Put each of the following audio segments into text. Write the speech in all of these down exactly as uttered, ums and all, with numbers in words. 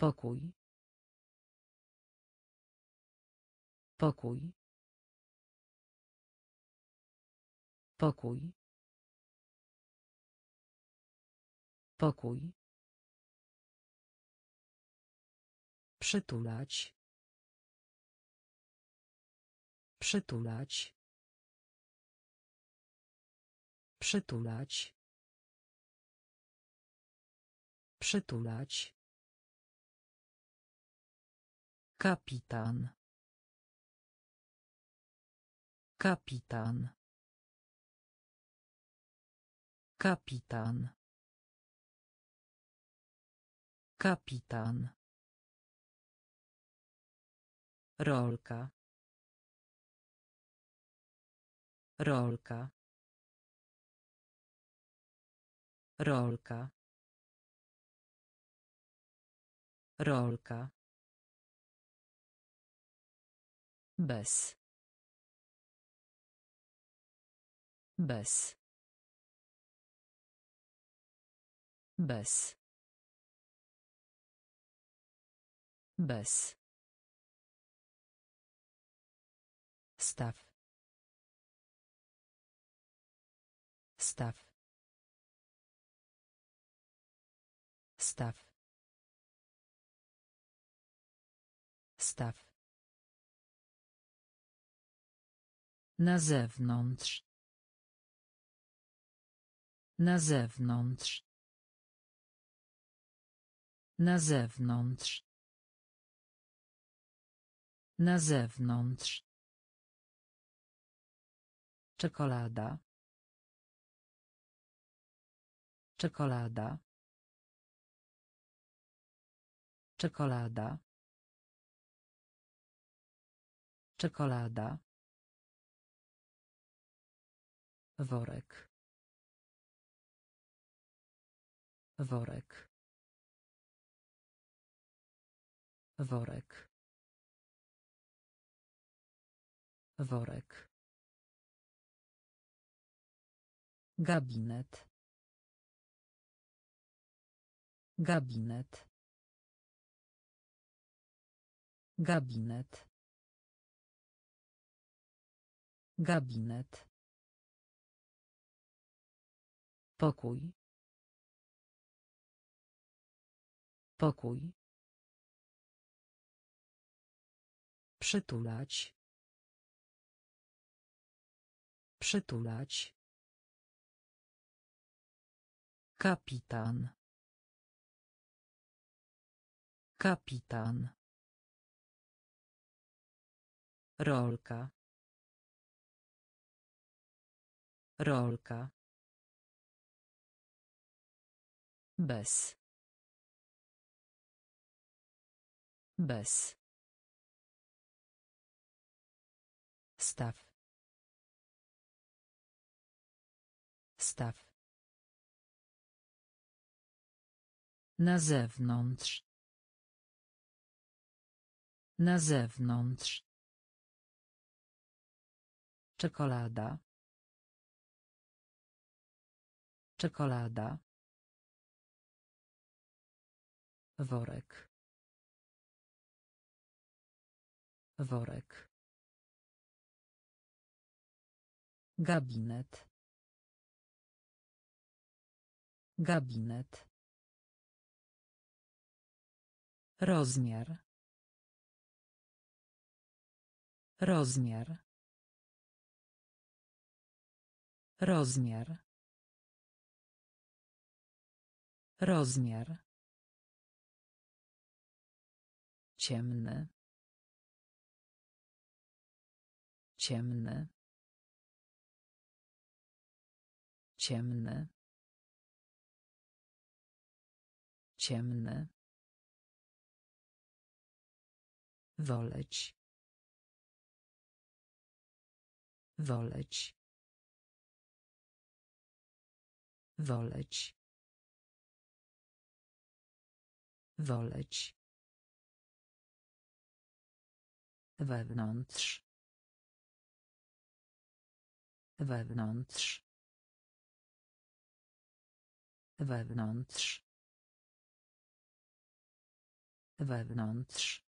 Pokój. Pokój. Pokój. Pokój. Przytulać. Przytulać. Przytulać. Przytulać. Kapitan. Kapitan. Kapitan. Kapitan. Rolka. Rolka. Rolka. Rolka. Bez. Bez. Bez. Bez. Staw. Staw. Staw. Staw. Na zewnątrz. Na zewnątrz. Na zewnątrz. Na zewnątrz. Czekolada. Czekolada. Czekolada. Czekolada. Worek. Worek. Worek. Worek. Gabinet. Gabinet. Gabinet. Gabinet. Pokój. Pokój. Przytulać. Przytulać. Kapitan. Kapitan. Rolka. Rolka. Bez. Bez. Staw. Staw. Na zewnątrz. Na zewnątrz. Czekolada. Czekolada. Worek. Worek. Gabinet. Gabinet. Rozmiar. Rozmiar. Rozmiar. Rozmiar. Ciemny. Ciemny. Ciemny. Ciemny. Woleć. Woleć. Woleć. Woleć. Wewnątrz. Wewnątrz. Wewnątrz. Wewnątrz.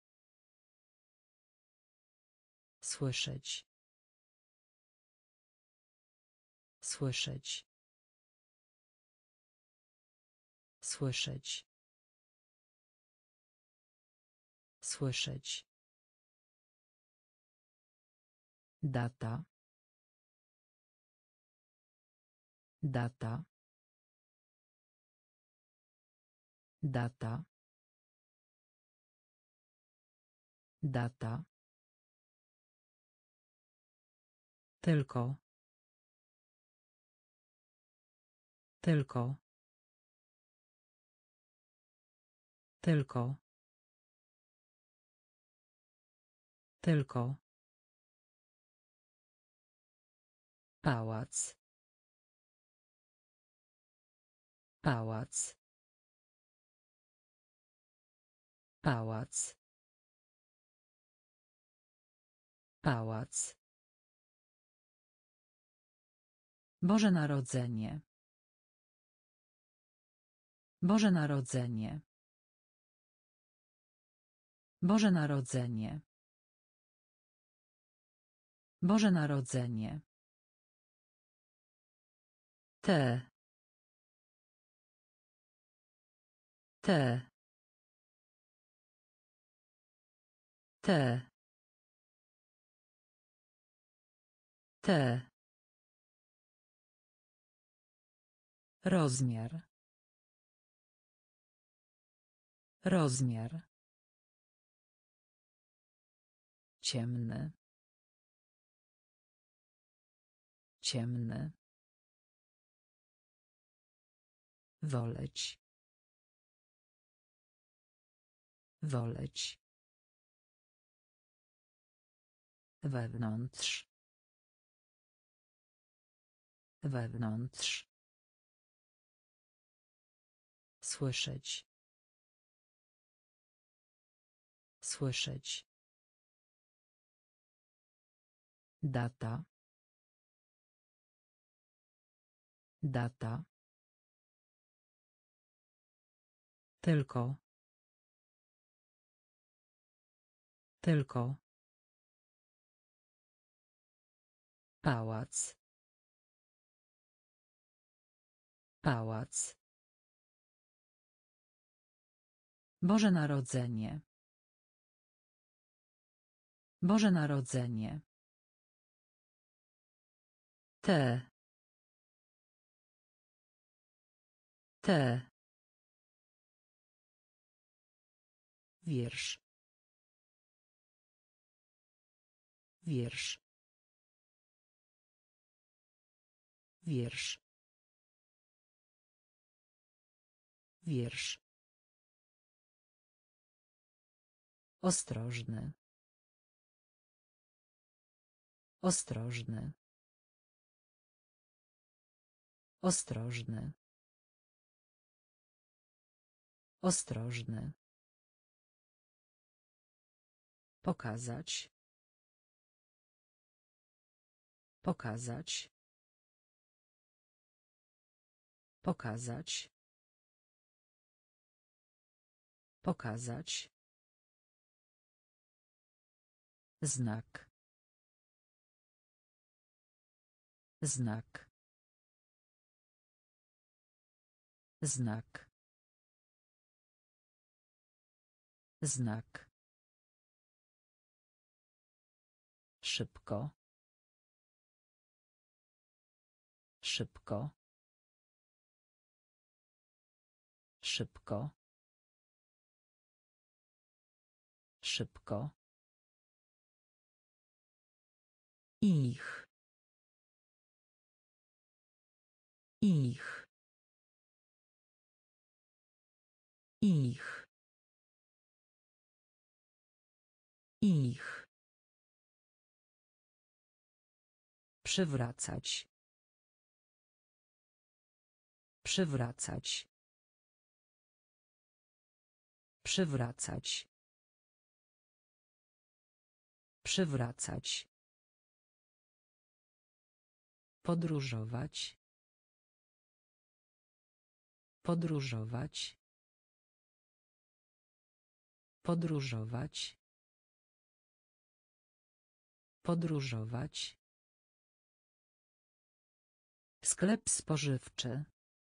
Słyszeć. Słyszeć. Słyszeć. Słyszeć. Data. Data. Data. Data. Tylko. Tylko. Tylko. Tylko. Pałac. Pałac. Pałac. Pałac. Boże Narodzenie. Boże Narodzenie. Boże Narodzenie. Boże Narodzenie. Te. Te. Te. Te. Rozmiar. Rozmiar. Ciemny. Ciemny. Woleć. Woleć. Wewnątrz. Wewnątrz. Słyszeć. Słyszeć. Data. Data. Tylko. Tylko. Pałac. Pałac. Boże Narodzenie. Boże Narodzenie. Te. Te. Wiersz. Wiersz. Wiersz. Wiersz. Ostrożny. Ostrożny. Ostrożny. Ostrożny. Pokazać. Pokazać. Pokazać. Pokazać. Znak. Znak. Znak. Znak. Szybko. Szybko. Szybko. Szybko. Ich. Ich. Ich. Ich. Przywracać. Przywracać. Przywracać. Przywracać. Podróżować. Podróżować. Podróżować. Podróżować. Sklep spożywczy.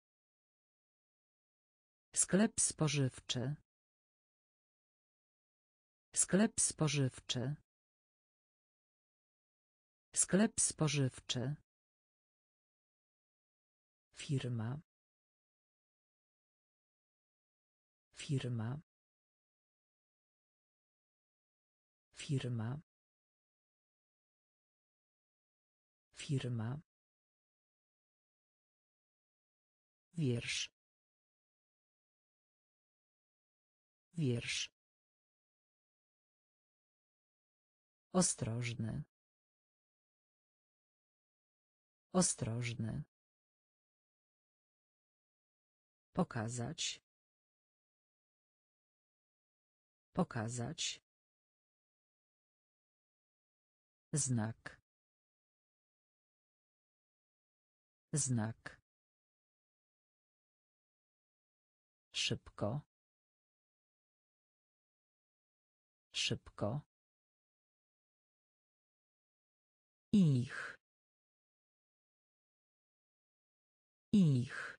Sklep spożywczy. Sklep spożywczy. Sklep spożywczy. Firma. Firma. Firma. Firma. Wiersz. Wiersz. Ostrożny. Ostrożny. Pokazać. Pokazać. Znak. Znak. Szybko. Szybko. Ich. Ich.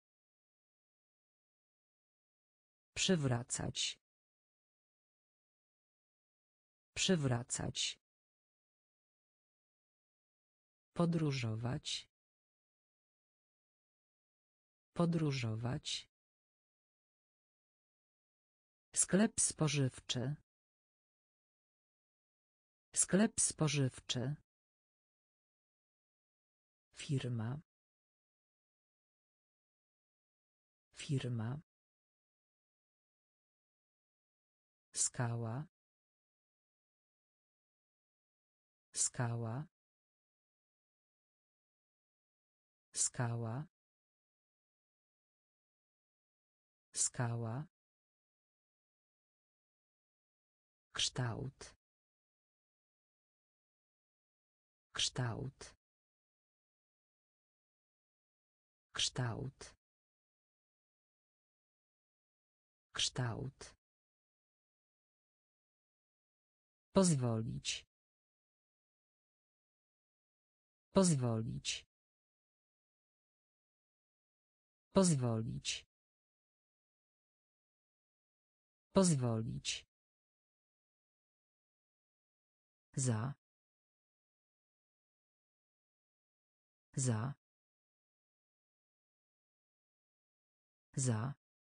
Przywracać. Przywracać. Podróżować. Podróżować. Sklep spożywczy. Sklep spożywczy. Firma. Firma. Skała. Skała. Skała. Skała. Kształt. Kształt. Kształt. Kształt. Pozwolić. Pozwolić. Pozwolić. Pozwolić. Za. Za. Za.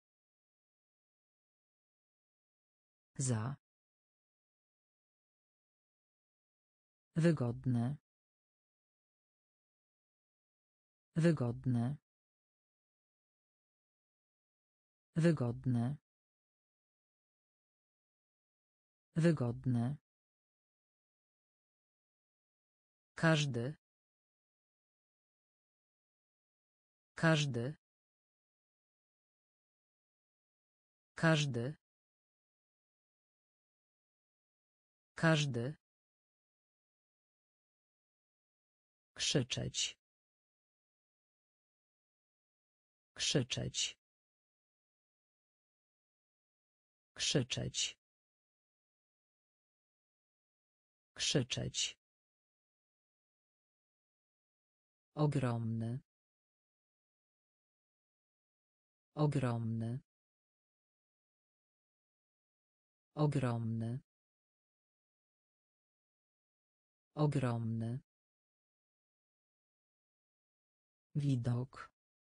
Za. Wygodne. Wygodne. Wygodne. Wygodne. Każdy. Każdy. Każdy. Każdy. Krzyczeć. Krzyczeć. Krzyczeć. Krzyczeć. Ogromny. Ogromny. Ogromny. Ogromny. Widok.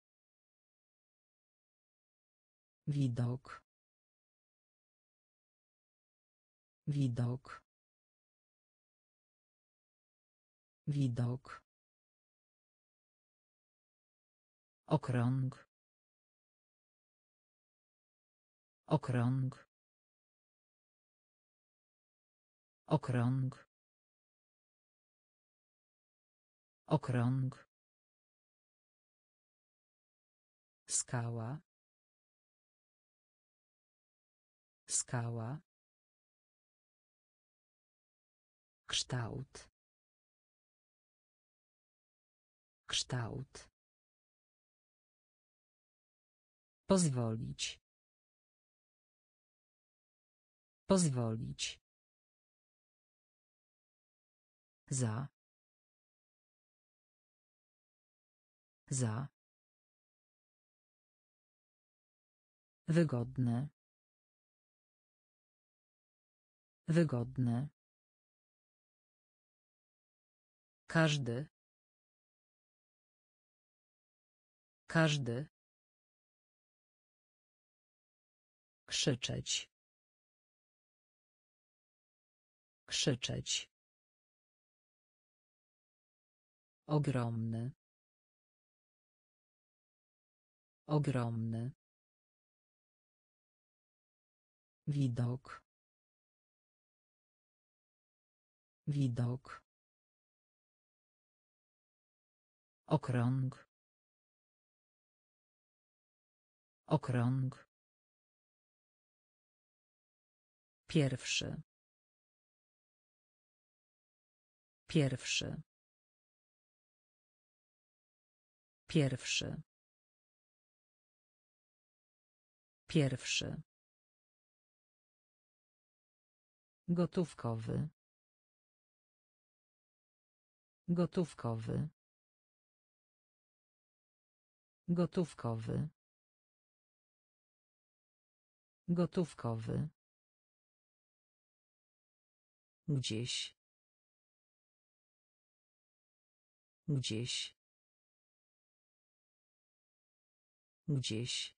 Widok. Widok. Widok. Okrąg. Okrąg. Okrąg. Okrąg. Skała. Skała. Kształt. Kształt. Pozwolić. Pozwolić. Za. Za. Wygodne. Wygodne. Każdy. Każdy. Krzyczeć. Krzyczeć. Ogromny. Ogromny. Widok. Widok. Okrąg. Okrąg. Pierwszy. Pierwszy. Pierwszy. Pierwszy. Gotówkowy. Gotówkowy. Gotówkowy. Gotówkowy. Gdzieś. Gdzieś. Gdzieś.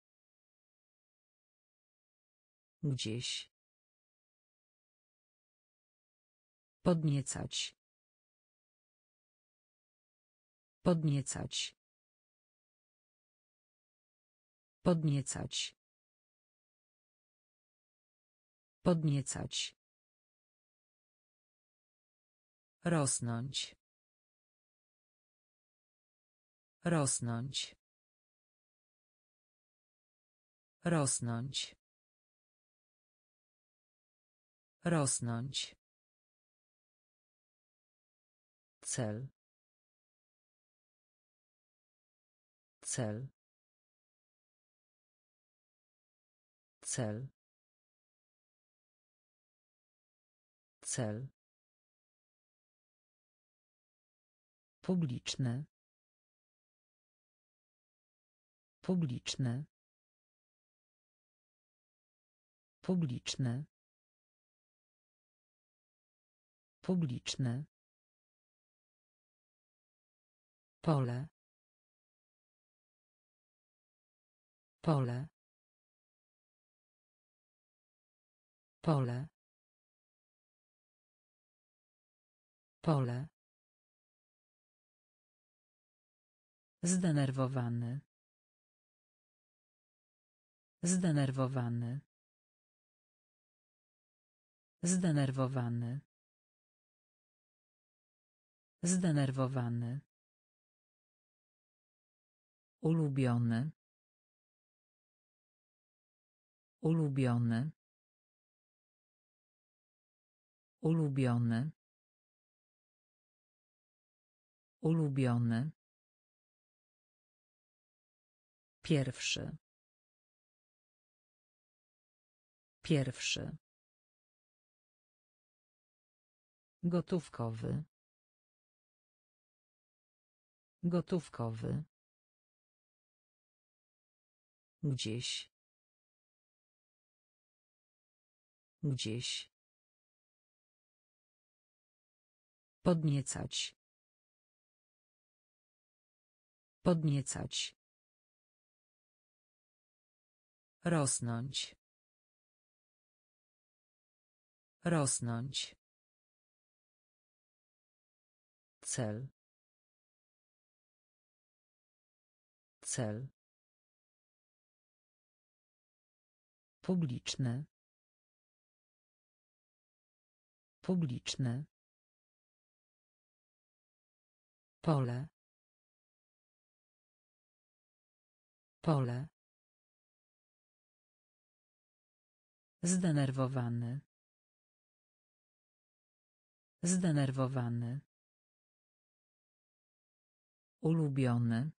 Gdzieś. Podniecać. Podniecać. Podniecać. Podniecać. Rosnąć. Rosnąć. Rosnąć. Rosnąć. Cel. Cel. Cel. Cel. Publiczny. Publiczny. Publiczny. Publiczny. Pole. Pole. Pole. Pole. Zdenerwowany. Zdenerwowany. Zdenerwowany. Zdenerwowany. Ulubiony. Ulubiony. Ulubiony. Ulubiony. Pierwszy. Pierwszy. Gotówkowy. Gotówkowy. Gdzieś. Gdzieś. Podniecać. Podniecać. Rosnąć. Rosnąć. Cel. Cel. Publiczny. Publiczny. Pole. Pole. Zdenerwowany. Zdenerwowany. Ulubiony.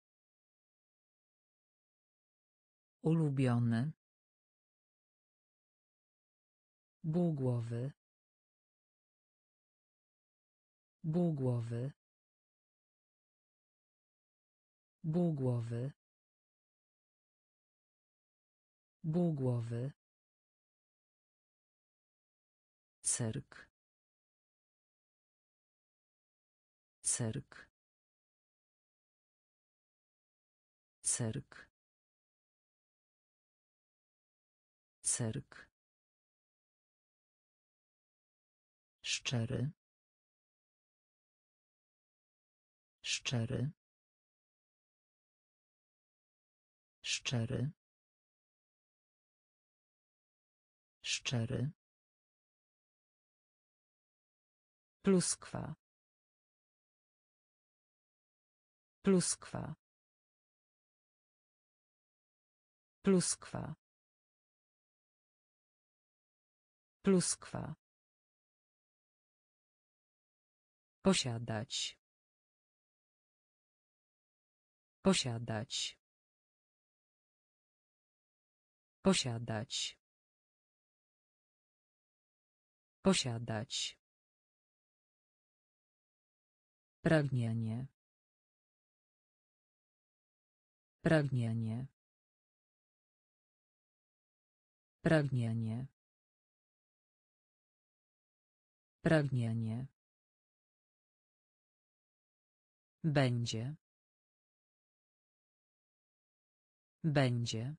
Ulubiony. Ból głowy. Ból głowy. Ból głowy. Ból głowy. Cyrk. Cyrk. Cyrk. Cyrk. Szczery. Szczery. Szczery. Szczery. Pluskwa. Pluskwa. Pluskwa. Pluskwa. Posiadać. Posiadać. Posiadać. Posiadać. Pragnienie. Pragnienie. Pragnienie. Pragnienie. Będzie. Będzie.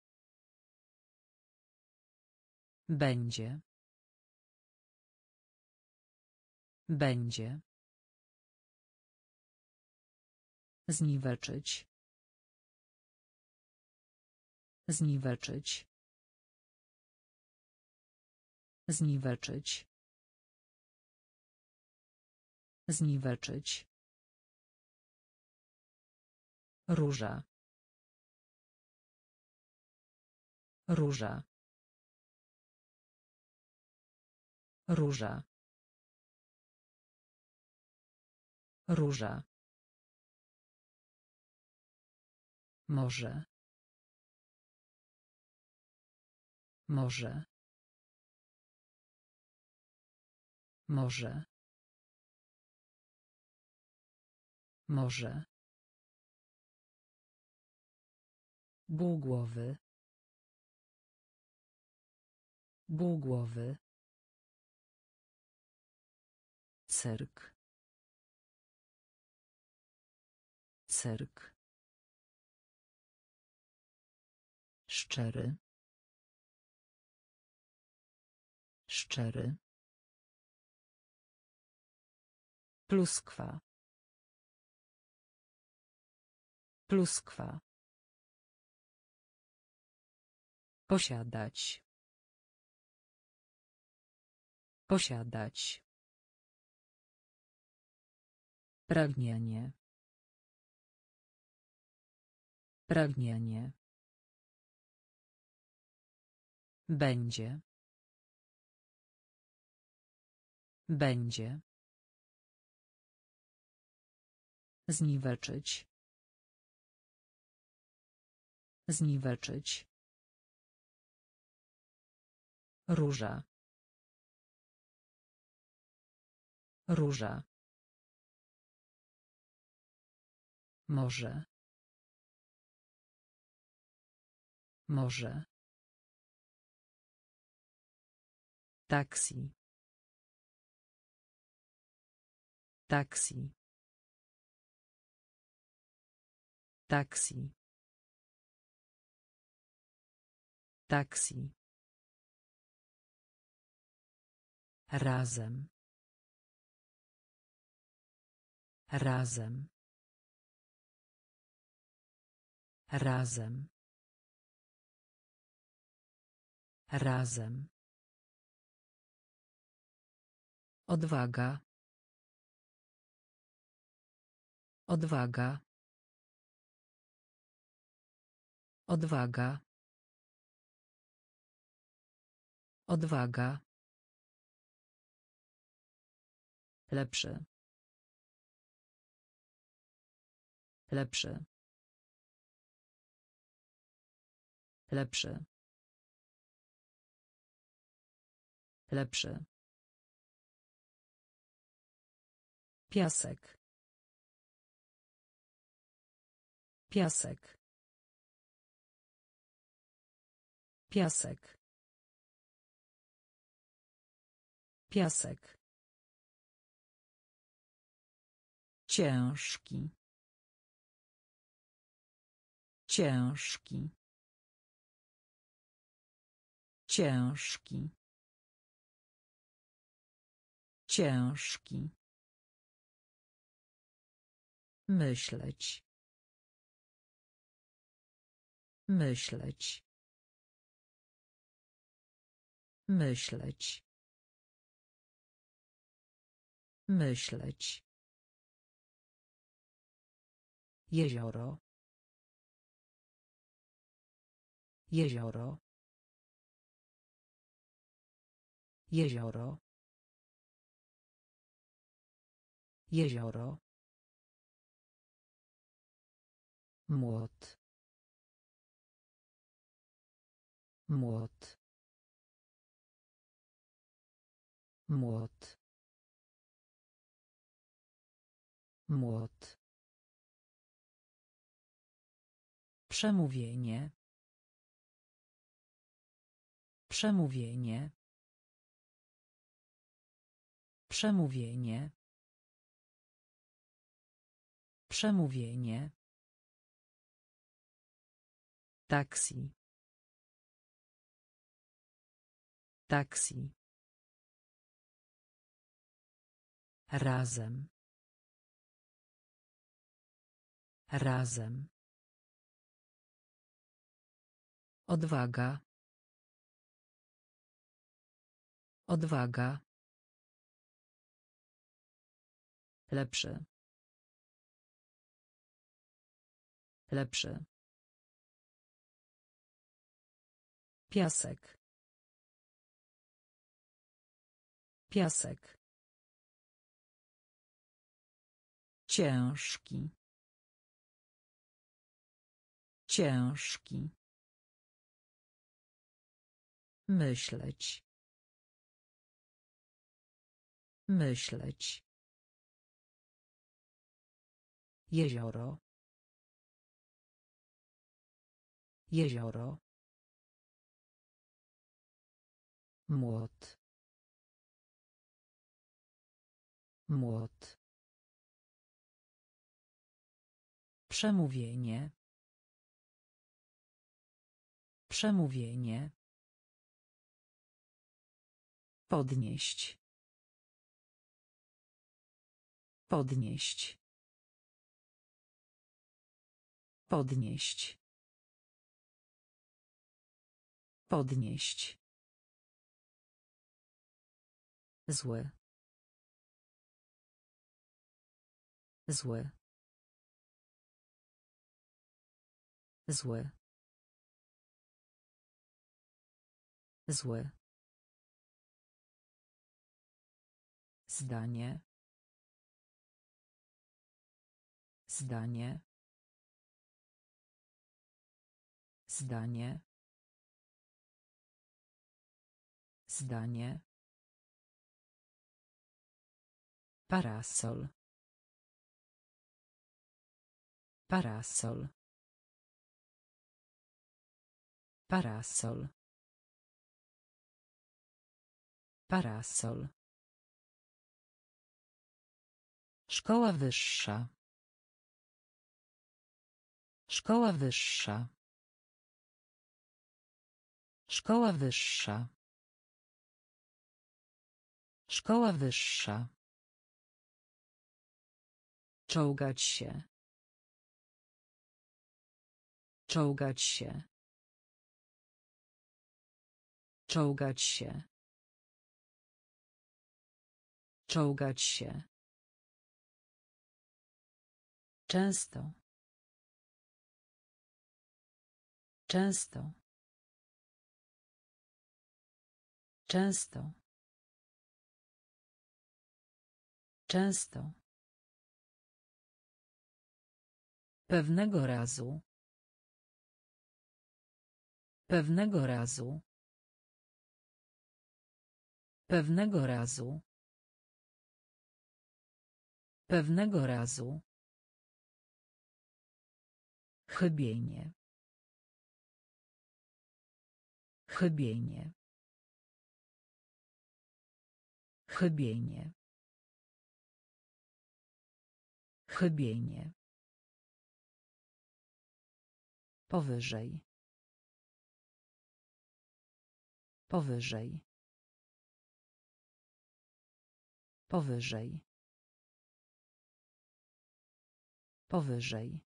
Będzie. Będzie. Zniweczyć. Zniweczyć. Zniweczyć. Zniweczyć. Róża. Róża. Róża. Róża. Może. Może. Może. Może. Ból głowy. Ból głowy. Cyrk. Cyrk. Szczery. Szczery. Pluskwa. Pluskwa. Posiadać. Posiadać. Pragnienie. Pragnienie. Będzie. Będzie. Zniweczyć. Zniweczyć. Róża. Róża. Może. Może. Taksi. Taksi. Taksi. Taksi. Razem. Razem. Razem. Razem. Odwaga. Odwaga. Odwaga. Odwaga. Lepszy. Lepszy. Lepszy. Lepszy. Piasek. Piasek. Piasek. Piasek. Ciężki. Ciężki. Ciężki. Ciężki. Myśleć. Myśleć. Myśleć. Myśleć. Jezioro. Jezioro. Jezioro. Jezioro. Młot. Młot. Młot. Młot. Przemówienie. Przemówienie. Przemówienie. Przemówienie. Taksi. Taksi. Razem. Razem. Odwaga. Odwaga. Lepszy. Lepszy. Piasek. Piasek. Ciężki. Ciężki. Myśleć. Myśleć. Jezioro. Jezioro. Młot. Młot. Przemówienie. Przemówienie. Podnieść. Podnieść. Podnieść. Podnieść. Zły. Zły. Zły. Zły. Zdanie. Zdanie. Zdanie. Zdanie. Parasol. Parasol. Parasol. Parasol. Szkoła wyższa. Szkoła wyższa. Szkoła wyższa. Szkoła wyższa. Czołgać się. Czołgać się. Czołgać się. Czołgać się. Często. Często. Często. Często. Pewnego razu. Pewnego razu. Pewnego razu. Pewnego razu. Chybienie. Chybienie. Chybienie. Chybienie. Powyżej. Powyżej. Powyżej. Powyżej.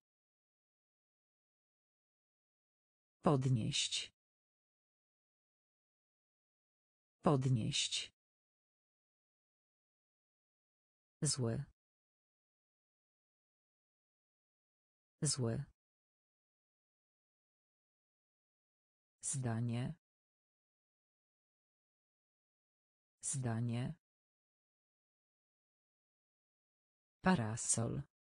Podnieść. Podnieść. Zły. Zły. Zdanie. Zdanie. Parasol.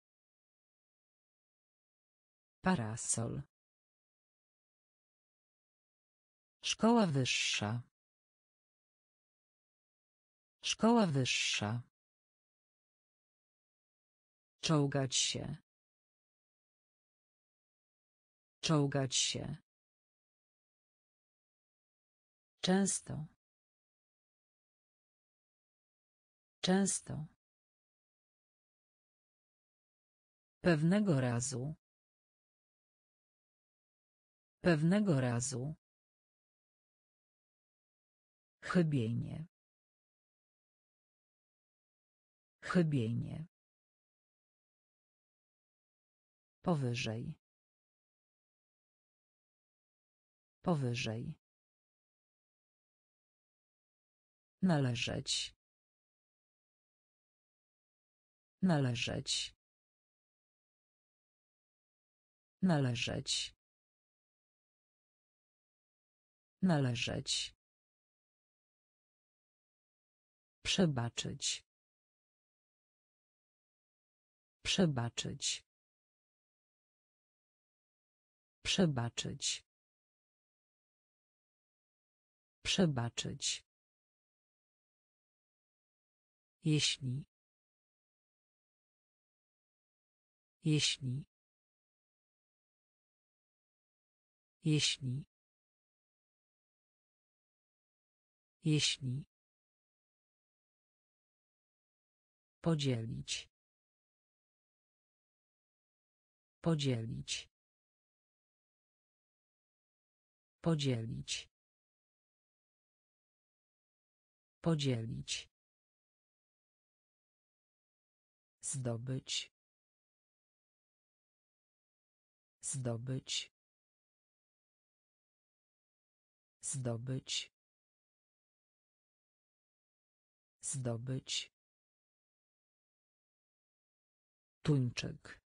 Parasol. Szkoła wyższa. Szkoła wyższa. Czołgać się. Czołgać się. Często. Często. Pewnego razu. Pewnego razu. Chybienie. Chybienie. Powyżej. Powyżej. Należeć. Należeć. Należeć. Należeć. Przebaczyć. Przebaczyć. Przebaczyć. Przebaczyć. Jeśli. Jeśli. Jeśli. Jeśli. Podzielić. Podzielić. Podzielić. Podzielić. Zdobyć. Zdobyć. Zdobyć. Zdobyć. Tuńczyk.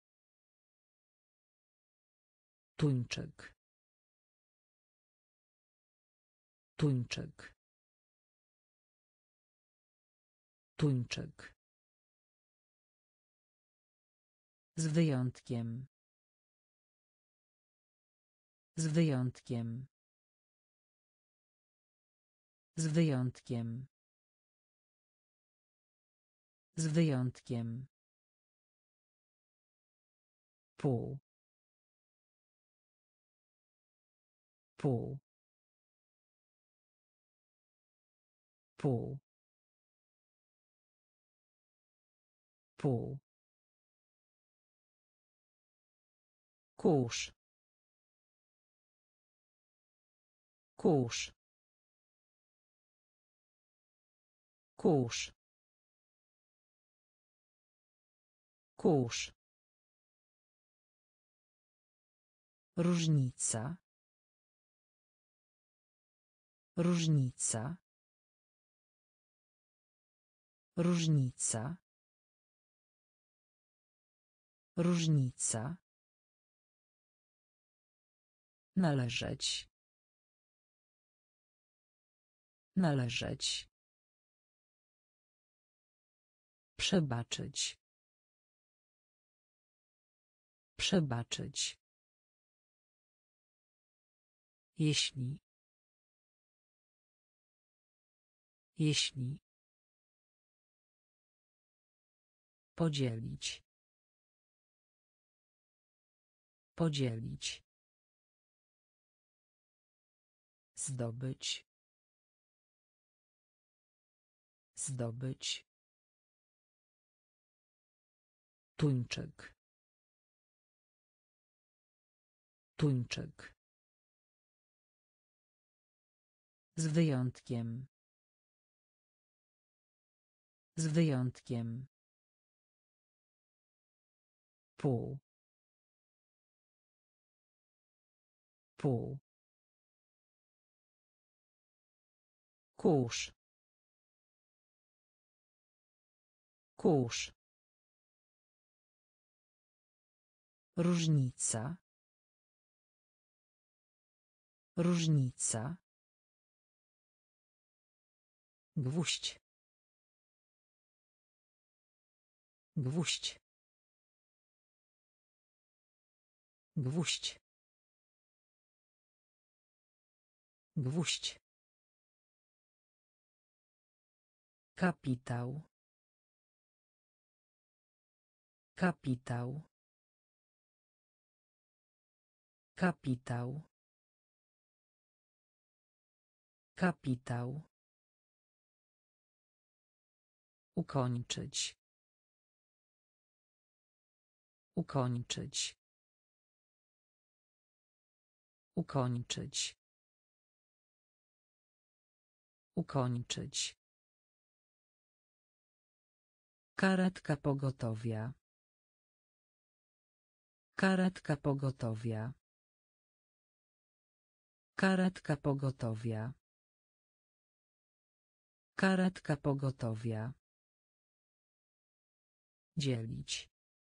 Tuńczyk. Tuńczyk. Tuńczyk. Z wyjątkiem. Z wyjątkiem. Z wyjątkiem. Z wyjątkiem. Pół. Pół. Pół. Pół. Kurz. Kurz. Kurz. Kurz. Różnica. Różnica. Różnica. Różnica. Należeć. Należeć. Przebaczyć. Przebaczyć. Jeśli. Jeśli. Podzielić. Podzielić. Zdobyć. Zdobyć. Tuńczyk. Tuńczyk. Z wyjątkiem. Z wyjątkiem. Pół. Pół. Kurz. Kurz. Różnica. Różnica. Gwóźdź. Gwóźdź. Gwóźdź. Gwóźdź. Kapitał. Kapitał. Kapitał. Kapitał. Ukończyć. Ukończyć. Ukończyć. Ukończyć. Karetka pogotowia. Karetka pogotowia. Karetka pogotowia. Karetka pogotowia. Dzielić.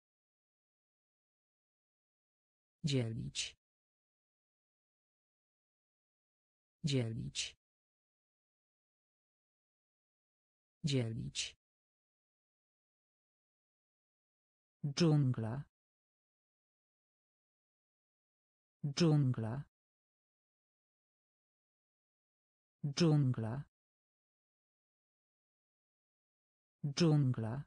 Dzielić. Dzielić. Dzielić. Dżungla. Dżungla. Dżungla. Dżungla.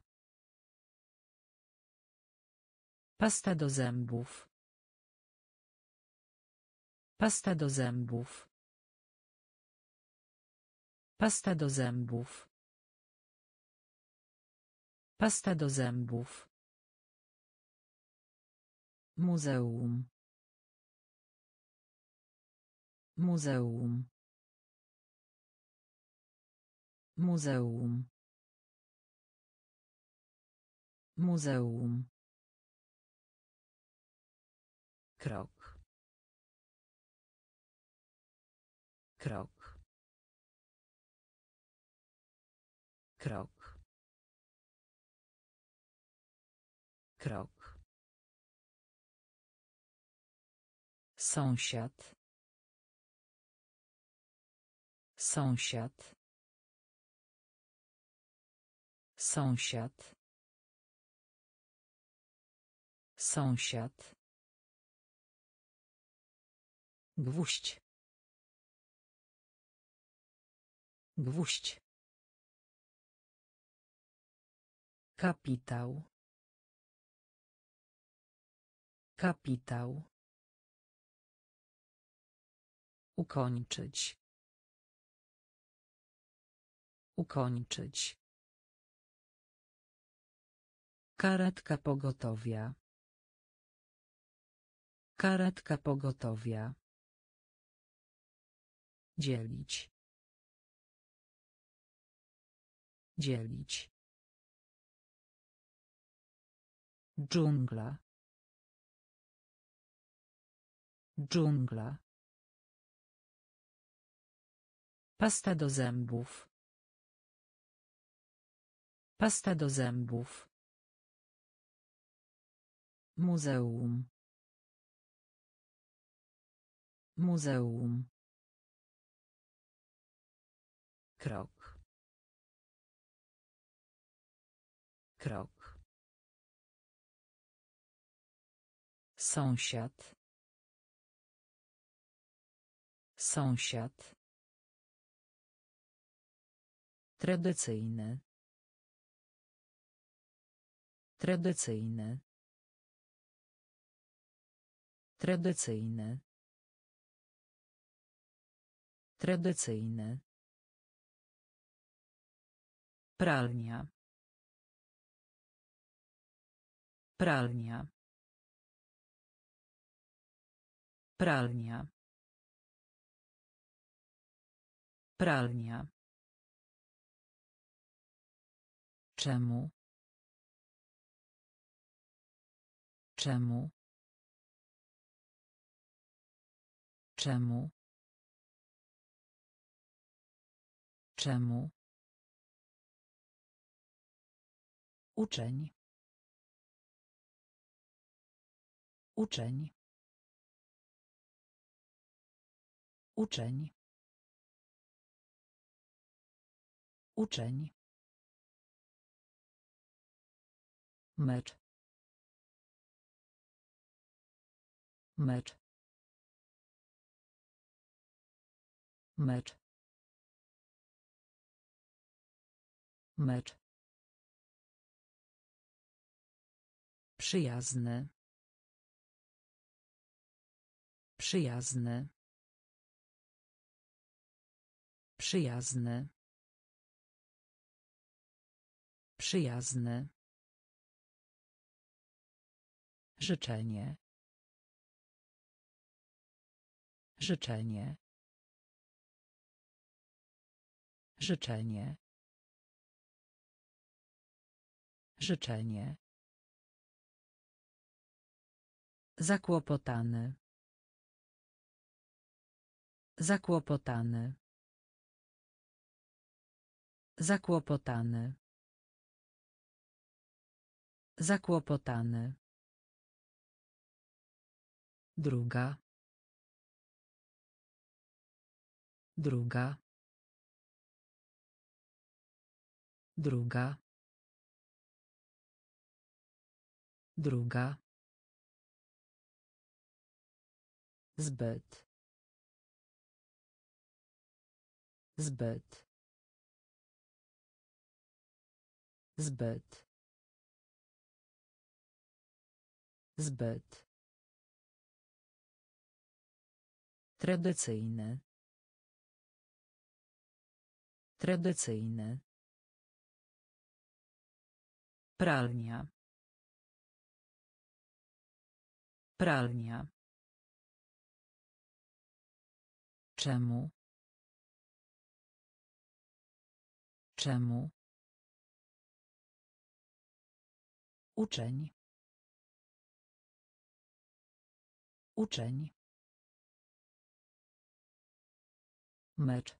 Pasta do zębów. Pasta do zębów. Pasta do zębów. Pasta do zębów. Muzeum. Muzeum. Muzeum. Muzeum. Krok. Krok. Krok. Krok. Sąsiad. Sąsiad. Sąsiad. Sąsiad. Gwóźdź. Gwóźdź. Kapitał. Kapitał. Ukończyć. Ukończyć. Karetka pogotowia. Karetka pogotowia. Dzielić. Dzielić. Dżungla. Dżungla. Pasta do zębów. Pasta do zębów. Muzeum. Muzeum. Krok. Krok. Sąsiad. Sąsiad. Tradycyjny. Tradycyjny. Tradycyjny. Tradycyjny. Pralnia. Pralnia. Pralnia. Pralnia. Czemu? Czemu? Czemu? Czemu? Uczeń. Uczeń. Uczeń. Uczeń. Mecz. Mecz. Mecz. Mecz. Przyjazny. Przyjazny. Przyjazny. Przyjazny. Życzenie. Życzenie. Życzenie. Życzenie. Zakłopotany. Zakłopotany. Zakłopotany. Zakłopotany. Druga. Druga. Druga. Druga. Zbyt. Zbyt. Zbyt. Zbyt. Tradycyjny. Tradycyjny. Pralnia. Pralnia. Czemu? Czemu? Uczeń. Uczeń. Mecz.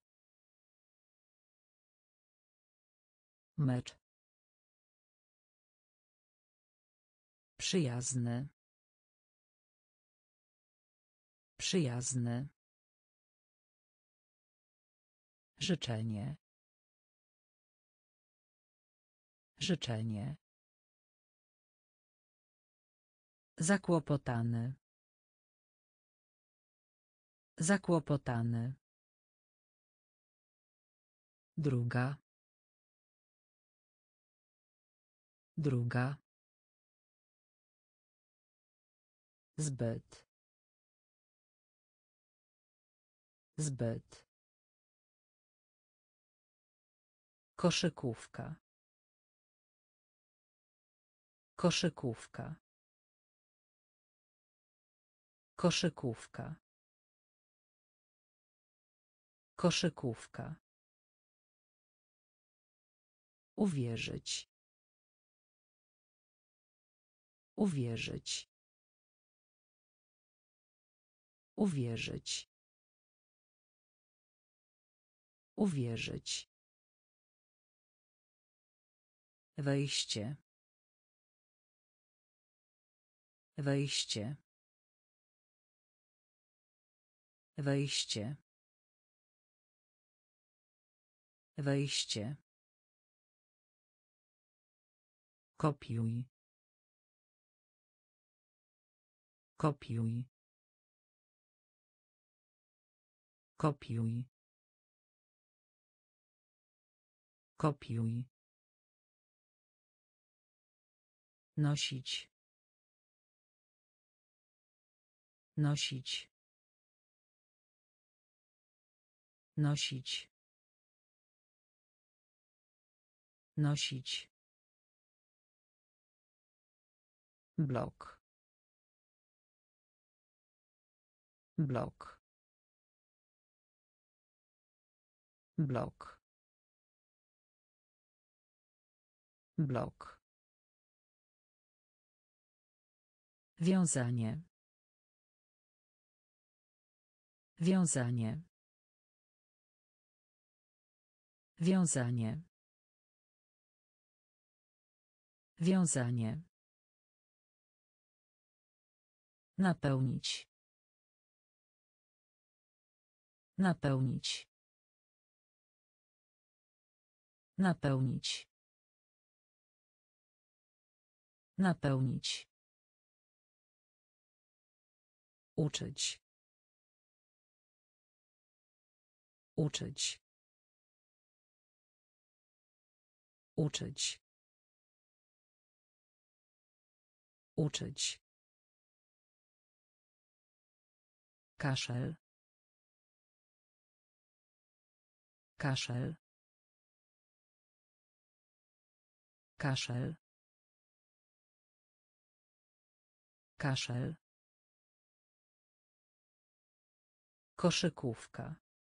Mecz. Przyjazny. Przyjazny. Życzenie. Życzenie. Zakłopotany. Zakłopotany. Druga. Druga. Zbyt. Zbyt. Koszykówka. Koszykówka. Koszykówka. Koszykówka. Uwierzyć. Uwierzyć. Uwierzyć. Uwierzyć. Wejście. Wejście. Wejście. Wejście. Kopiuj. Kopiuj. Kopiuj. Kopiuj. Nosić. Nosić. Nosić. Nosić. Blok. Blok. Blok. Blok. Wiązanie. Wiązanie. Wiązanie. Wiązanie. Napełnić. Napełnić. Napełnić. Napełnić. Uczyć. Uczyć. Uczyć. Uczyć. Kaszel. Kaszel. Kaszel. Kaszel. Koszykówka.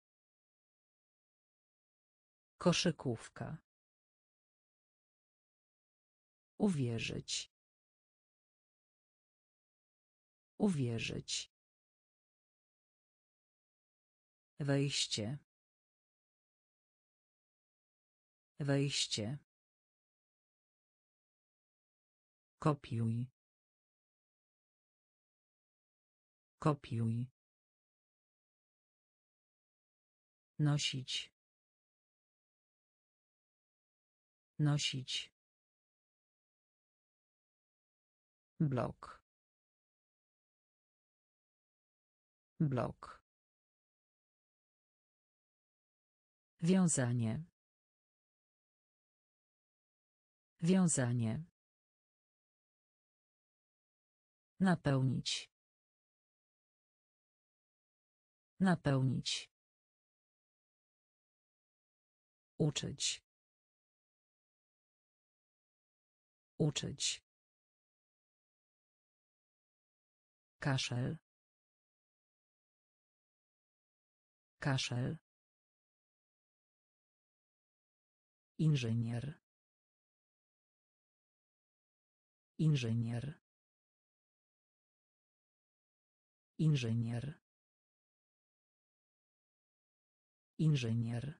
Koszykówka. Uwierzyć. Uwierzyć. Wejście. Wejście. Kopiuj. Kopiuj. Nosić. Nosić. Blok. Blok. Wiązanie. Wiązanie. Napełnić. Napełnić. Uczyć. Uczyć. Kaszel. Kaszel. Inżynier. Inżynier. Inżynier. Inżynier.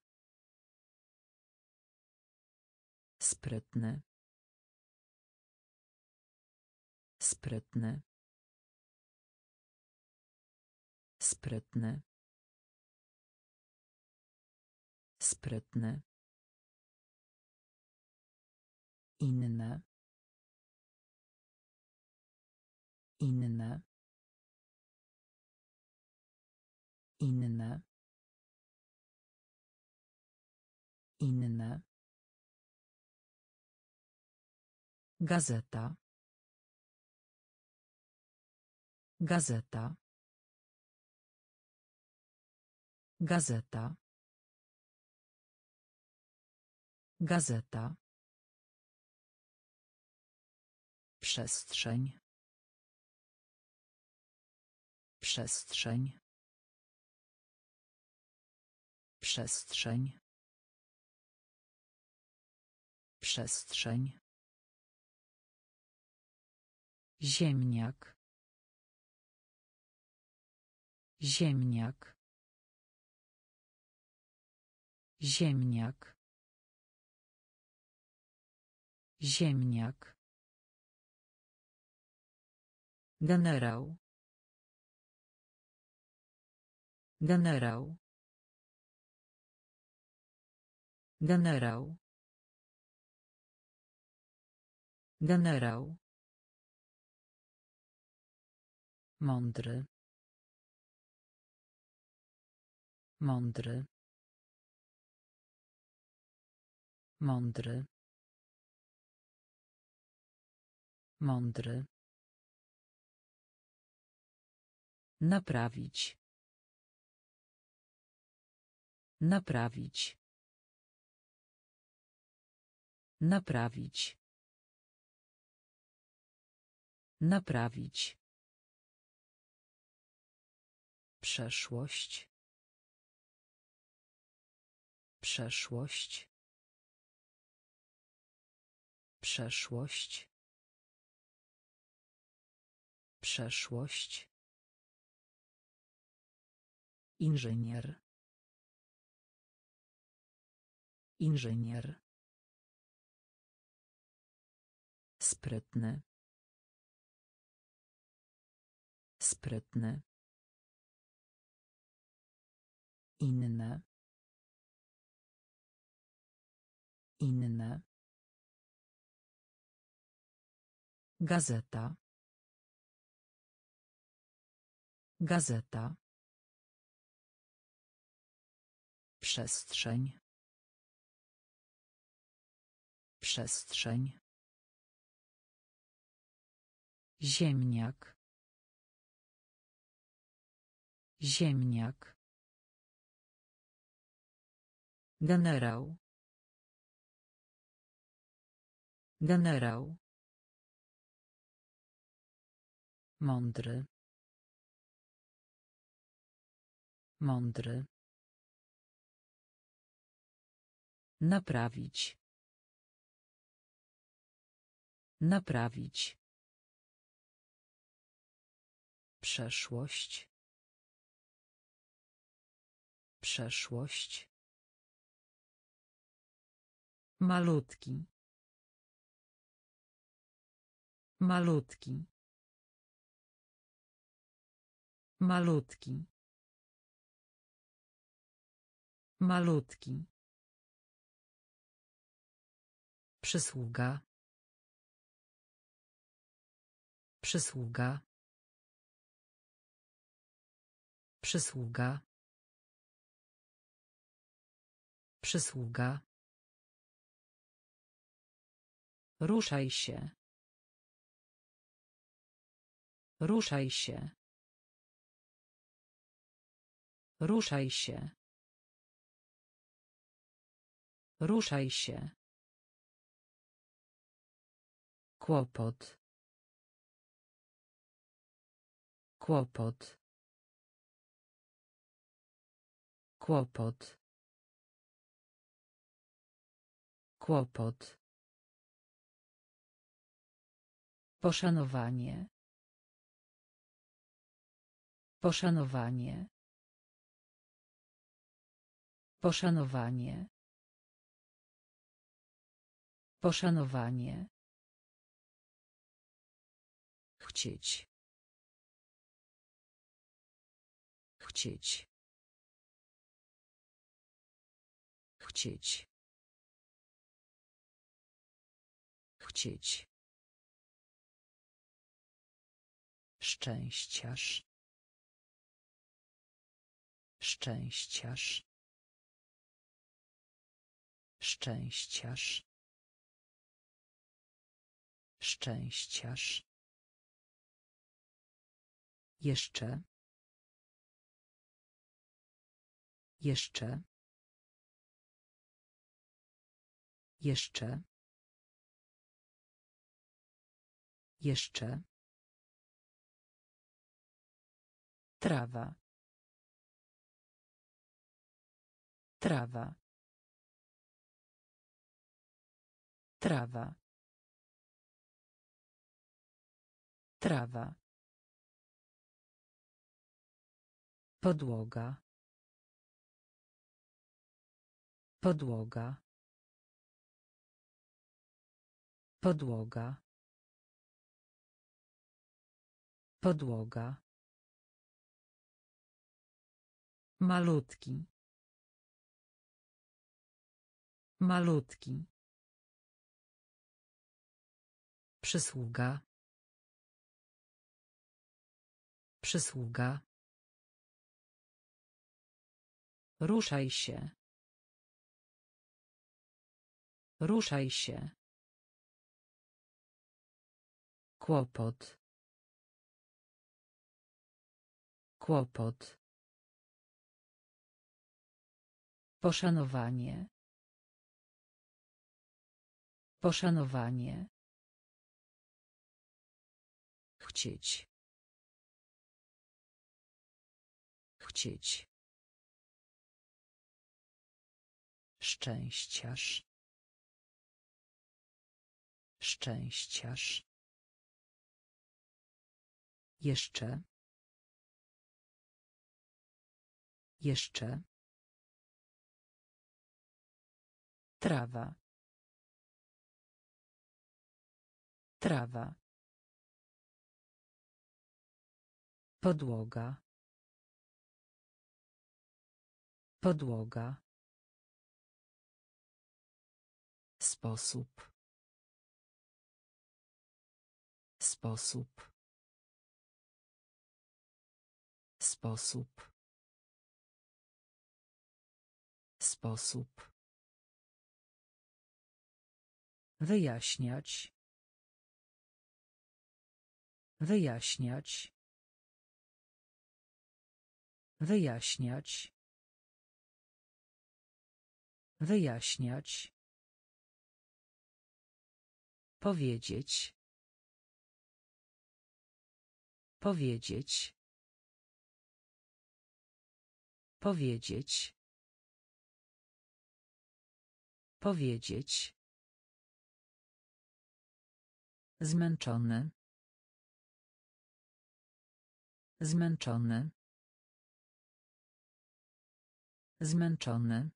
Sprytny. Sprytny. Sprytny. Sprytny. Inne. Inne. Inne. Inne. Gazeta. Gazeta. Gazeta. Gazeta. Przestrzeń. Przestrzeń. Przestrzeń. Przestrzeń. Ziemniak. Ziemniak. Ziemniak. Ziemniak. Generał. Generał. Generał. Generał. Mądry. Mądry. Mądry. Mądry. Naprawić. Naprawić. Naprawić. Naprawić. Przeszłość. Przeszłość. Przeszłość. Przeszłość. Inżynier. Inżynier. Sprytny. Sprytny. Inne. Inne. Gazeta. Gazeta. Przestrzeń. Przestrzeń. Ziemniak. Ziemniak. Generał. Generał. Mądry. Mądry. Naprawić. Naprawić. Przeszłość. Przeszłość. Malutki. Malutki. Malutki. Malutki. Przysługa. Przysługa. Przysługa. Przysługa. Ruszaj się. Ruszaj się. Ruszaj się. Ruszaj się. Kłopot. Kłopot. Kłopot. Kłopot. Poszanowanie. Poszanowanie. Poszanowanie. Poszanowanie. Chcieć. Chcieć. Chcieć. Chcieć. Szczęściarz. Szczęściarz. Szczęściarz. Szczęściarz. Jeszcze. Jeszcze. Jeszcze. Jeszcze. Trawa. Trawa. Trawa. Trawa. Podłoga. Podłoga. Podłoga. Podłoga. Malutki. Malutki. Przysługa. Przysługa. Ruszaj się. Ruszaj się. Kłopot. Kłopot. Poszanowanie. Poszanowanie. Chcieć. Chcieć. Szczęściarz. Szczęściarz. Jeszcze. Jeszcze. Trawa. Trawa. Podłoga. Podłoga. Sposób. Sposób. Sposób. Sposób. Wyjaśniać. Wyjaśniać. Wyjaśniać. Wyjaśniać. Powiedzieć. Powiedzieć. Powiedzieć. Powiedzieć. Zmęczony. Zmęczony. Zmęczony.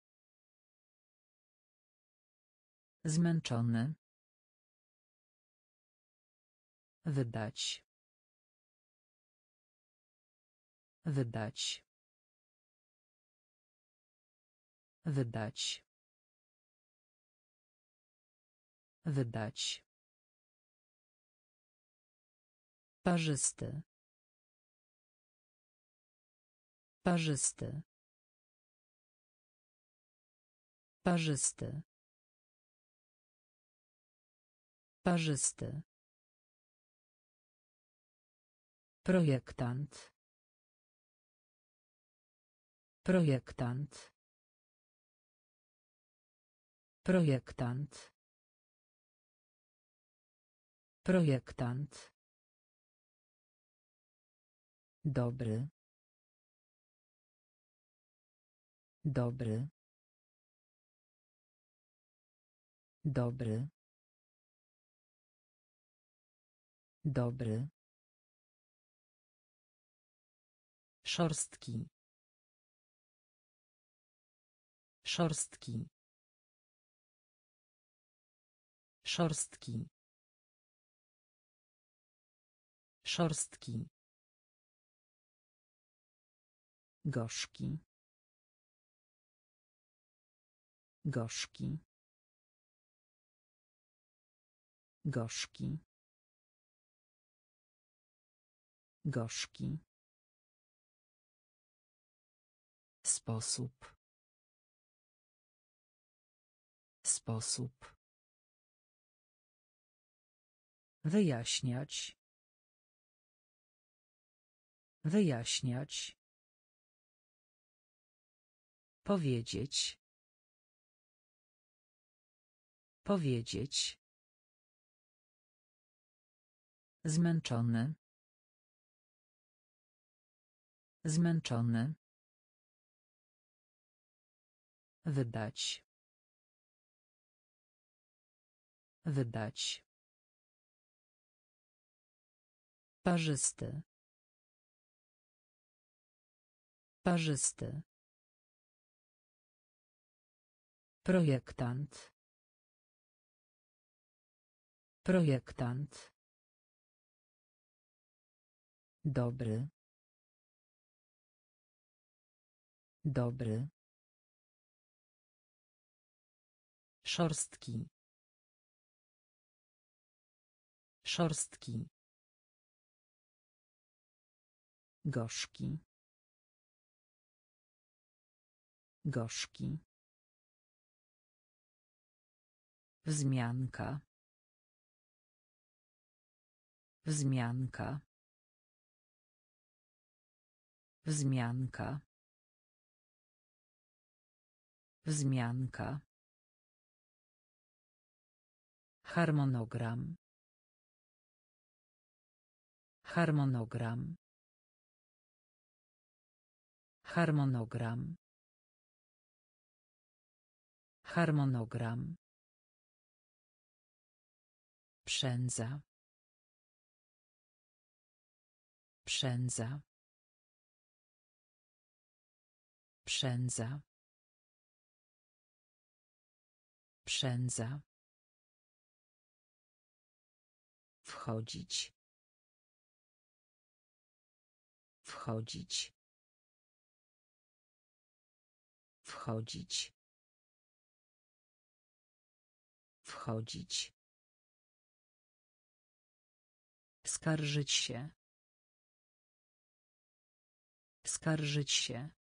Zmęczony. Wydać. Wydać. Wydać. Wydać. Parzysty. Parzysty. Parzysty. Parzysty. Projektant. Projektant. Projektant. Projektant. Dobry. Dobry. Dobry. Dobry. Szorstki. Szorstki. Szorstki. Szorstki. Gorzki. Gorzki. Gorzki. Gorzki. Sposób. Sposób. Wyjaśniać. Wyjaśniać. Powiedzieć. Powiedzieć. Zmęczony. Zmęczony. Wydać. Wydać. Parzysty. Parzysty. Projektant. Projektant. Dobry. Dobry. Szorstki. Szorstki. Gorzki. Gorzki. Wzmianka. Wzmianka. Wzmianka. Wzmianka. Harmonogram. Harmonogram. Harmonogram. Harmonogram. Przędza. Przędza. Przędza. Przędza. Wchodzić. Wchodzić. Wchodzić. Wchodzić. Skarżyć się. Skarżyć się.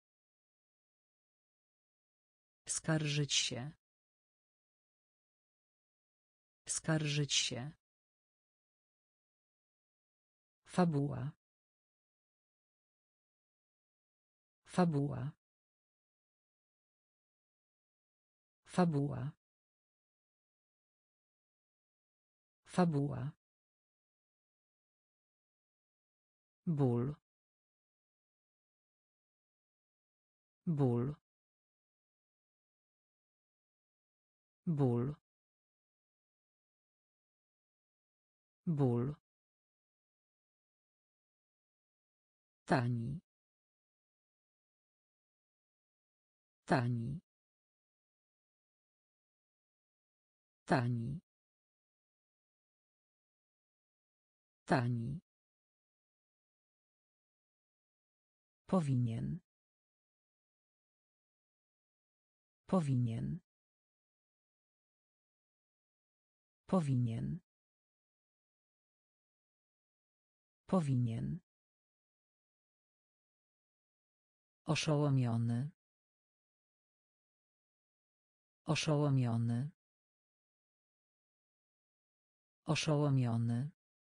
Skarżyć się. Skarżyć się. Fabuła. Fabuła. Fabuła. Fabuła. Ból. Ból. Ból. Ból. Tani. Tani. Tani. Tani. Powinien. Powinien. Powinien. Powinien. Oszołomiony. Oszołomiony. Oszołomiony.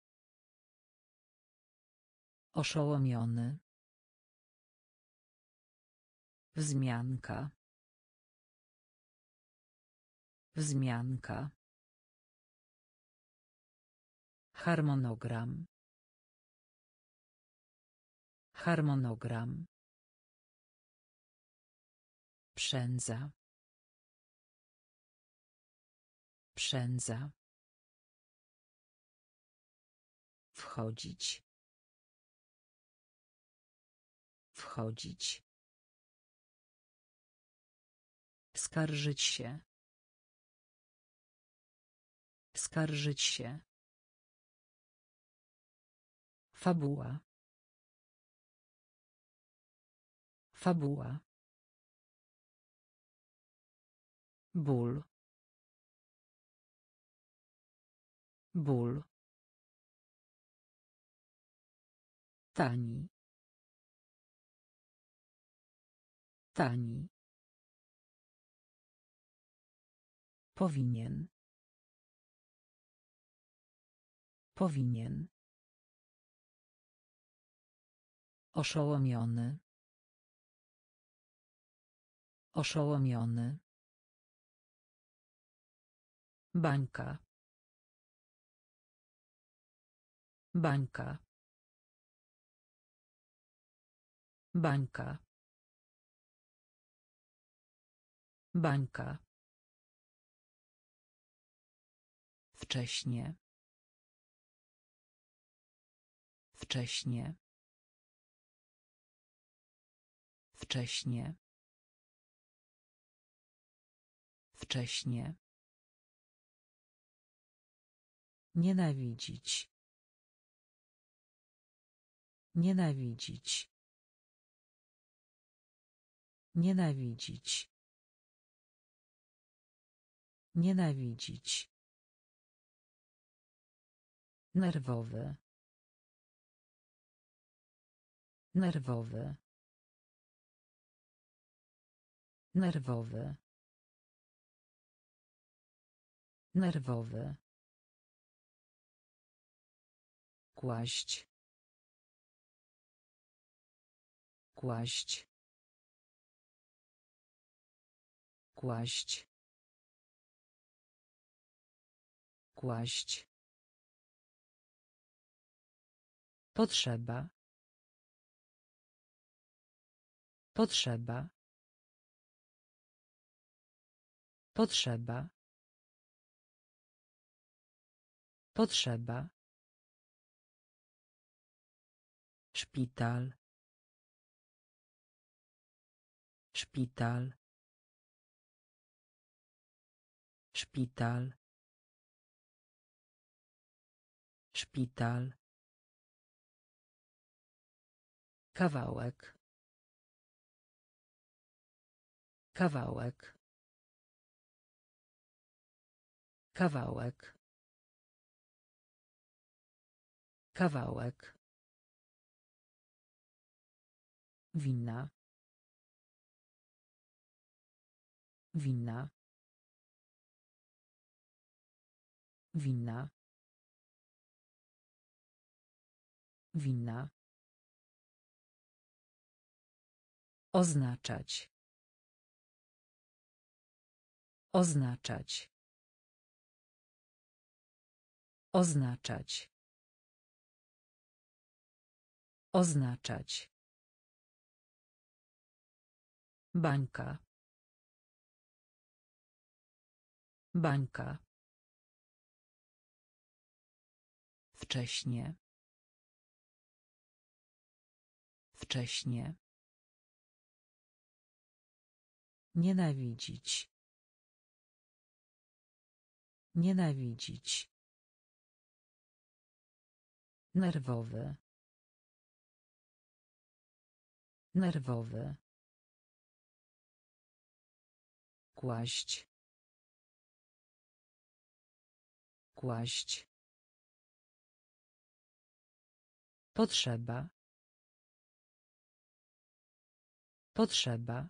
Oszołomiony. Wzmianka. Wzmianka. Harmonogram. Harmonogram. Przędza. Przędza. Wchodzić. Wchodzić. Skarżyć się. Skarżyć się. Fabuła. Fabuła. Ból. Ból. Tani. Tani. Powinien. Powinien. Oszołomiony. Oszołomiony. Bańka. Bańka. Bańka. Bańka. Wcześnie. Wcześnie. Wcześnie. Wcześnie. Nienawidzić. Nienawidzić. Nienawidzić. Nienawidzić. Nerwowy. Nerwowy. Nerwowy. Nerwowy. Kłaść. Kłaść. Kłaść. Kłaść. Potrzeba. Potrzeba. Potrzeba. Potrzeba. Szpital. Szpital. Szpital. Szpital. Kawałek. Kawałek. Kawałek. Kawałek. Winna. Winna. Winna. Winna. Oznaczać. Oznaczać. Oznaczać. Oznaczać. Bańka. Bańka. Wcześnie. Wcześnie. Nienawidzić. Nienawidzić. Nerwowy. Nerwowy. Kłaść. Kłaść. Potrzeba. Potrzeba.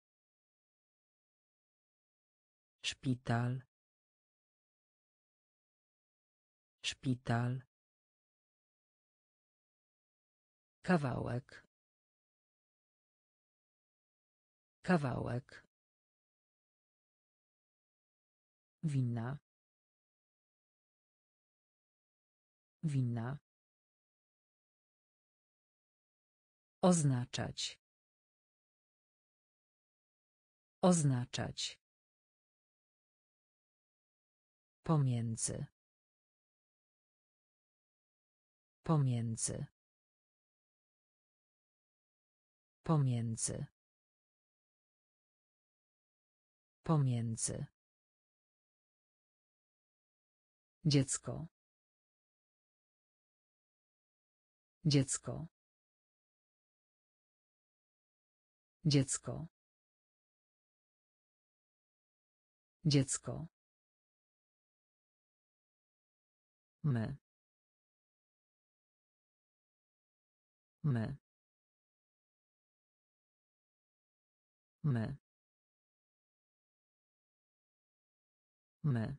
Szpital. Szpital. Kawałek. Kawałek. Winna. Winna. Oznaczać. Oznaczać. Pomiędzy. Pomiędzy. Pomiędzy. Pomiędzy. Dziecko. Dziecko. Dziecko. Dziecko. My. My. My. My.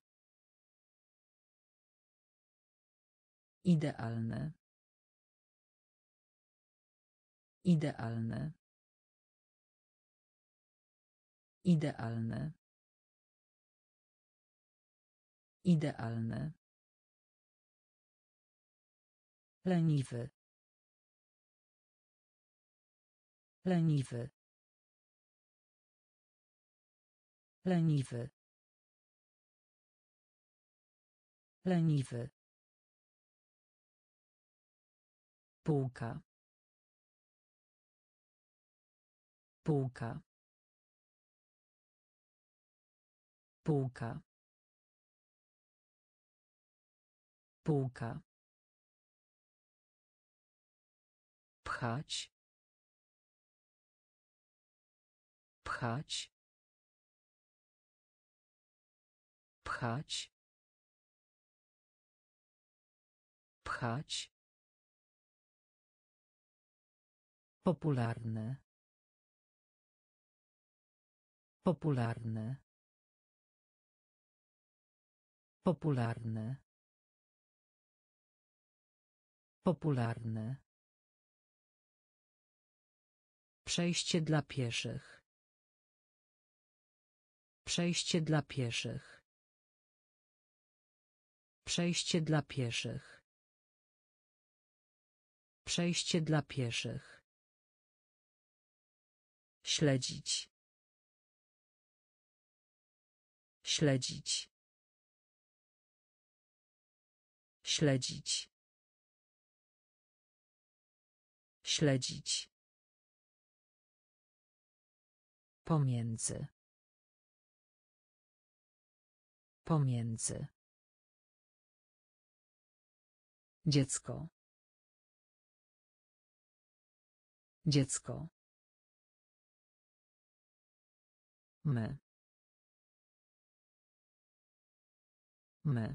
Idealne. Idealne. Idealne. Idealne. Leniwy. Leniwy. Leniwy. Leniwy. Półka. Półka. Półka. Półka. Pchać. Pchać. Pchać. Pchać. Popularny. Popularny. Popularny. Popularny. Przejście dla pieszych. Przejście dla pieszych. Przejście dla pieszych. Przejście dla pieszych. Śledzić. Śledzić. Śledzić. Śledzić. Pomiędzy. Pomiędzy. Dziecko. Dziecko. My. My.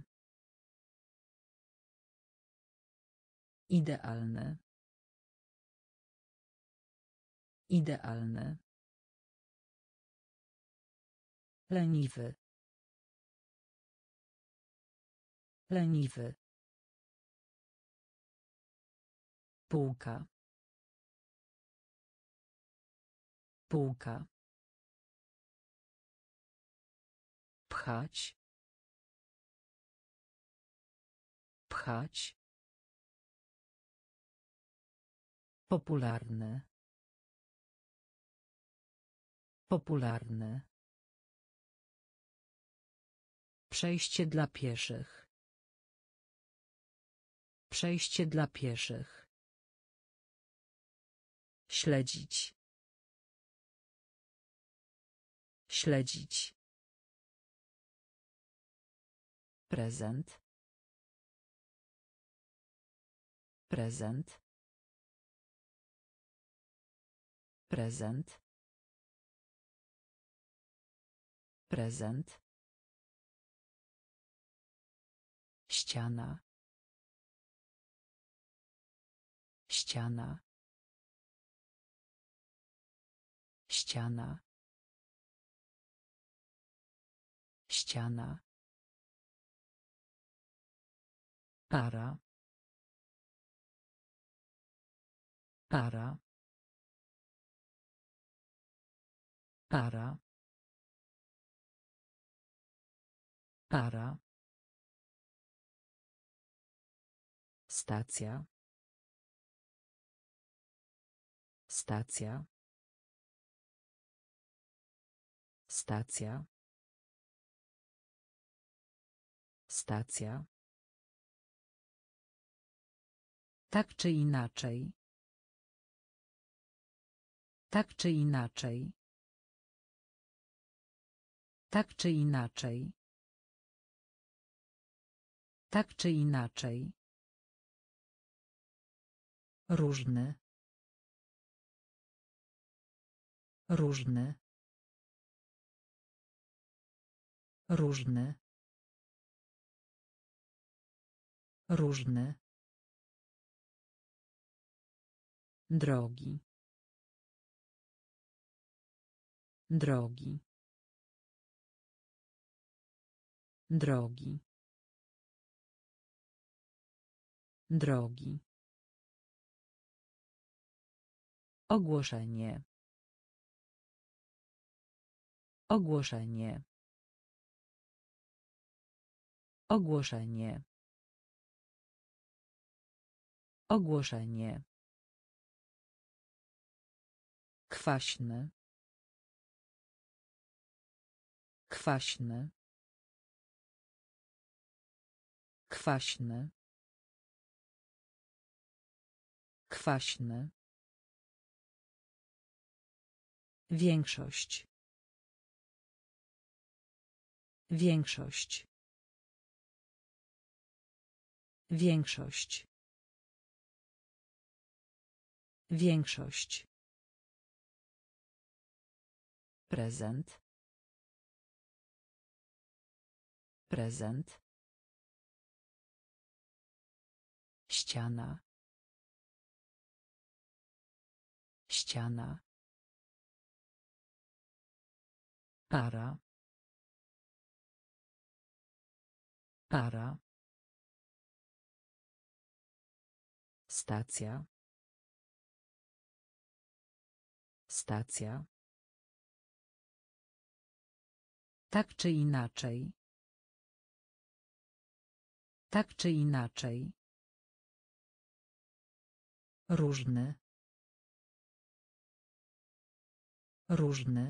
Idealne. Idealne. Leniwy. Leniwy. Półka. Półka. Pchać. Pchać. Popularny. Popularny. Przejście dla pieszych. Przejście dla pieszych. Śledzić. Śledzić. Prezent. Prezent. Prezent. Prezent. Ściana. Ściana. Ściana. Ściana. Para. Para. Para. Para. Stacja. Stacja. Stacja. Stacja. Tak czy inaczej. Tak czy inaczej. Tak czy inaczej. Tak czy inaczej. Różny. Różny. Różny. Różny. Drogi. Drogi. Drogi. Drogi. Ogłoszenie. Ogłoszenie. Ogłoszenie. Ogłoszenie. Kwaśny. Kwaśny. Kwaśny. Kwaśny. Większość. Większość. Większość. Większość. Prezent. Prezent. Ściana. Ściana. Para. Para. Stacja. Stacja. Tak czy inaczej. Tak czy inaczej. Różny. Różny.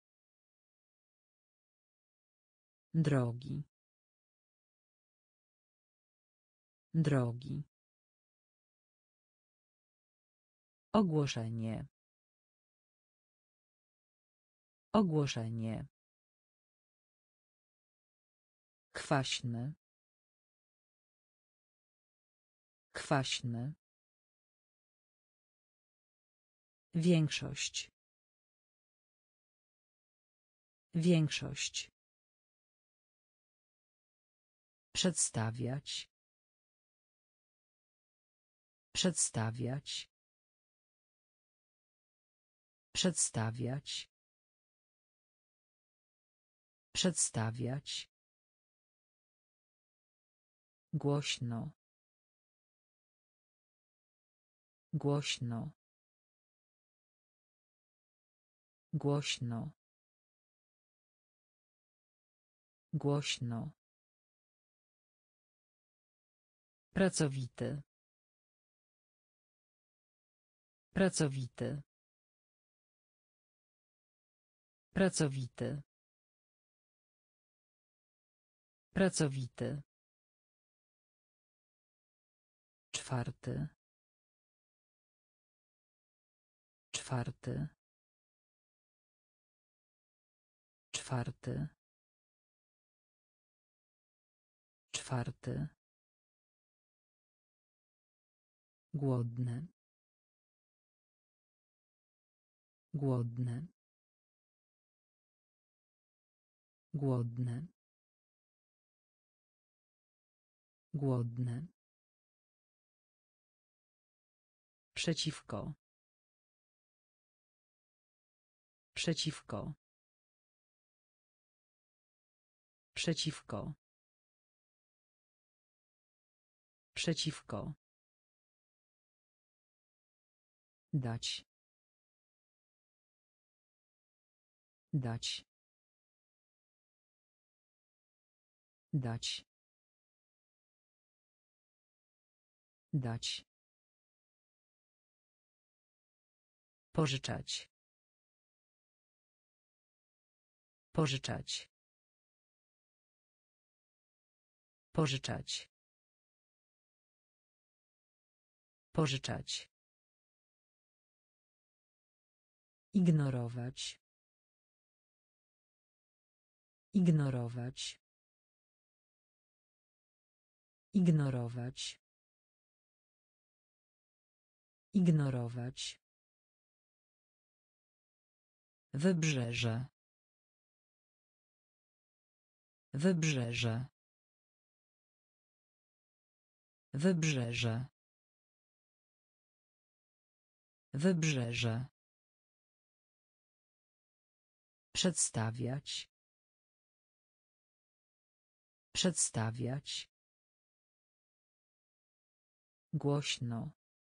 Drogi. Drogi. Ogłoszenie. Ogłoszenie. Kwaśny. Kwaśny. Większość. Większość. Przedstawiać. Przedstawiać. Przedstawiać. Przedstawiać. Głośno. Głośno. Głośno. Głośno. Pracowity. Pracowity. Pracowity. Pracowity. Czwarty. Czwarty. Czwarty. Czwarty. Głodny. Głodny. Głodny. Głodny. Przeciwko. Przeciwko. Przeciwko. Przeciwko. Dać. Dać. Dać. Dać. Pożyczać. Pożyczać. Pożyczać. Pożyczać. Ignorować. Ignorować. Ignorować. Ignorować. Wybrzeże. Wybrzeże. Wybrzeże. Wybrzeże. Przedstawiać. Przedstawiać. Głośno.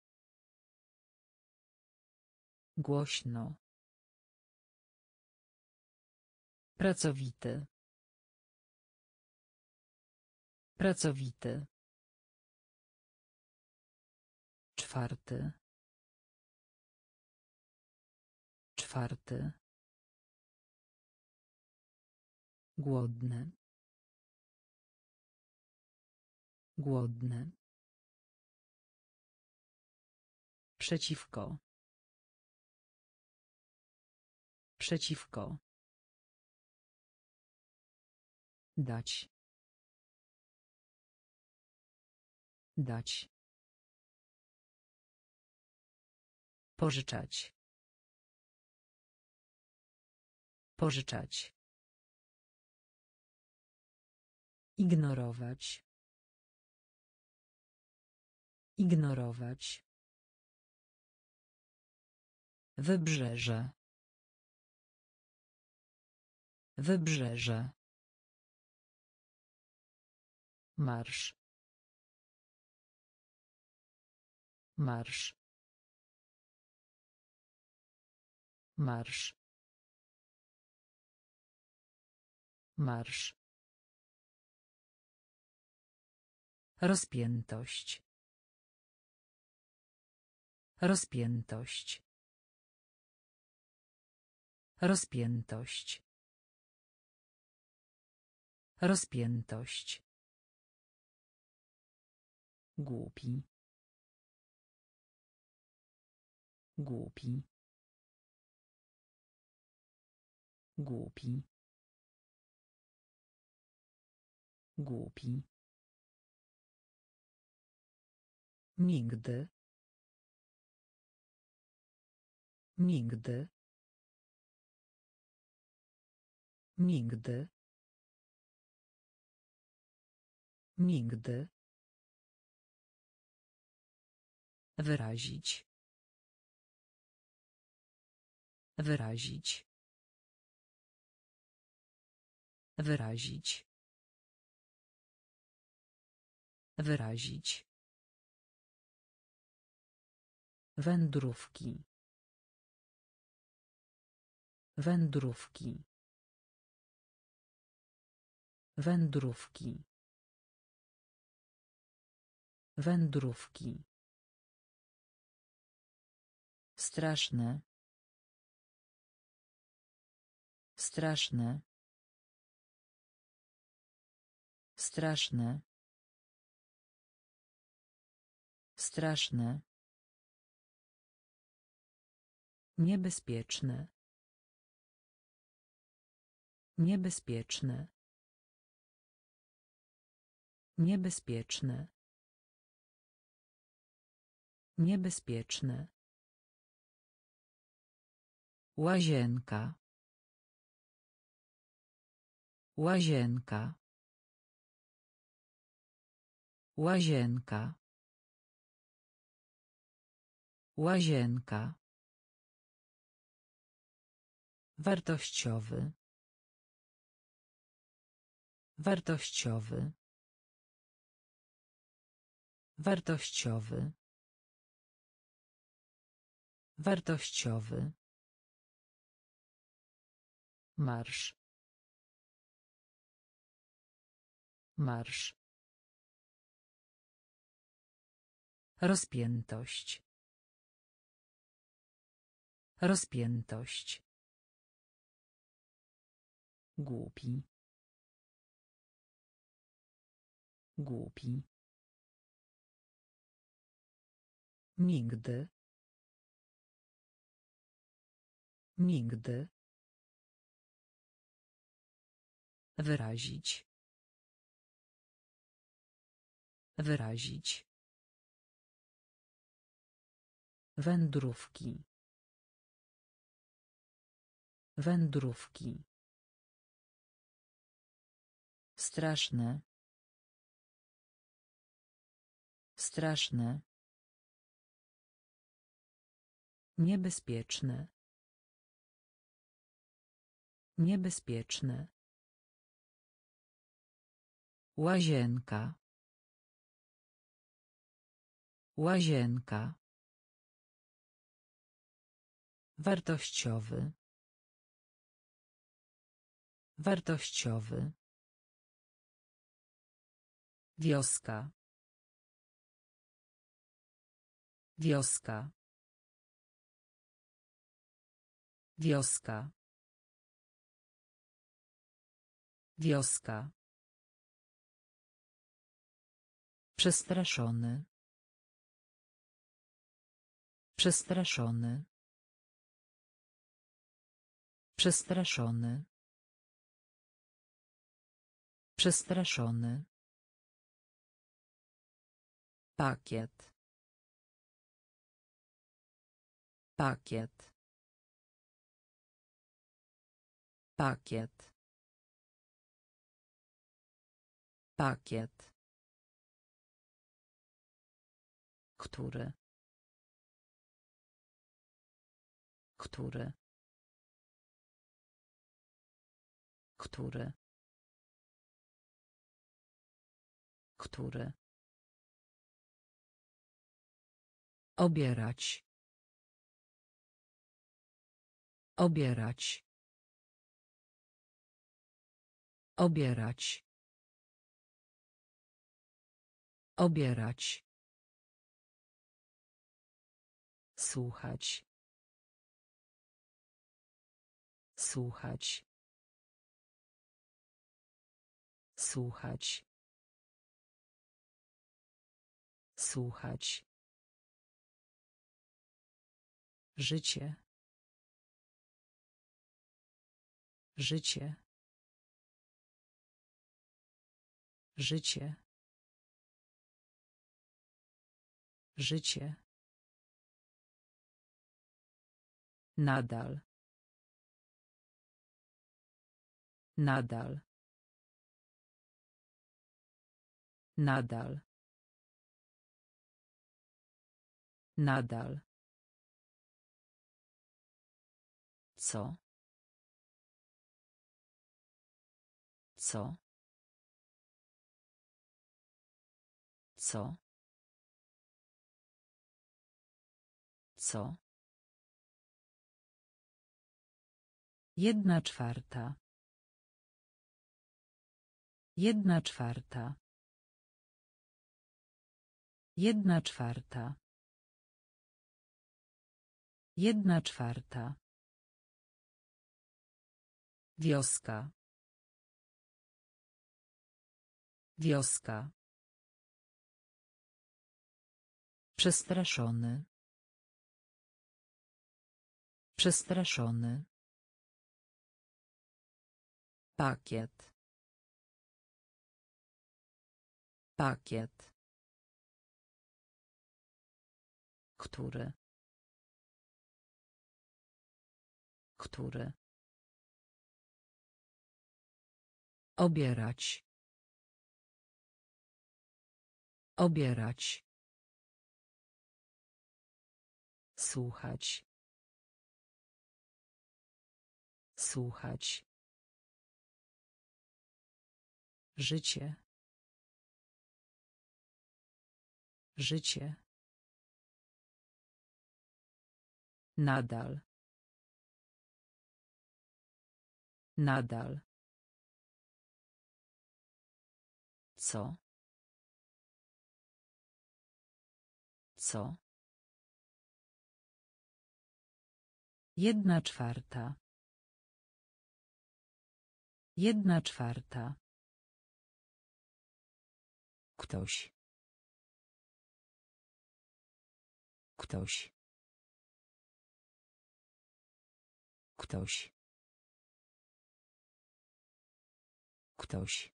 Głośno. Pracowity. Pracowity. Czwarty. Czwarty. Głodny. Głodny. Przeciwko. Przeciwko. Dać. Dać. Pożyczać. Pożyczać. Ignorować. Ignorować. Wybrzeże. Wybrzeże. Marsz. Marsz. Marsz. Marsz. Rozpiętość. Rozpiętość. Rozpiętość. Rozpiętość. Głupi. Głupi. Głupi. Głupi. Nigdy. Nigdy. Nigdy. Nigdy. Wyrazić. Wyrazić. Wyrazić. Wyrazić. Wędrówki. Wędrówki. Wędrówki. Wędrówki. Straszne. Straszne. Straszne. Straszne. Niebezpieczne. Niebezpieczne. Niebezpieczne. Niebezpieczne. Łazienka. Łazienka. Łazienka. Łazienka. Wartościowy. Wartościowy. Wartościowy. Wartościowy. Marsz. Marsz. Rozpiętość. Rozpiętość. Głupi. Głupi. Nigdy. Nigdy. Wyrazić. Wyrazić. Wędrówki. Wędrówki. Straszne. Straszne. Niebezpieczne. Niebezpieczne. Łazienka. Łazienka. Wartościowy. Wartościowy. Wioska. Wioska. Wioska. Wioska. Przestraszony. Przestraszony. Przestraszony. Przestraszony. Pakiet. Pakiet. Pakiet. Pakiet. Który. Który. Który. Który. Obierać. Obierać. Obierać. Obierać. Słuchać. Słuchać. Słuchać. Słuchać. Życie. Życie. Życie. Życie. Nadal. Nadal. Nadal. Nadal. Co? Co? Co? Co? Jedna czwarta. Jedna czwarta. Jedna czwarta. Jedna czwarta. Wioska. Wioska. Przestraszony. Przestraszony. Pakiet. Pakiet. Który. Który. Obierać. Obierać. Słuchać. Słuchać. Życie. Życie. Nadal. Nadal. Co? Co? Jedna czwarta. Jedna czwarta. Ktoś. Ktoś. Ktoś. Ktoś.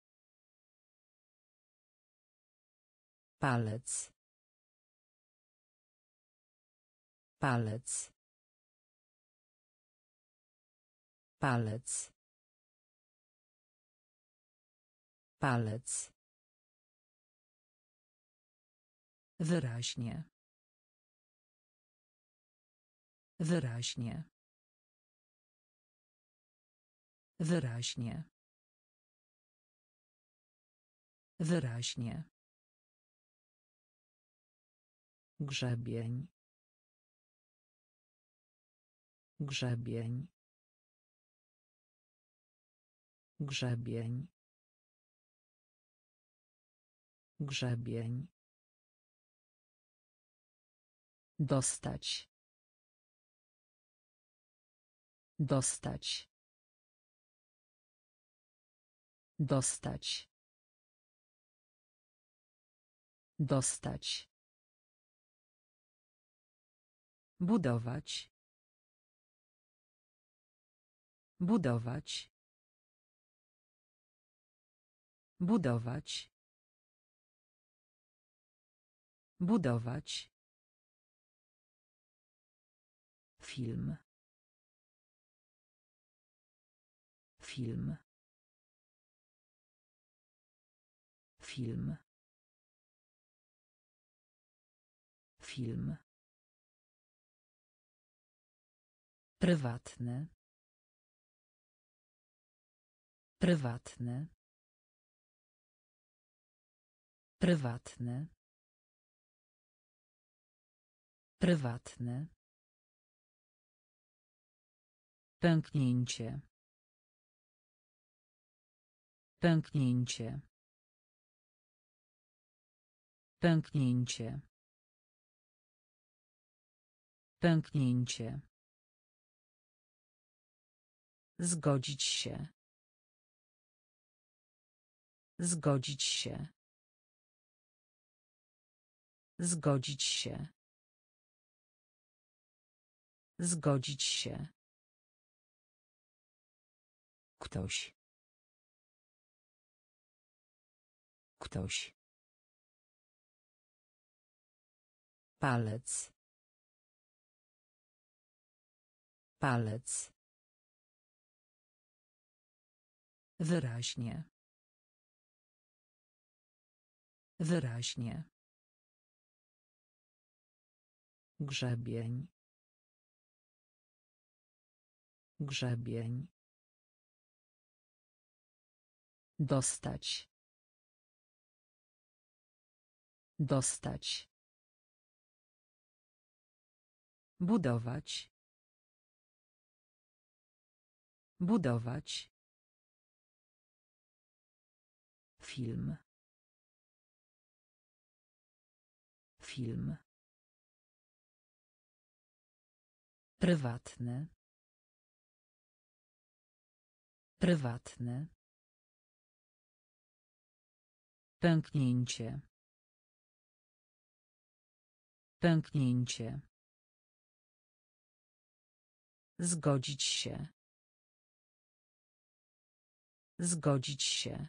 Palec. Palec. Palec. Palec. Wyraźnie. Wyraźnie. Wyraźnie. Wyraźnie. Grzebień. Grzebień. Grzebień. Grzebień. Dostać. Dostać. Dostać. Dostać. Budować. Budować. Budować. Budować. Film. Film. Film. Film. Prywatny. Prywatny. Prywatny. Prywatny. Pęknięcie. Pęknięcie. Pęknięcie. Pęknięcie. Zgodzić się. Zgodzić się. Zgodzić się. Zgodzić się. Ktoś. Ktoś. Palec. Palec. Wyraźnie. Wyraźnie. Grzebień. Grzebień. Dostać. Dostać. Budować. Budować. Film. Film. Prywatny. Prywatny. Pęknięcie. Pęknięcie. Zgodzić się. Zgodzić się.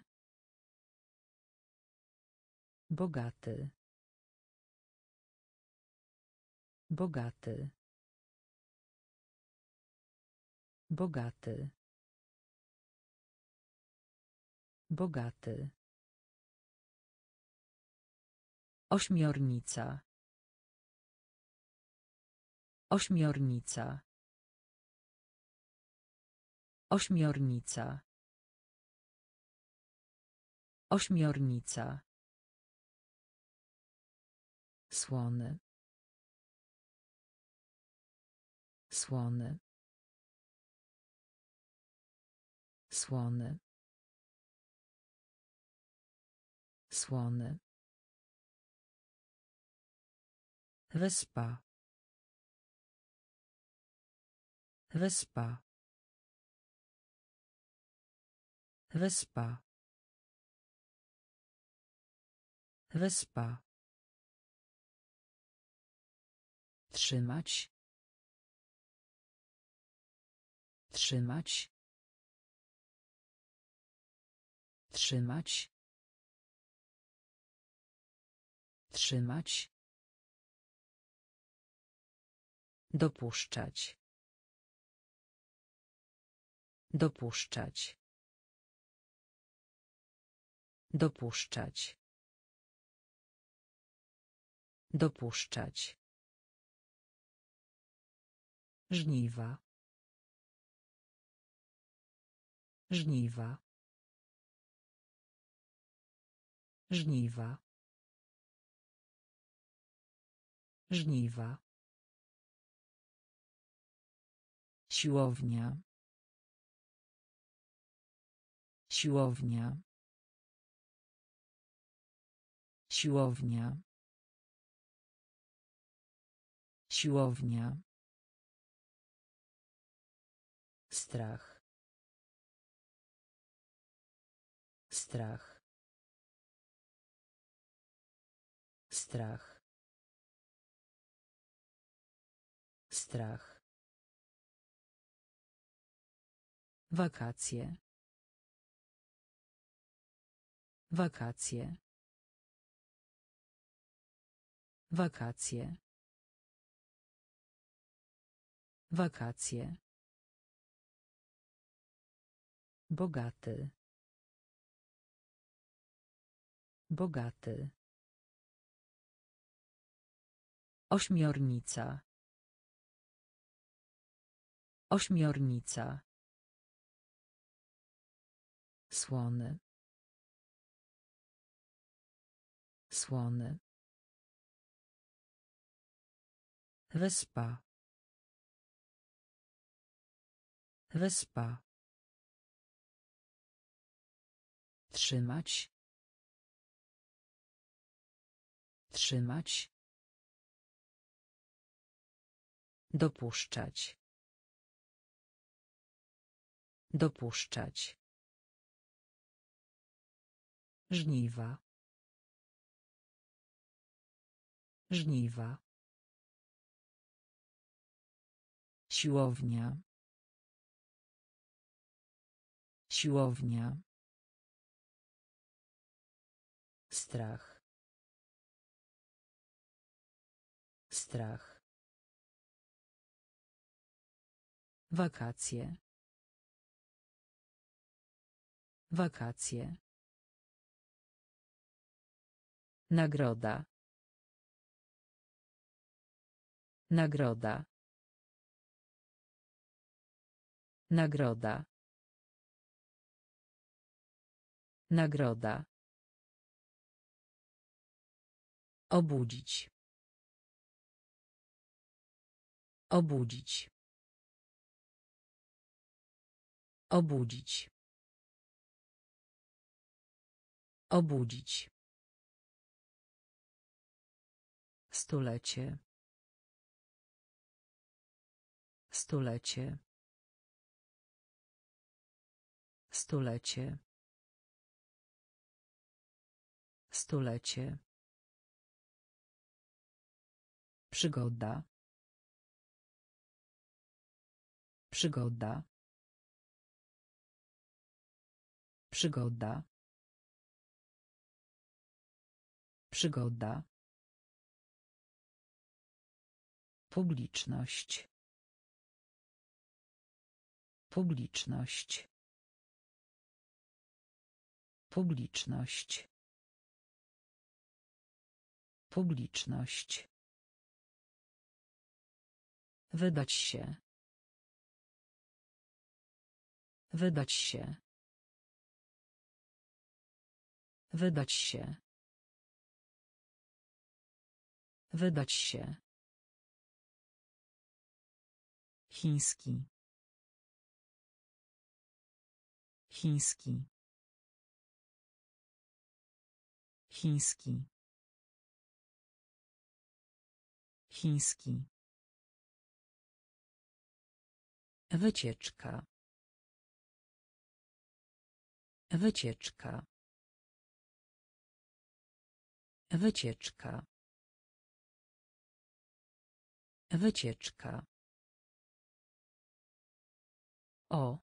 Bogaty. Bogaty. Bogaty. Bogaty. Ośmiornica. Ośmiornica. Ośmiornica. Ośmiornica. Słony. Słony. Słony. Słony. Wyspa. Wyspa. Wyspa. Wyspa. Trzymać. Trzymać. Trzymać. Trzymać. Dopuszczać. Dopuszczać. Dopuszczać. Dopuszczać. Żniwa. Żniwa. Żniwa. Żniwa. Siłownia. Siłownia. Siłownia. Siłownia. Strach. Strach. Strach. Strach. Wakacje. Wakacje. Wakacje. Wakacje. Bogaty. Bogaty. Ośmiornica. Ośmiornica. Słony. Słony. Wyspa. Wyspa. Trzymać. Trzymać. Dopuszczać. Dopuszczać. Żniwa. Żniwa. Siłownia. Siłownia. Strach. Strach. Wakacje. Wakacje. Nagroda. Nagroda. Nagroda. Nagroda. Obudzić. Obudzić. Obudzić. Obudzić. Stulecie. Stulecie. Stulecie. Stulecie. Przygoda. Przygoda. Przygoda. Przygoda. Publiczność. Publiczność. Publiczność. Publiczność. Wydać się. Wydać się. Wydać się. Wydać się. Chiński. Chiński. Chiński. Chiński. Wycieczka. Wycieczka. Wycieczka. Wycieczka. O.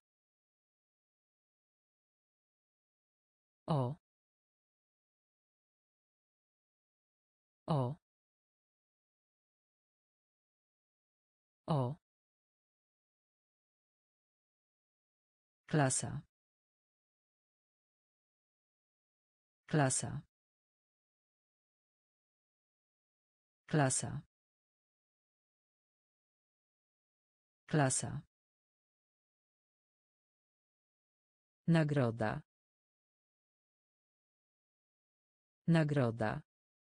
O. O. O. Klasa. Klasa. Klasa. Klasa. Nagroda. Nagroda.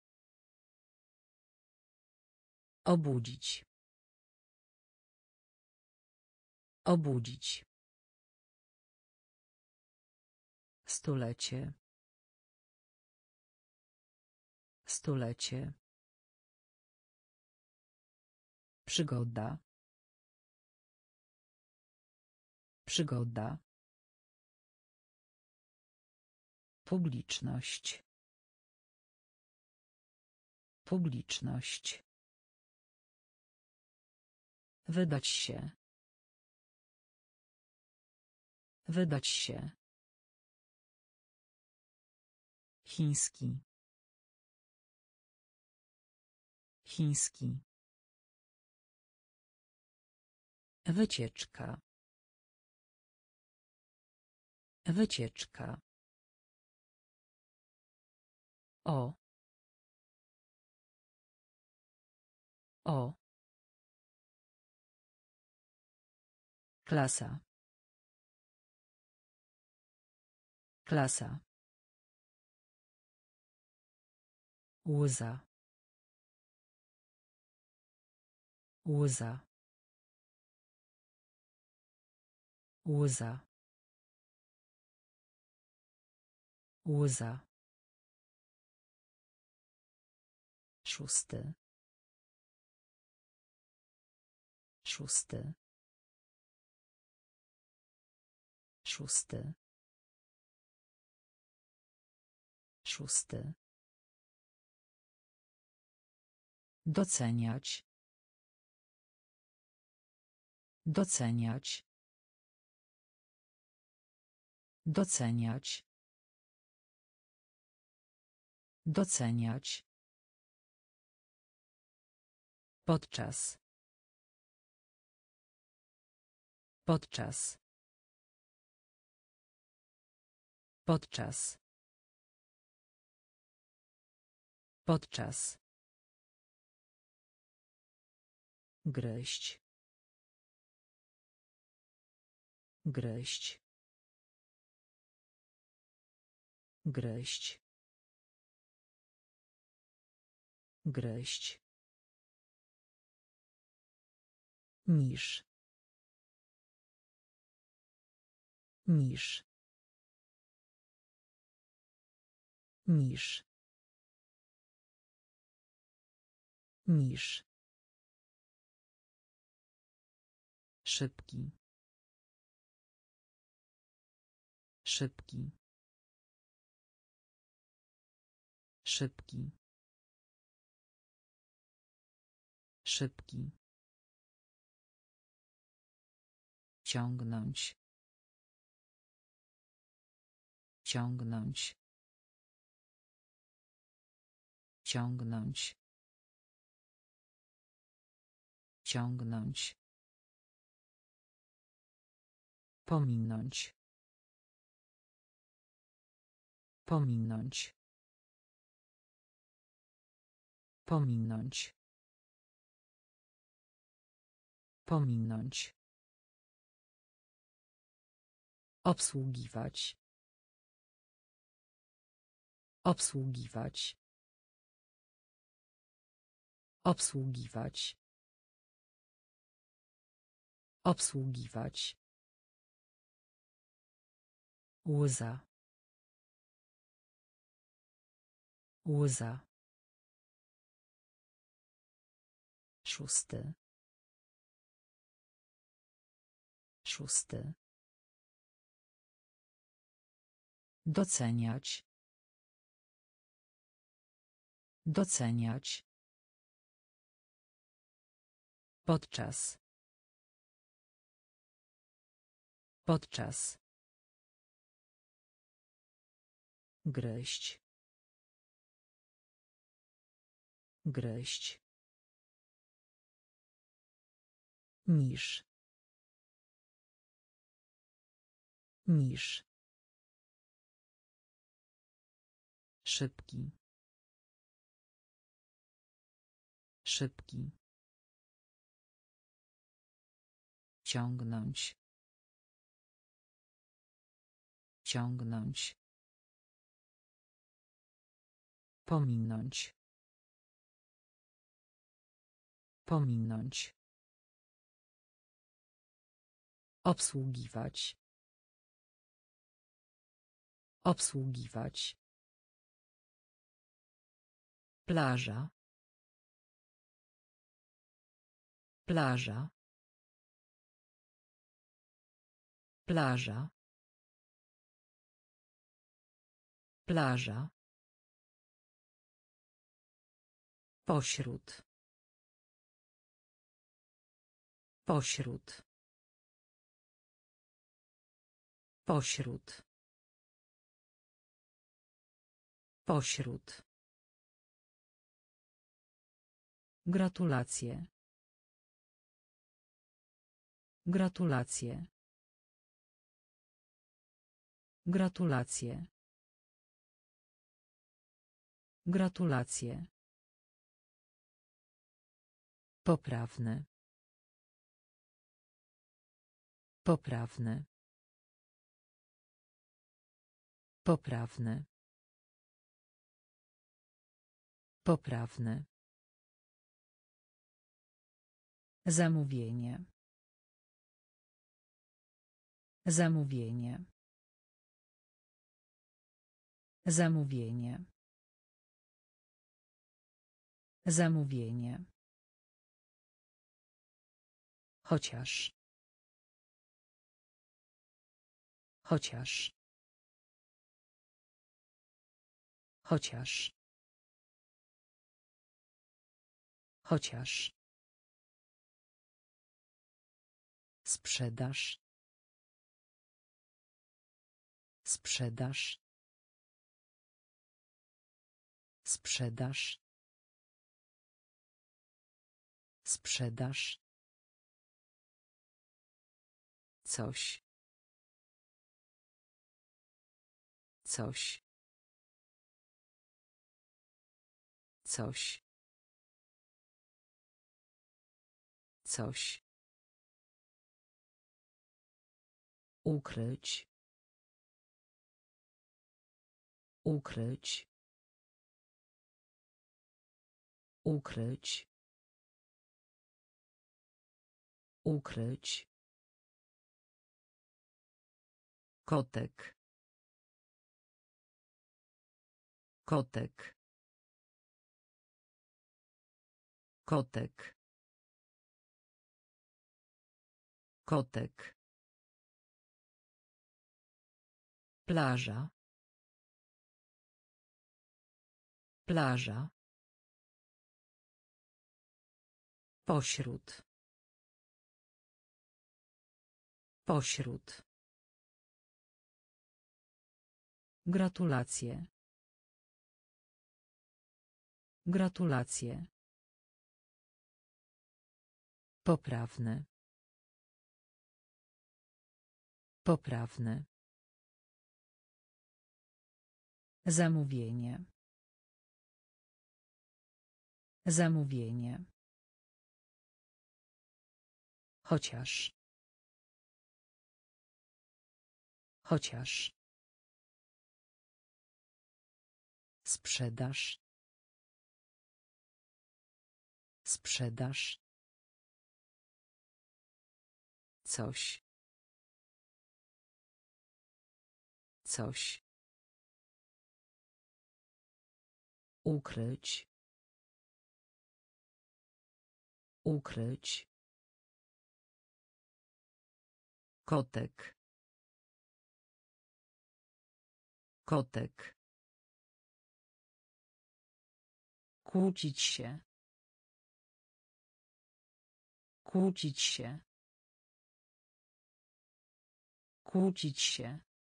Obudzić. Obudzić. Stulecie. Stulecie. Przygoda. Przygoda. Publiczność. Publiczność. Wydać się. Wydać się. Chiński. Chiński. Wycieczka. Wycieczka. O. O. Klasa. Klasa. Łza. Łza. Łza. Łza. Szósty. Szósty. Szósty. Szósty. Doceniać. Doceniać. Doceniać. Doceniać. Podczas. Podczas. Podczas. Podczas. Gryźć. Gryźć. Gryźć. Gryźć. Niż. Niż. Niż. Niż. Szybki. Szybki. Szybki. Szybki. Ciągnąć. Ciągnąć. Ciągnąć. Ciągnąć. Pominąć. Pominąć. Pominąć. Pominąć. Obsługiwać. Obsługiwać. Obsługiwać. Obsługiwać. Łza. Łza. Szósty. Szósty. Doceniać. Doceniać. Podczas. Podczas. Gryźć. Gryźć. Niż. Niż. Szybki. Szybki. Ciągnąć. Ciągnąć. Pominąć. Pominąć. Obsługiwać. Obsługiwać. Plaża. Plaża. Plaża. Plaża. Pośród. Pośród. Pośród. Pośród. Gratulacje. Gratulacje. Gratulacje. Gratulacje. Poprawny. Poprawny. Poprawny. Poprawny. Zamówienie. Zamówienie. Zamówienie. Zamówienie. Chociaż. Chociaż. Chociaż. Chociaż. Sprzedaż. Sprzedaż. Sprzedaż. Sprzedaż. Coś. Coś. Coś. Coś. Ukryć. Ukryć. Ukryć. Ukryć. Kotek. Kotek. Kotek. Kotek. Plaża. Plaża. Pośród. Pośród. Gratulacje. Gratulacje. Poprawny. Poprawny. Zamówienie. Zamówienie. Chociaż. Chociaż. Sprzedaż. Sprzedaż. Coś. Coś. Ukryć. Ukryć. Kotek. Kotek. Kłócić się. Kłócić się. Kłócić się.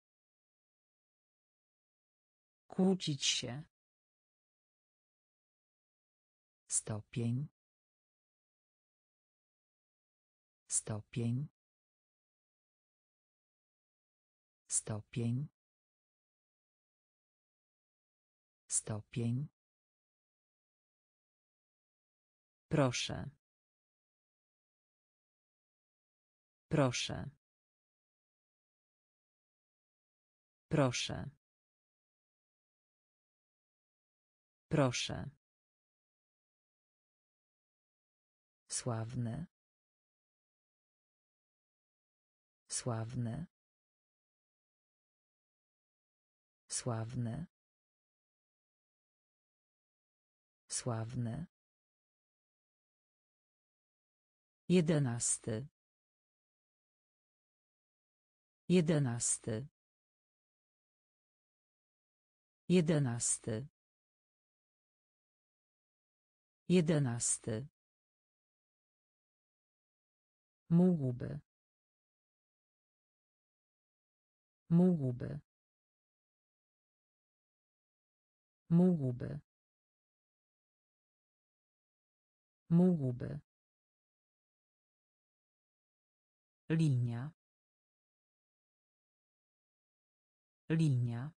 Kłócić się. Stopień. Stopień. Stopień. Stopień. Proszę. Proszę. Proszę. Proszę. Sławny. Sławny. Sławny. Sławny. Jedenasty. Jedenasty. Jedenasty. Jedenasty. Mógłby. Mógłby. Mógłby. Mógłby. Linia. Linia.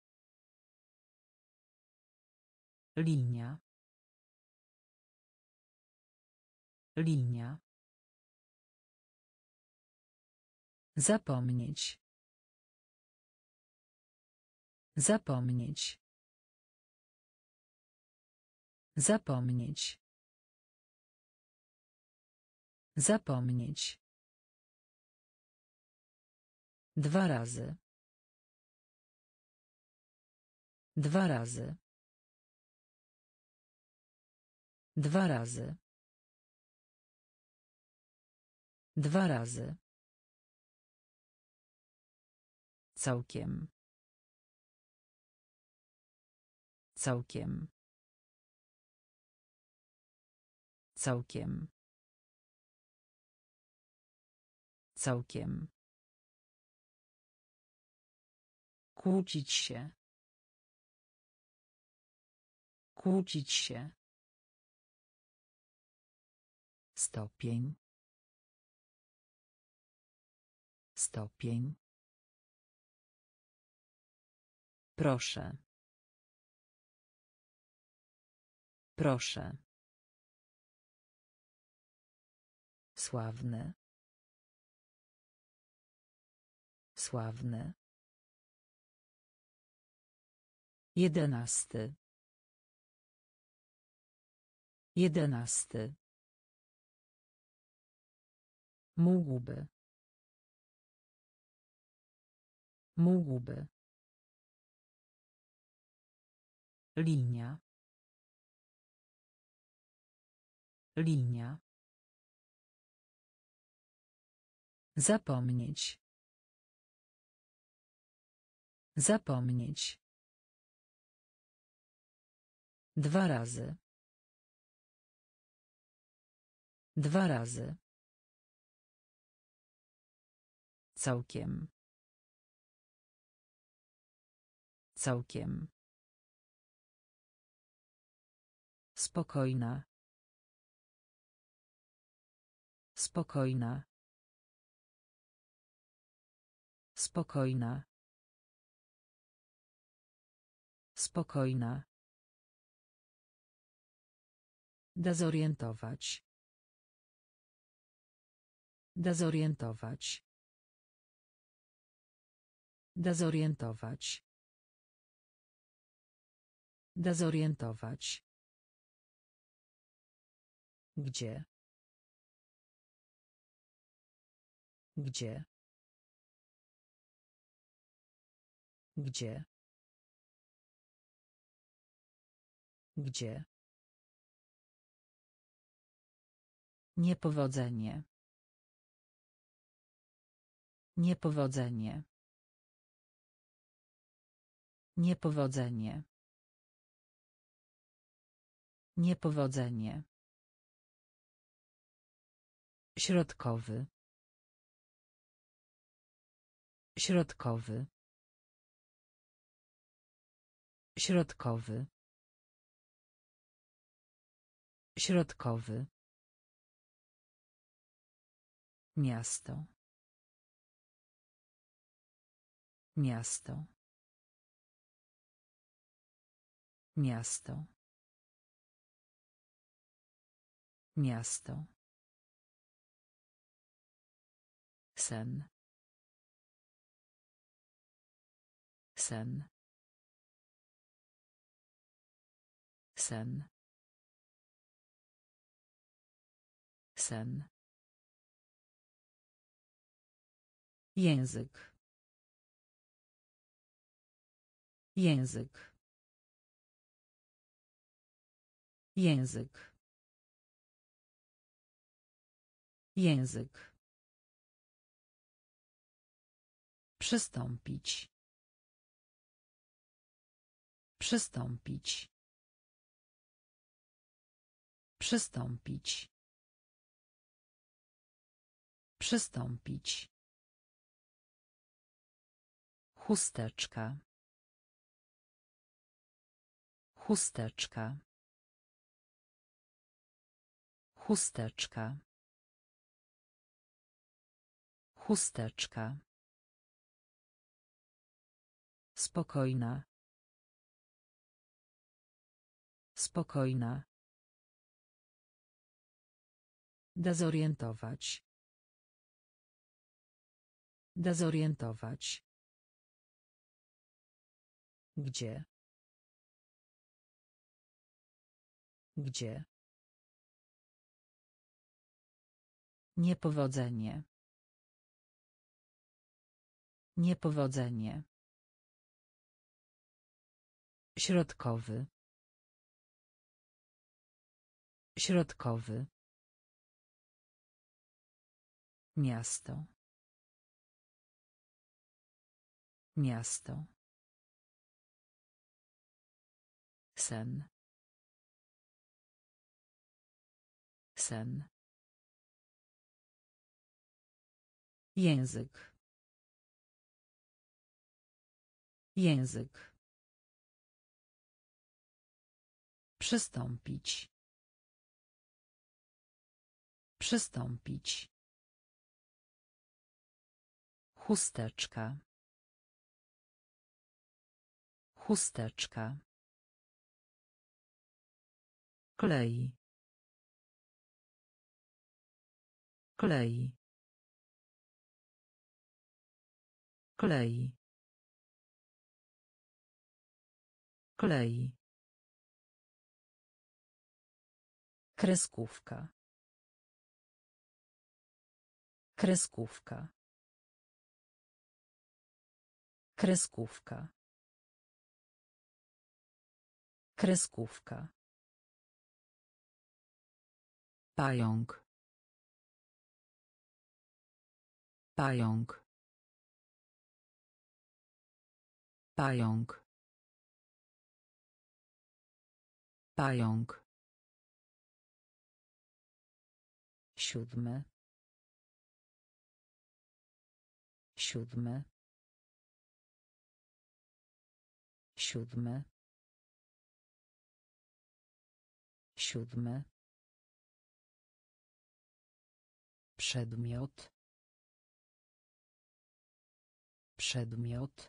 Linia. Linia. Zapomnieć. Zapomnieć. Zapomnieć. Zapomnieć. Dwa razy. Dwa razy. Dwa razy. Dwa razy. Całkiem. Całkiem. Całkiem. Całkiem. Kłócić się. Kłócić się. Stopień. Stopień. Proszę. Proszę. Sławny. Sławny. Jedenasty. Jedenasty. Mógłby. Mógłby. Linia. Linia. Zapomnieć. Zapomnieć. Dwa razy. Dwa razy. Całkiem. Całkiem. Spokojna. Spokojna. Spokojna. Spokojna. Dezorientować. Dezorientować. Dezorientować. Dezorientować. Gdzie? Gdzie? Gdzie? Gdzie? Niepowodzenie. Niepowodzenie. Niepowodzenie. Niepowodzenie. Środkowy. Środkowy. Środkowy. Środkowy. Miasto. Miasto. Miasto. Miasto. Sen. Sen. Sen. Sen. Język. Język. Język. Język. Przystąpić. Przystąpić. Przystąpić. Przystąpić. Chusteczka. Chusteczka. Chusteczka. Chusteczka. Spokojna. Spokojna. Dezorientować. Dezorientować. Gdzie? Gdzie? Niepowodzenie. Niepowodzenie. Środkowy. Środkowy. Miasto. Miasto. Sen. Sen. Język. Język. Przystąpić. Przystąpić. Chusteczka. Chusteczka. Klej. Klej. Klej. Klej. Kreskówka. Kreskówka. Kreskówka. Kreskówka. Pająk. Pająk. Pająk. Pająk. Siódmy. Siódmy. Siódmy. Siódmy. Przedmiot. Przedmiot.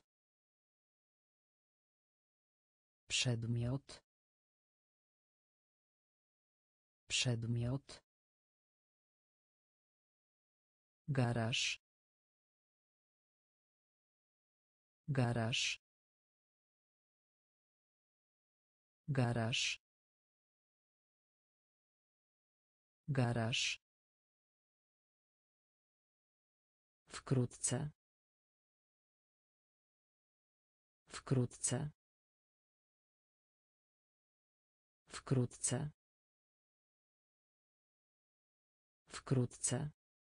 Przedmiot. Przedmiot. Garaż. Garaż. Garaż. Garaż. Wkrótce. Wkrótce. Wkrótce. Wkrótce.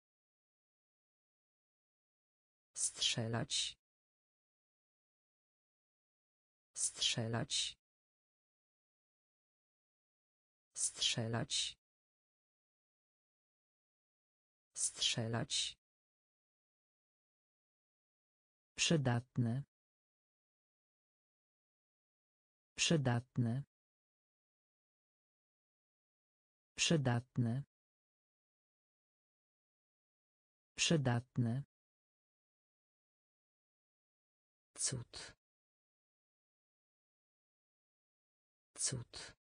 Strzelać. Strzelać. Strzelać. Strzelać. Przydatny. Przydatny. Przydatny. Przydatny. Cud. Cud.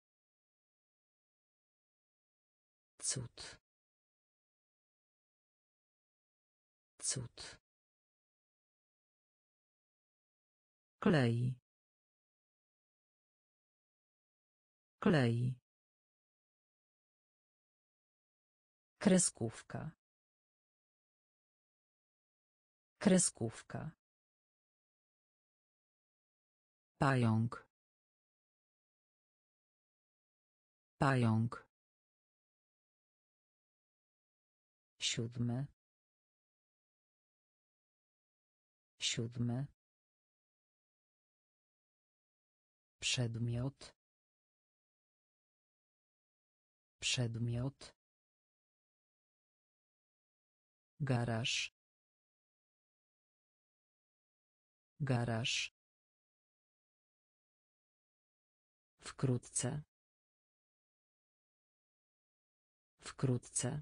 Cud. Cud. Klej. Klej. Kreskówka. Kreskówka. Pająk. Pająk. Siódmy. Siódmy. Przedmiot. Przedmiot. Garaż. Garaż. Wkrótce. Wkrótce.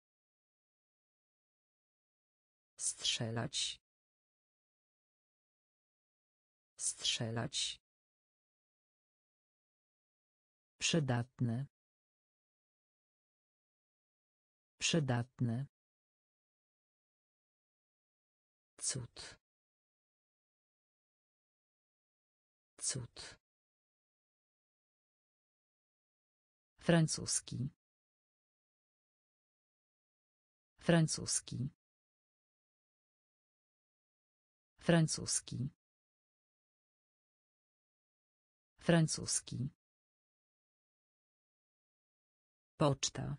Strzelać. Strzelać. Przydatny. Przydatny. Cud. Cud. Francuski. Francuski. Francuski. Francuski. Poczta.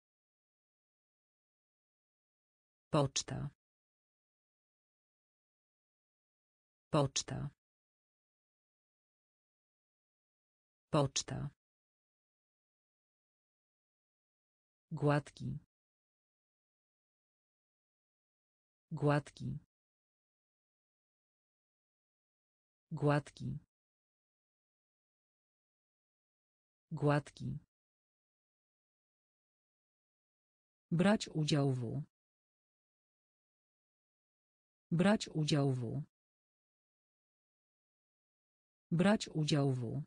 Poczta. Poczta. Poczta. Gładki. Gładki. Gładki. Gładki. Brać udział w. Brać udział w. Brać udział w.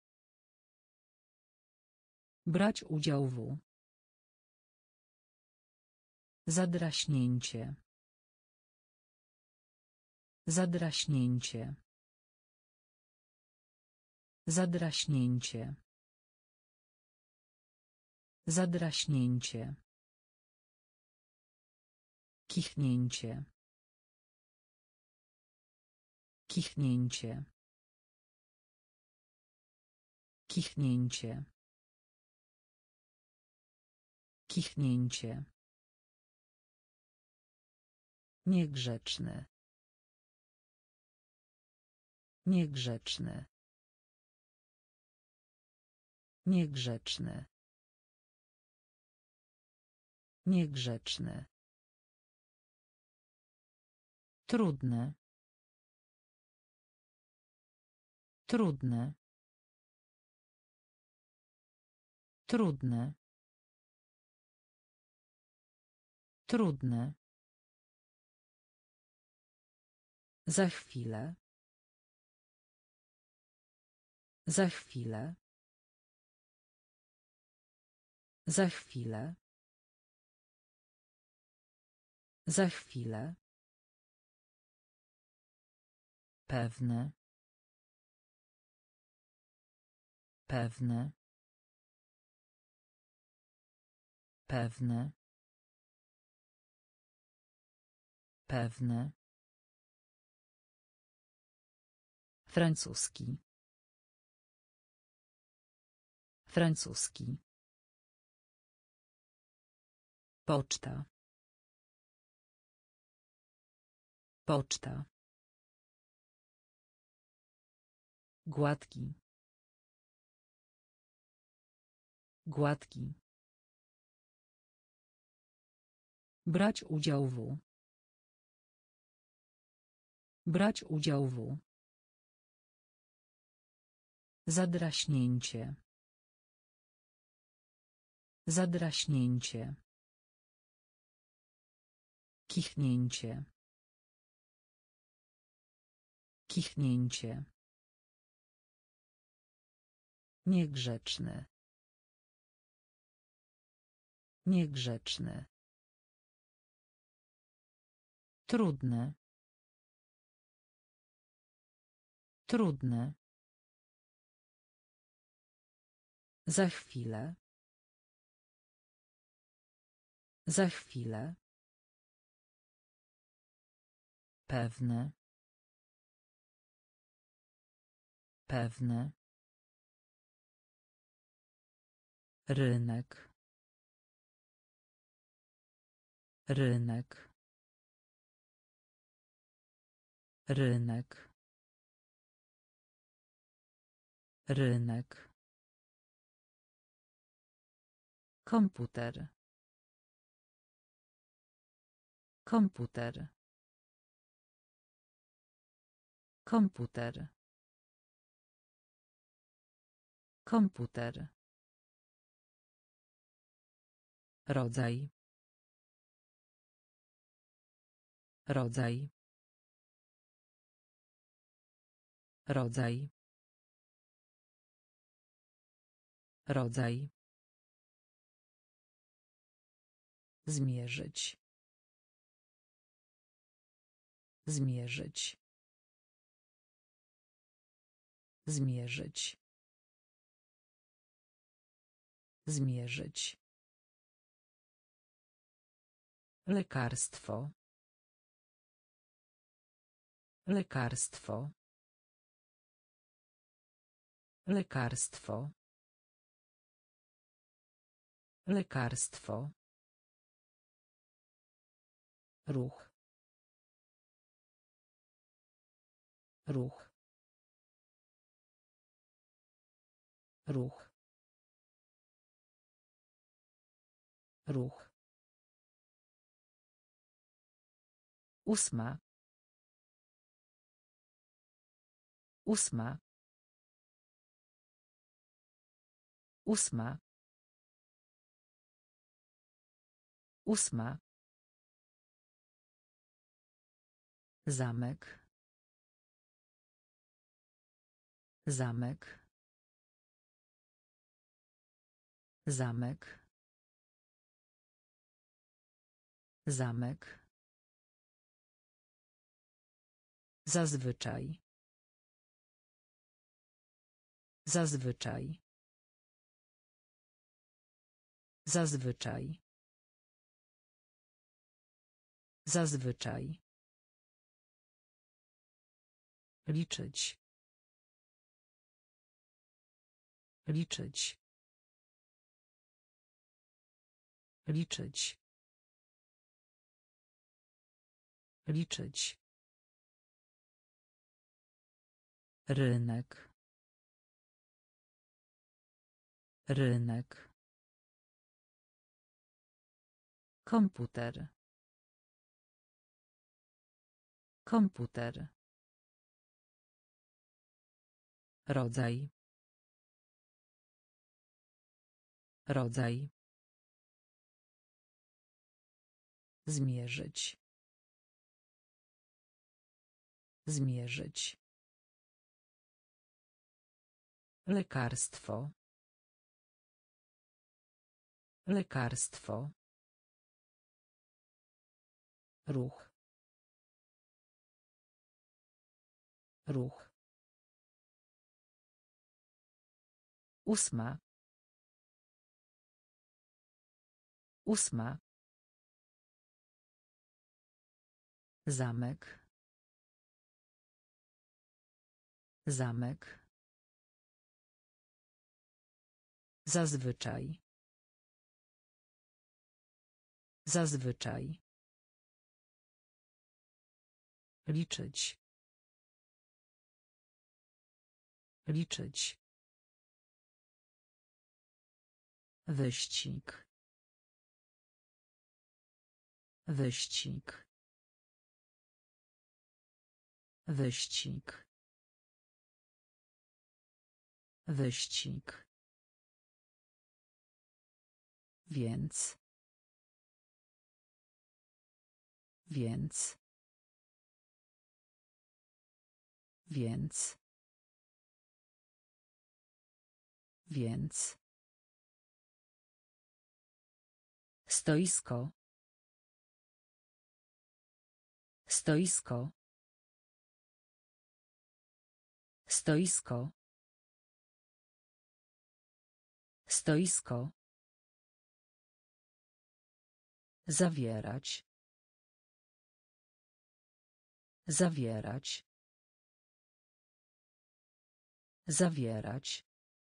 Brać udział w. Zadraśnięcie. Zadraśnięcie. Zadraśnięcie. Zadraśnięcie. Kichnięcie. Kichnięcie. Kichnięcie. Kichnięcie. Niegrzeczny. Niegrzeczny. Niegrzeczny. Niegrzeczny. Trudne. Trudne. Trudne. Trudne. Za chwilę. Za chwilę. Za chwilę. Za chwilę. Pewne. Pewne. Pewne. Pewne. Francuski. Francuski. Poczta. Poczta. Gładki. Gładki. Brać udział w. Brać udział w. Zadraśnięcie. Zadraśnięcie. Kichnięcie. Kichnięcie. Niegrzeczny. Niegrzeczny. Trudne. Trudne. Za chwilę. Za chwilę. Pewne. Pewne. Rynek. Rynek. Rynek. Rynek. Komputer. Komputer. Komputer. Komputer. Rodzaj. Rodzaj. Rodzaj. Rodzaj. Zmierzyć. Zmierzyć. Zmierzyć. Zmierzyć. Lekarstwo. Lekarstwo. Lekarstwo. Lekarstwo. Ruch. Ruch. Ruch. Ruch. Ósma. Ósma. Ósma. Ósma. Zamek. Zamek. Zamek. Zamek. Zazwyczaj. Zazwyczaj. Zazwyczaj. Zazwyczaj. Liczyć. Liczyć. Liczyć. Liczyć. Rynek. Rynek. Komputer. Komputer. Rodzaj. Rodzaj. Zmierzyć. Zmierzyć. Lekarstwo. Lekarstwo. Ruch. Ruch. Ósma. Ósma. Zamek. Zamek. Zazwyczaj. Zazwyczaj. Liczyć. Liczyć. Wyścig. Wyścig. Wyścig. Wyścig. Więc. Więc. Więc. Więc. Stoisko. Stoisko. Stoisko. Stoisko. Zawierać. Zawierać. Zawierać.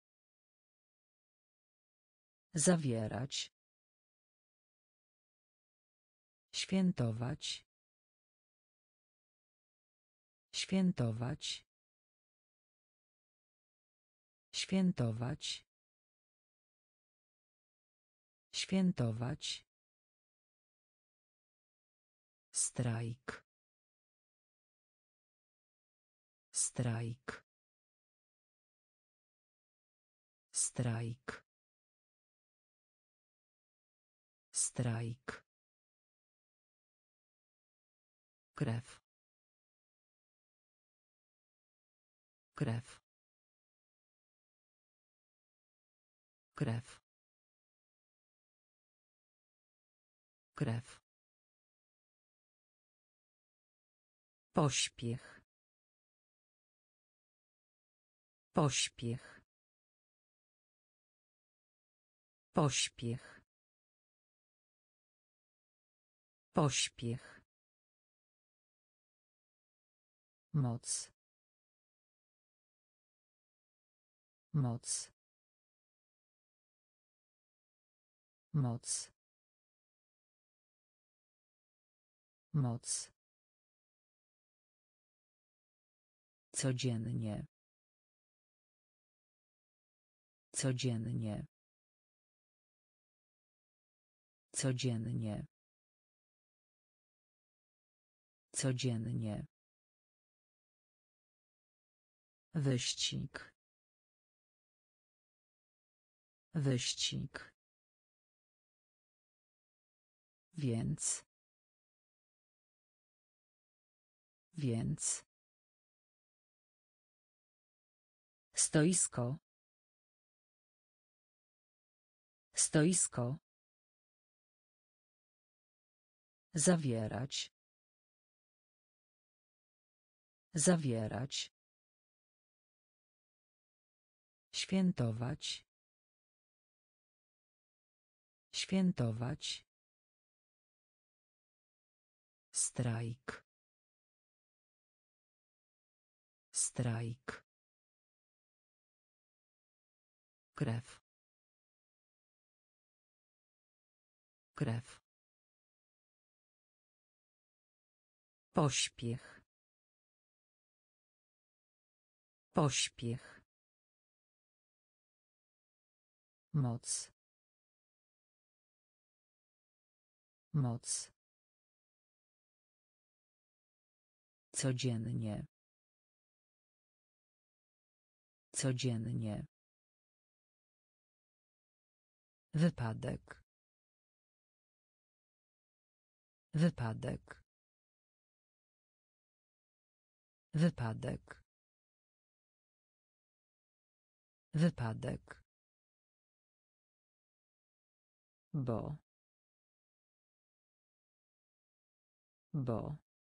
Zawierać. Świętować. Świętować. Świętować. Świętować. Strajk. Strajk. Strajk. Strajk. Krew. Krew. Krew. Krew. Pośpiech. Pośpiech. Pośpiech. Pośpiech. Moc. Moc. Moc. Moc. Codziennie. Codziennie. Codziennie. Codziennie. Wyścig. Wyścig. Więc. Więc. Stoisko. Stoisko. Zawierać. Zawierać. Świętować. Świętować. Strajk. Strajk. Krew. Krew. Pośpiech. Pośpiech. Moc. Moc. Codziennie. Codziennie. Wypadek. Wypadek. Wypadek. Wypadek. Bo. Bo.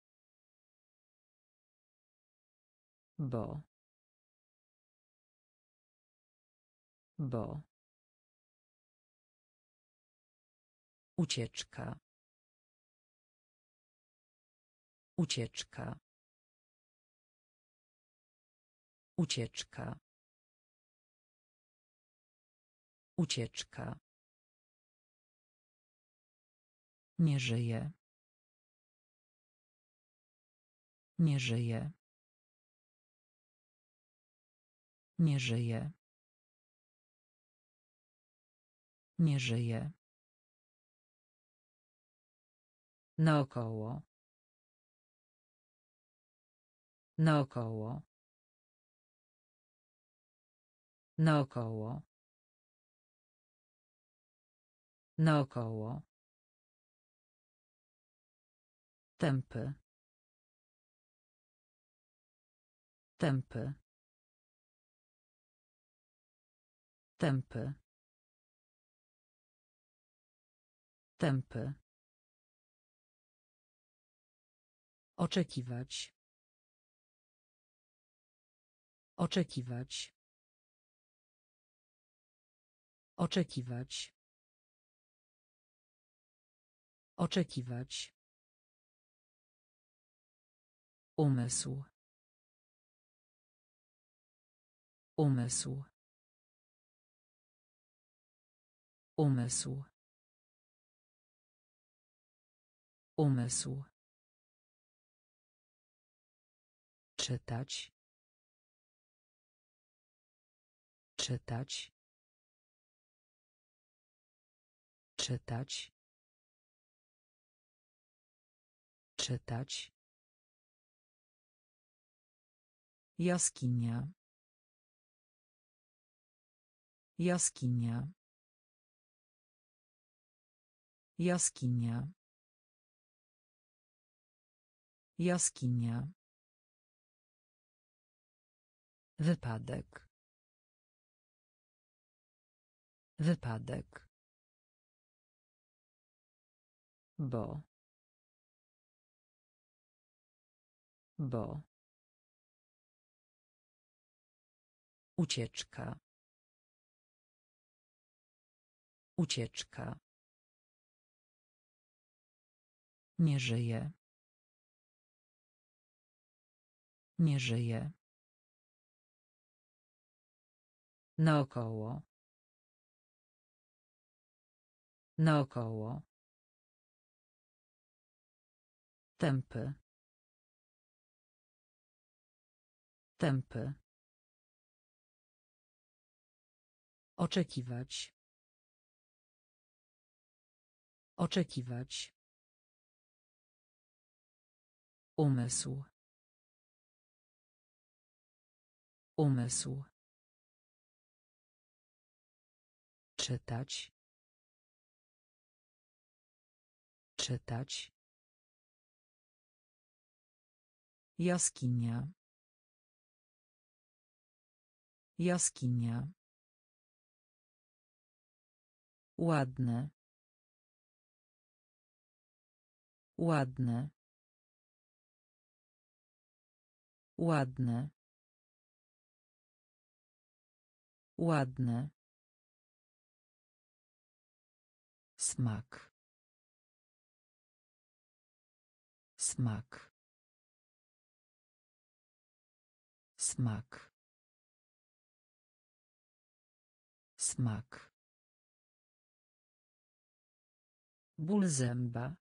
Bo. Bo. Ucieczka. Ucieczka. Ucieczka. Ucieczka. Nie żyje. Nie żyje. Nie żyje. Nie żyje. Naokoło. Naokoło. Naokoło. Naokoło. Tępy. Tępy. Tępy. Tępy. Oczekiwać. Oczekiwać. Oczekiwać. Oczekiwać. Umysł. Umysł. Umysł. Umysł. Czytać. Czytać. Czytać. Czytać. Jaskinia. Jaskinia. Jaskinia. Jaskinia. Wypadek. Wypadek. Bo. Bo. Ucieczka. Ucieczka. Nie żyje. Nie żyje. Naokoło. Naokoło. Tępy. Tępy. Oczekiwać. Oczekiwać. Umysł. Umysł. Czytać. Czytać. Jaskinia. Jaskinia. Ładne. Ładne. Ładne. Ładne. Smak. Smak. Smak. Smak. Ból zęba.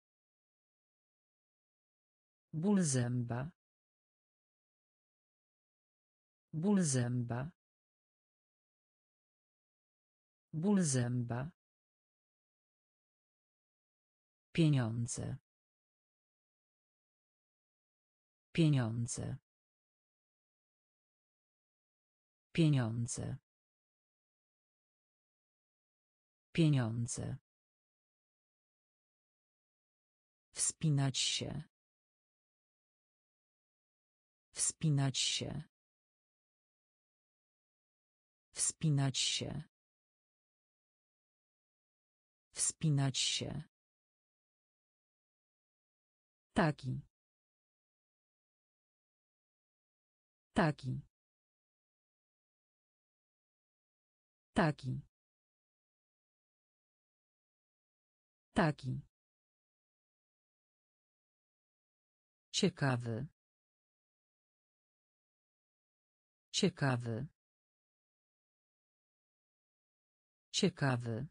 Ból zęba. Ból zęba. Ból zęba. Pieniądze. Pieniądze. Pieniądze. Pieniądze. Wspinać się. Wspinać się. Wspinać się. Wspinać się. Taki. Taki. Taki. Taki. Ciekawy. Ciekawy. Ciekawy.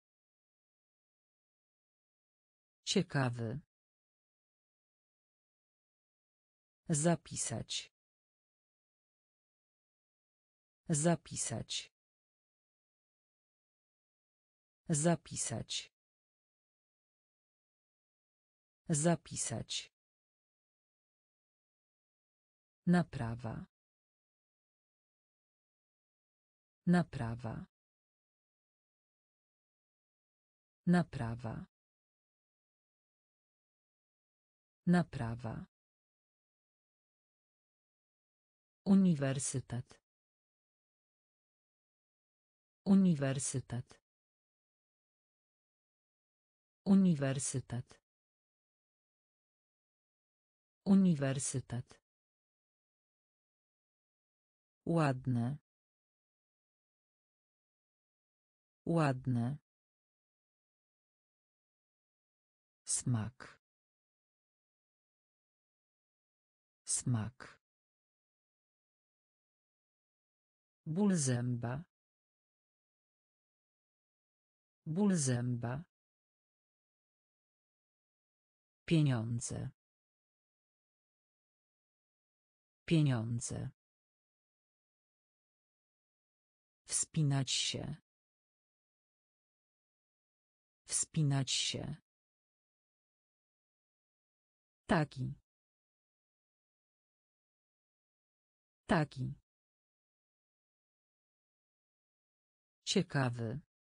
Ciekawy. Zapisać. Zapisać. Zapisać. Zapisać. Naprawa. Naprawa. Naprawa. Naprawa. Uniwersytet. Uniwersytet. Uniwersytet. Uniwersytet. Ładne. Ładne. Smak. Smak. Ból zęba. Ból zęba. Pieniądze. Pieniądze. Wspinać się. Wspinać się. Taki. Taki. Ciekawy.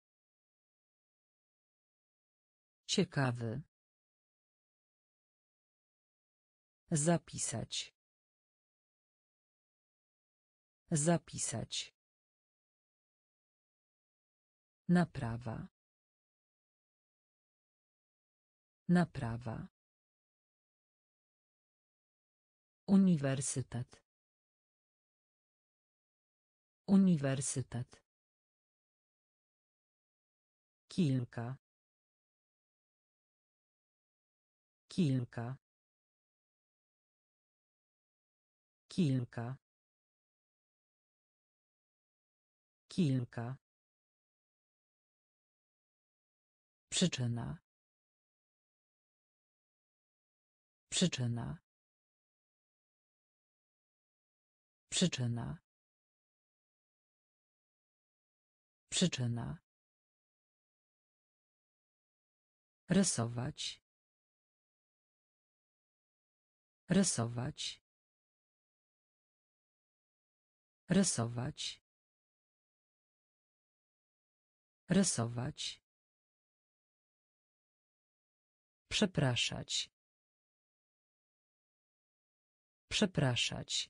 Ciekawy. Zapisać. Zapisać. Naprawa. Naprawa. Uniwersytet. Uniwersytet. Kilka. Kilka. Kilka. Kilka. Przyczyna. Przyczyna. Przyczyna. Przyczyna. Rysować. Rysować. Rysować. Rysować. Przepraszać. Przepraszać.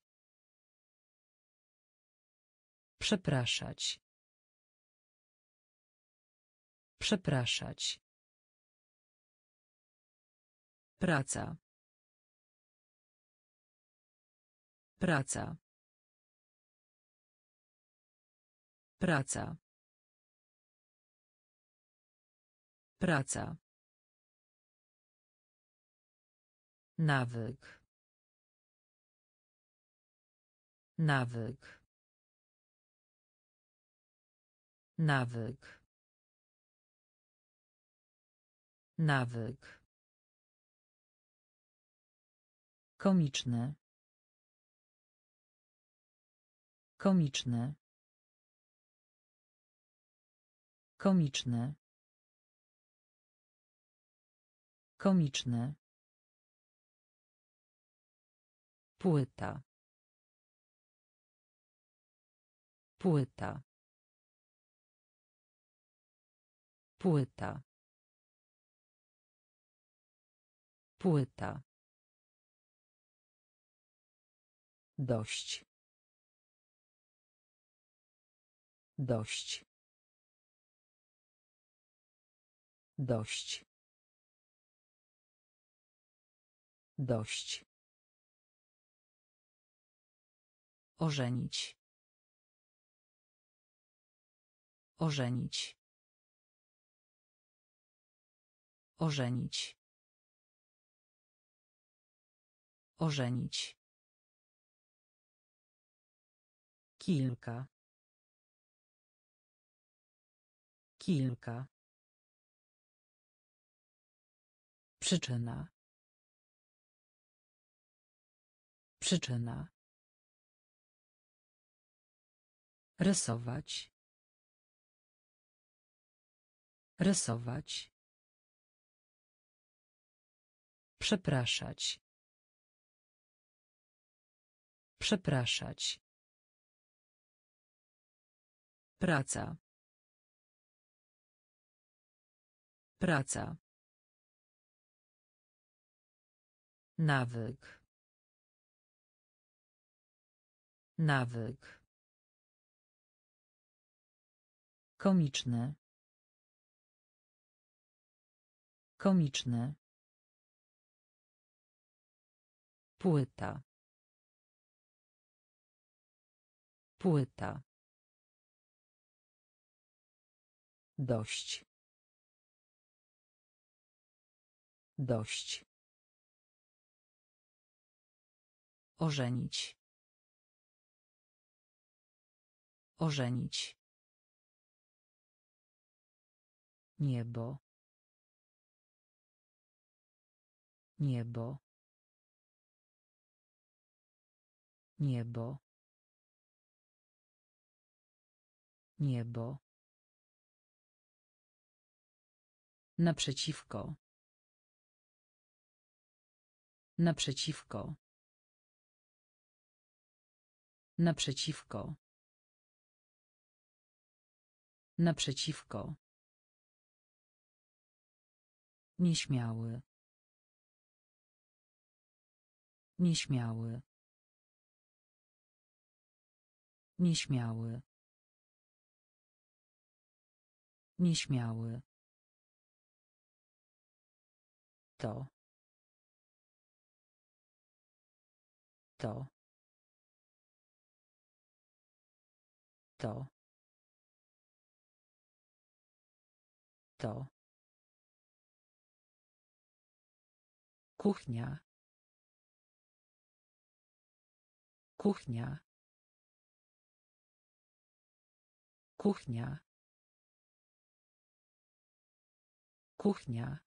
Przepraszać. Przepraszać. Praca. Praca. Praca. Praca. Nawyk. Nawyk. Nawyk. Nawyk. Komiczny. Komiczny. Komiczny. Komiczny. Płyta. Płyta. Płyta. Płyta. Dość. Dość. Dość. Dość. Ożenić. Ożenić. Ożenić. Ożenić. Kilka. Kilka. Przyczyna. Przyczyna. Rysować. Rysować. Przepraszać. Przepraszać. Praca. Praca. Nawyk. Nawyk. Komiczny. Komiczny. Płyta. Płyta. Dość. Dość. Ożenić. Ożenić. Niebo. Niebo. Niebo. Niebo. Naprzeciwko. Naprzeciwko. Naprzeciwko. Naprzeciwko. Nieśmiały. Nieśmiały. Nieśmiały. Nieśmiały. To. To. To. To. Kuchnia. Kuchnia. Kuchnia. Kuchnia.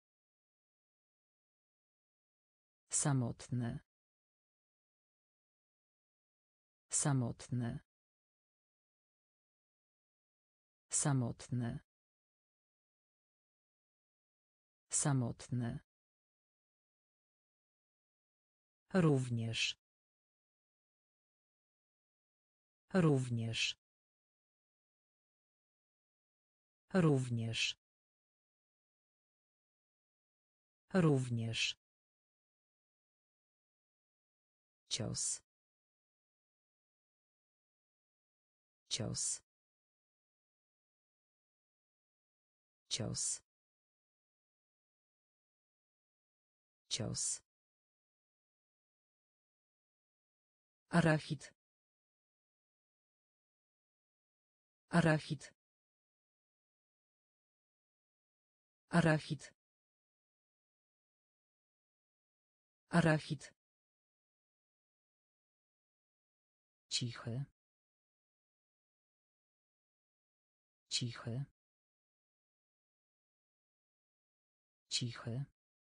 Samotny. Samotny. Samotny. Samotny. Również. Również. Również. Również. Cios. Cios. Cios. Cios. Arachid. Arachid. Arachid. Arachid. Cichy. Cichy. Cichy.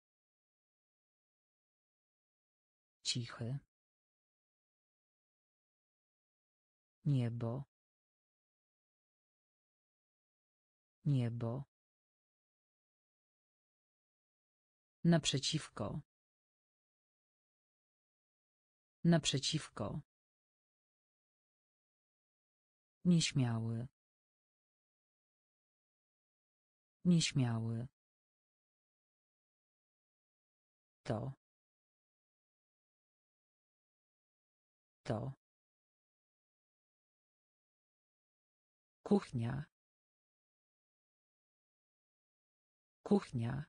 Cichy. Niebo. Niebo. Naprzeciwko. Naprzeciwko. Nieśmiały. Nieśmiały. To. To. Kuchnia. Kuchnia.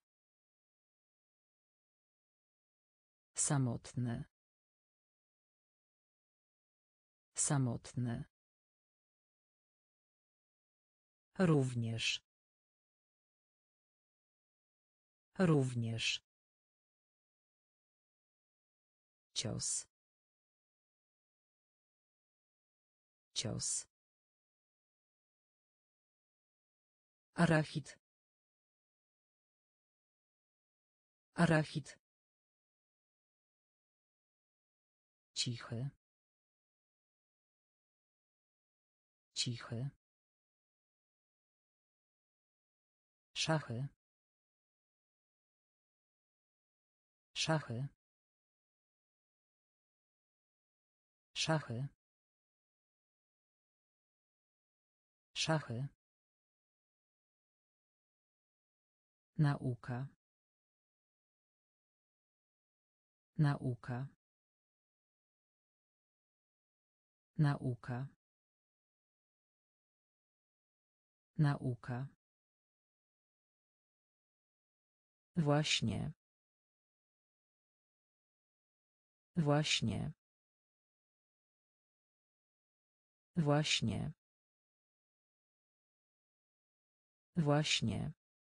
Samotny. Samotny. Również. Również. Cios. Cios. Arachid. Arachid. Cichy. Cichy. Szachy. Szachy. Szachy. Szachy. Nauka. Nauka. Nauka. Nauka. Właśnie. Właśnie. Właśnie. Właśnie.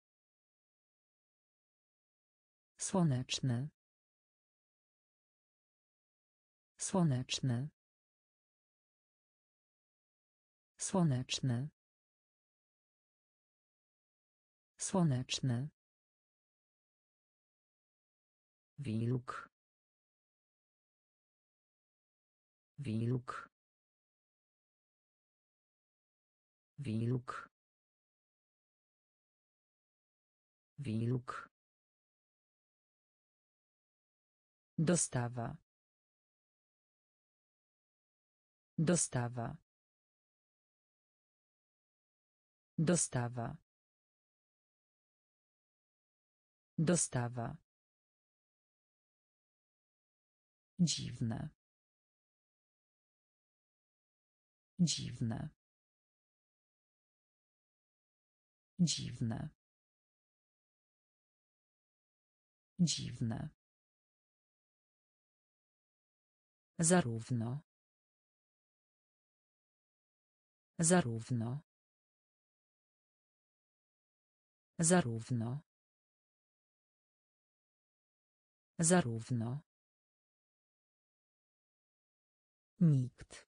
Słoneczny. Słoneczny. Słoneczny. Słoneczny. Wilk. Wilk. Wilk. Wilk. Dostawa. Dostawa. Dostawa. Dostawa. Dziwne. Dziwne. Dziwne. Dziwne. Zarówno. Zarówno. Zarówno. Zarówno. Nikt.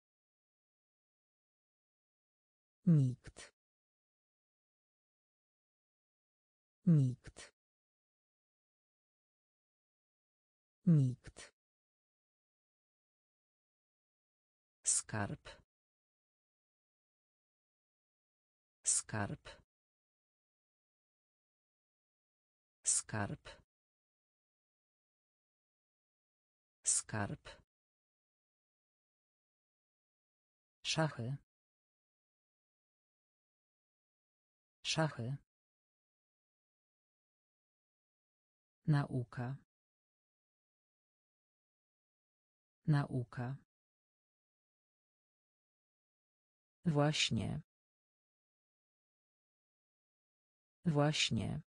Nikt. Nikt. Nikt. Skarb. Skarb. Skarb. Skarb. Szachy. Szachy. Nauka. Nauka. Właśnie. Właśnie.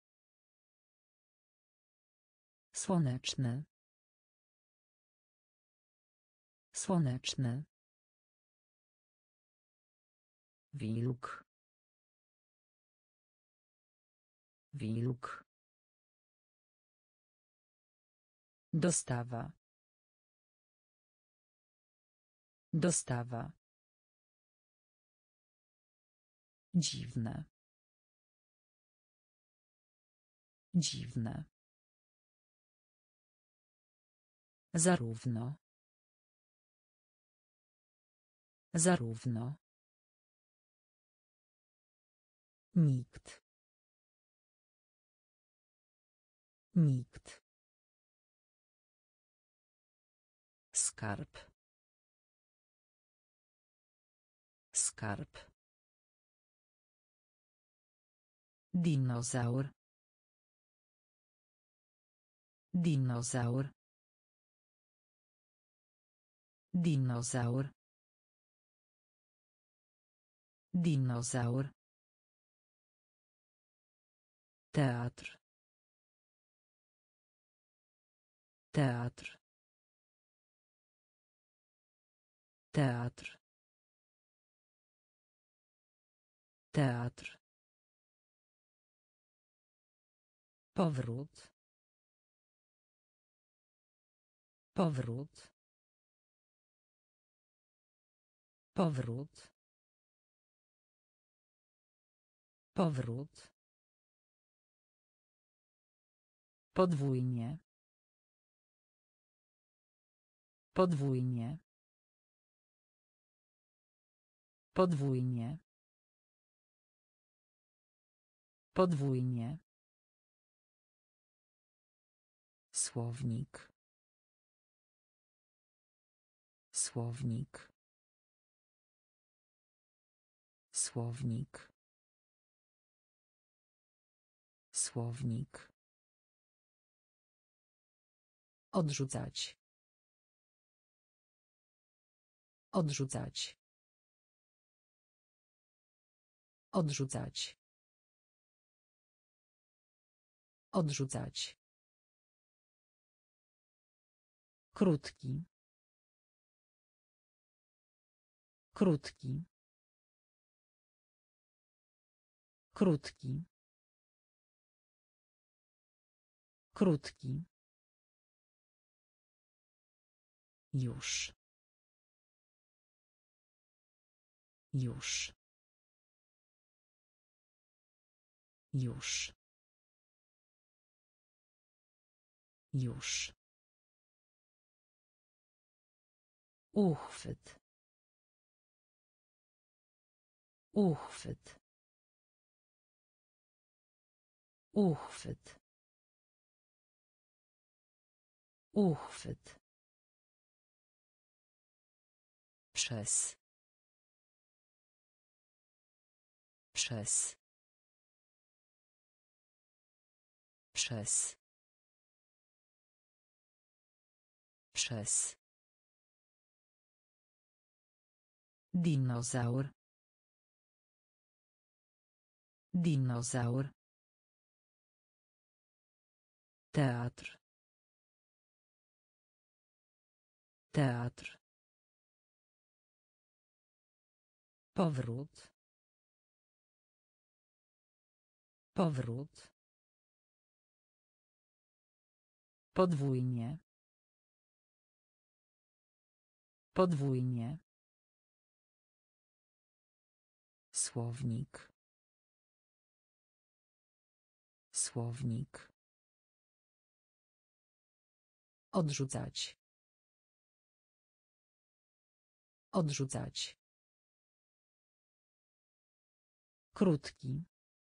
Słoneczny. Słoneczny. Wilk. Wilk. Dostawa. Dostawa. Dziwne. Dziwne. Zarówno. Zarówno. Nikt. Nikt. Skarb. Skarb. Dinozaur. Dinozaur. Dinozaur. Dinozaur. Teatr. Teatr. Teatr. Teatr. Powrót. Powrót. Powrót. Powrót. Podwójnie. Podwójnie. Podwójnie. Podwójnie. Słownik. Słownik. Słownik. Słownik. Odrzucać. Odrzucać. Odrzucać. Odrzucać. Krótki. Krótki. Krótki. Krótki. Już. Już. Już. Już. Uchwyt. Uchwyt. Uchwyt. Uchwyt. Przez. Przez. Przez. Przez. Dinozaur. Dinozaur. Teatr. Teatr. Powrót. Powrót. Podwójnie. Podwójnie. Słownik. Słownik. Odrzucać. Odrzucać. Krótki.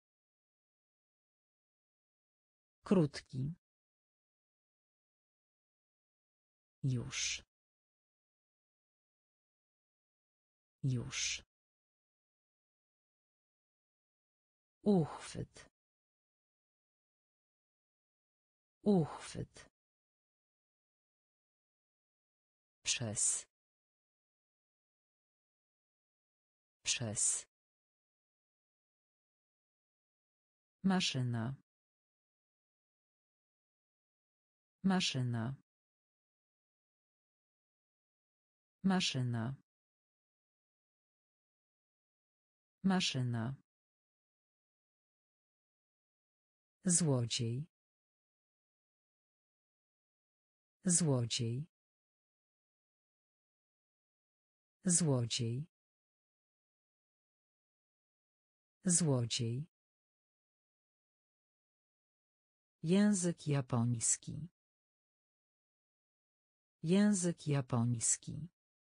Krótki. Już. Już. Uchwyt. Uchwyt. Przez. Przez. Maszyna. Maszyna. Maszyna. Maszyna. Złodziej. Złodziej. Złodziej. Złodziej. Język japoński. Język japoński.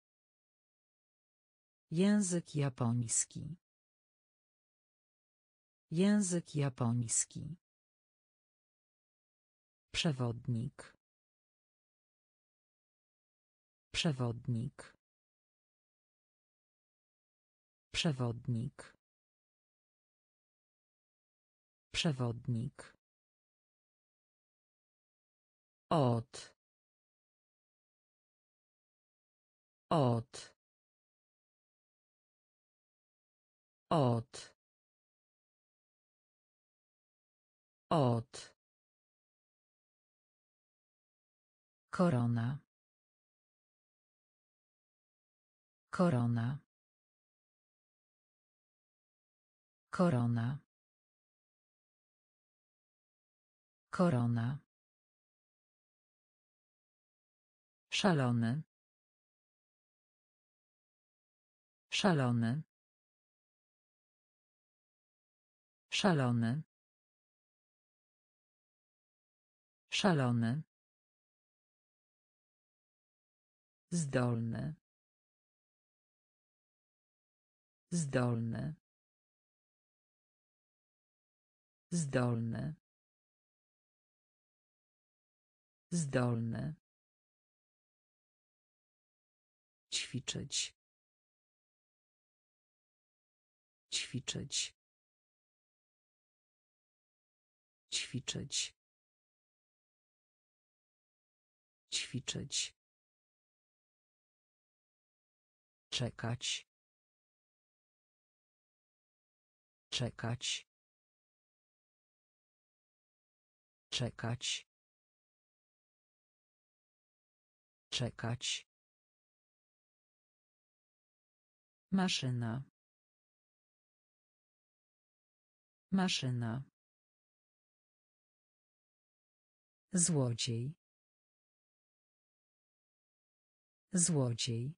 Język japoński. Język japoński. Przewodnik. Przewodnik. Przewodnik. Przewodnik. Od. Od. Od. Od. Korona. Korona. Korona. Korona. Szalony. Szalony. Szalony. Szalony. Zdolny. Zdolny. Zdolny. Zdolny. Ćwiczyć. Ćwiczyć. Ćwiczyć. Ćwiczyć. Czekać. Czekać. Czekać. Czekać. Maszyna. Maszyna. Złodziej. Złodziej.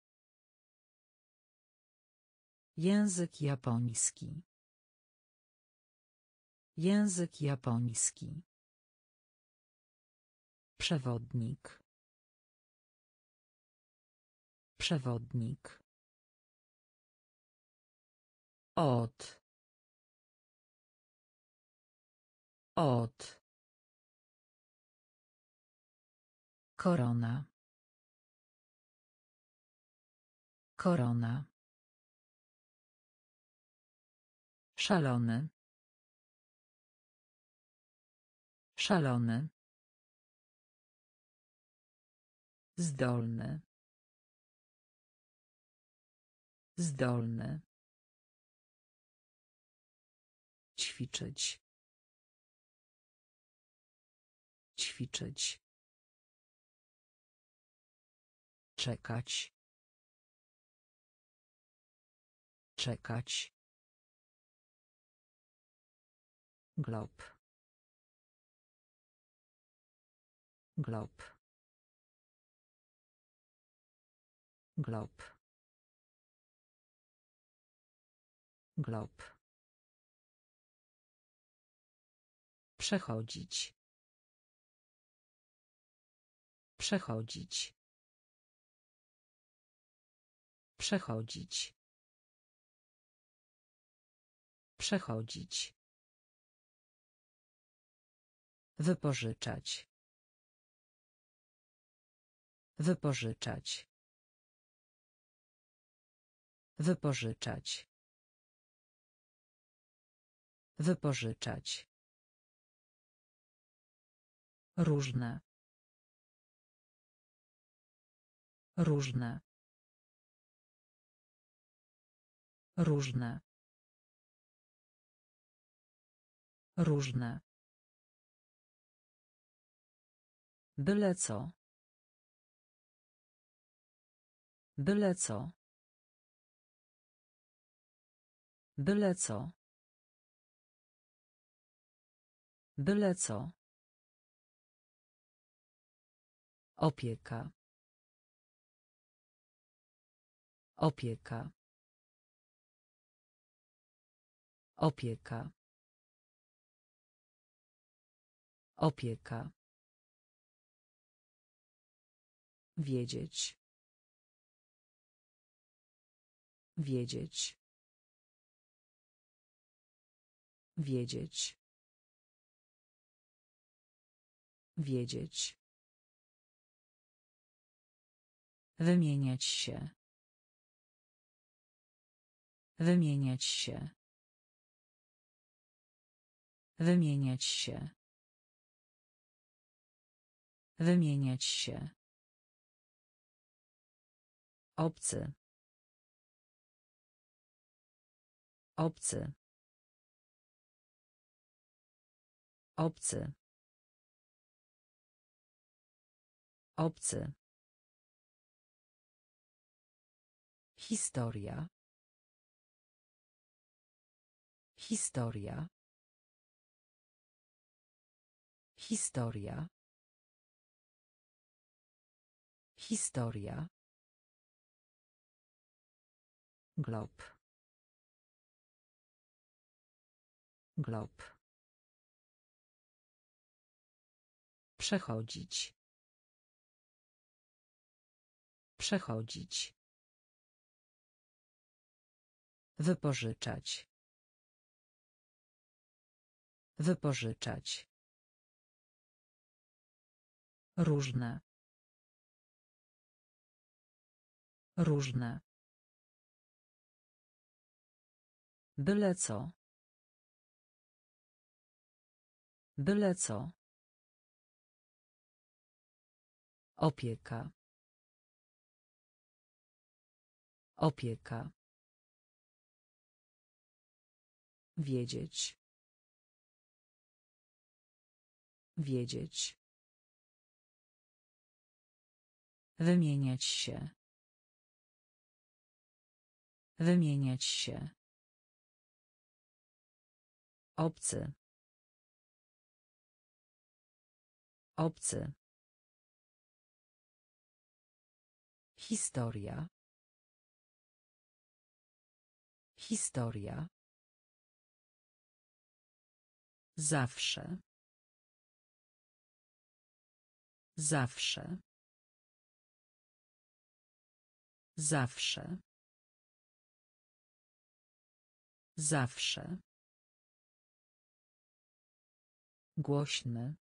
Język japoński. Język japoński. Przewodnik. Przewodnik. Od. Od. Korona. Korona. Szalony. Szalony. Zdolny. Zdolny. Ćwiczyć. Ćwiczyć. Czekać. Czekać. Glob. Glob. Glob. Glob. Przechodzić. Przechodzić. Przechodzić. Przechodzić. Wypożyczać. Wypożyczać. Wypożyczać. Wypożyczać. Różne. Różne. Różne. Różne. Byle co. Byle co. Byle co. Byle co. Opieka. Opieka. Opieka. Opieka. Wiedzieć. Wiedzieć. Wiedzieć. Wiedzieć. Wymieniać się. Wymieniać się. Wymieniać się. Wymieniać się. Obcy. Obcy. Obcy. Obcy. Historia. Historia. Historia. Historia. Glob. Glob. Przechodzić. Przechodzić. Wypożyczać. Wypożyczać. Różne. Różne. Byle co. Byle co. Opieka. Opieka. Wiedzieć. Wiedzieć. Wymieniać się. Wymieniać się. Obcy. Obcy. Historia. Historia. Zawsze. Zawsze. Zawsze. Zawsze. Głośny.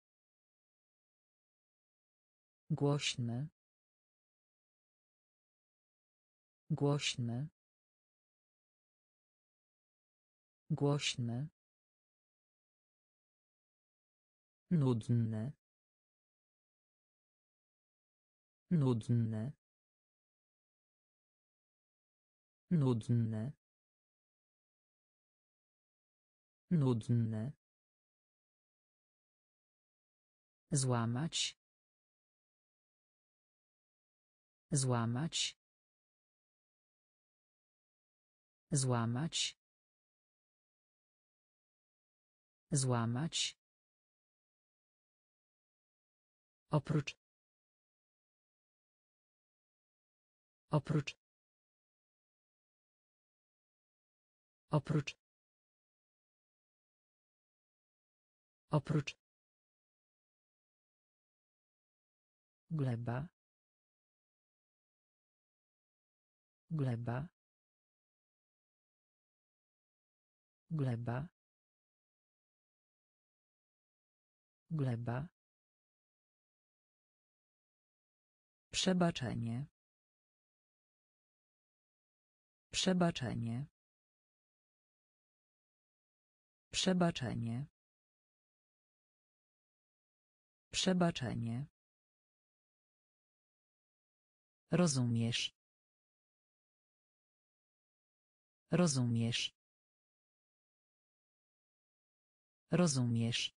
Głośny. Głośny. Głośny. Nudny. Nudny. Nudny. Nudny. Złamać. Złamać. Złamać. Złamać. Oprócz. Oprócz. Oprócz. Oprócz. Gleba. Gleba. Gleba. Gleba. Przebaczenie. Przebaczenie. Przebaczenie. Przebaczenie. Rozumiesz. Rozumiesz. Rozumiesz.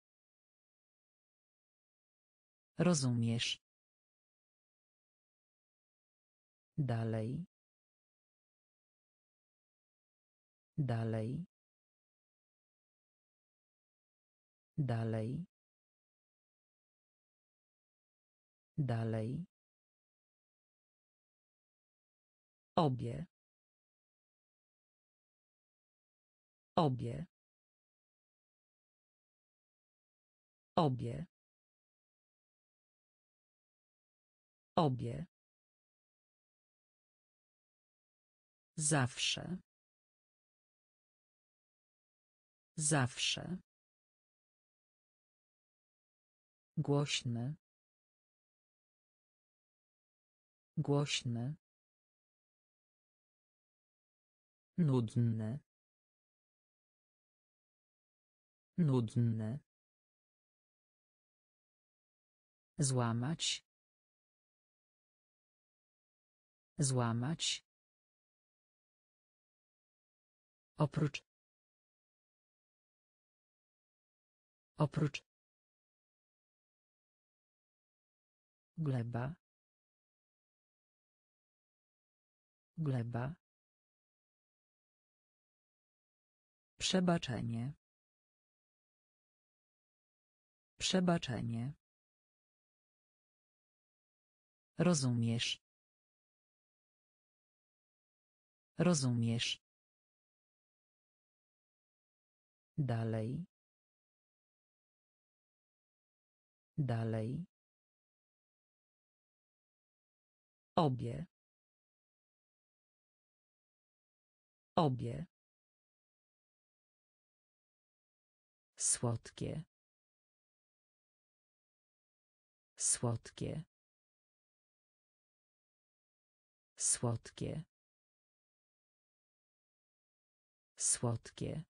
Rozumiesz. Dalej. Dalej. Dalej. Dalej. Obie. Obie. Obie. Obie. Zawsze. Zawsze. Głośny. Głośny. Nudny. Nudny. Złamać. Złamać. Oprócz. Oprócz. Gleba. Gleba. Przebaczenie. Przebaczenie. Rozumiesz. Rozumiesz. Dalej. Dalej. Obie. Obie. Słodkie. Słodkie. Słodkie. Słodkie.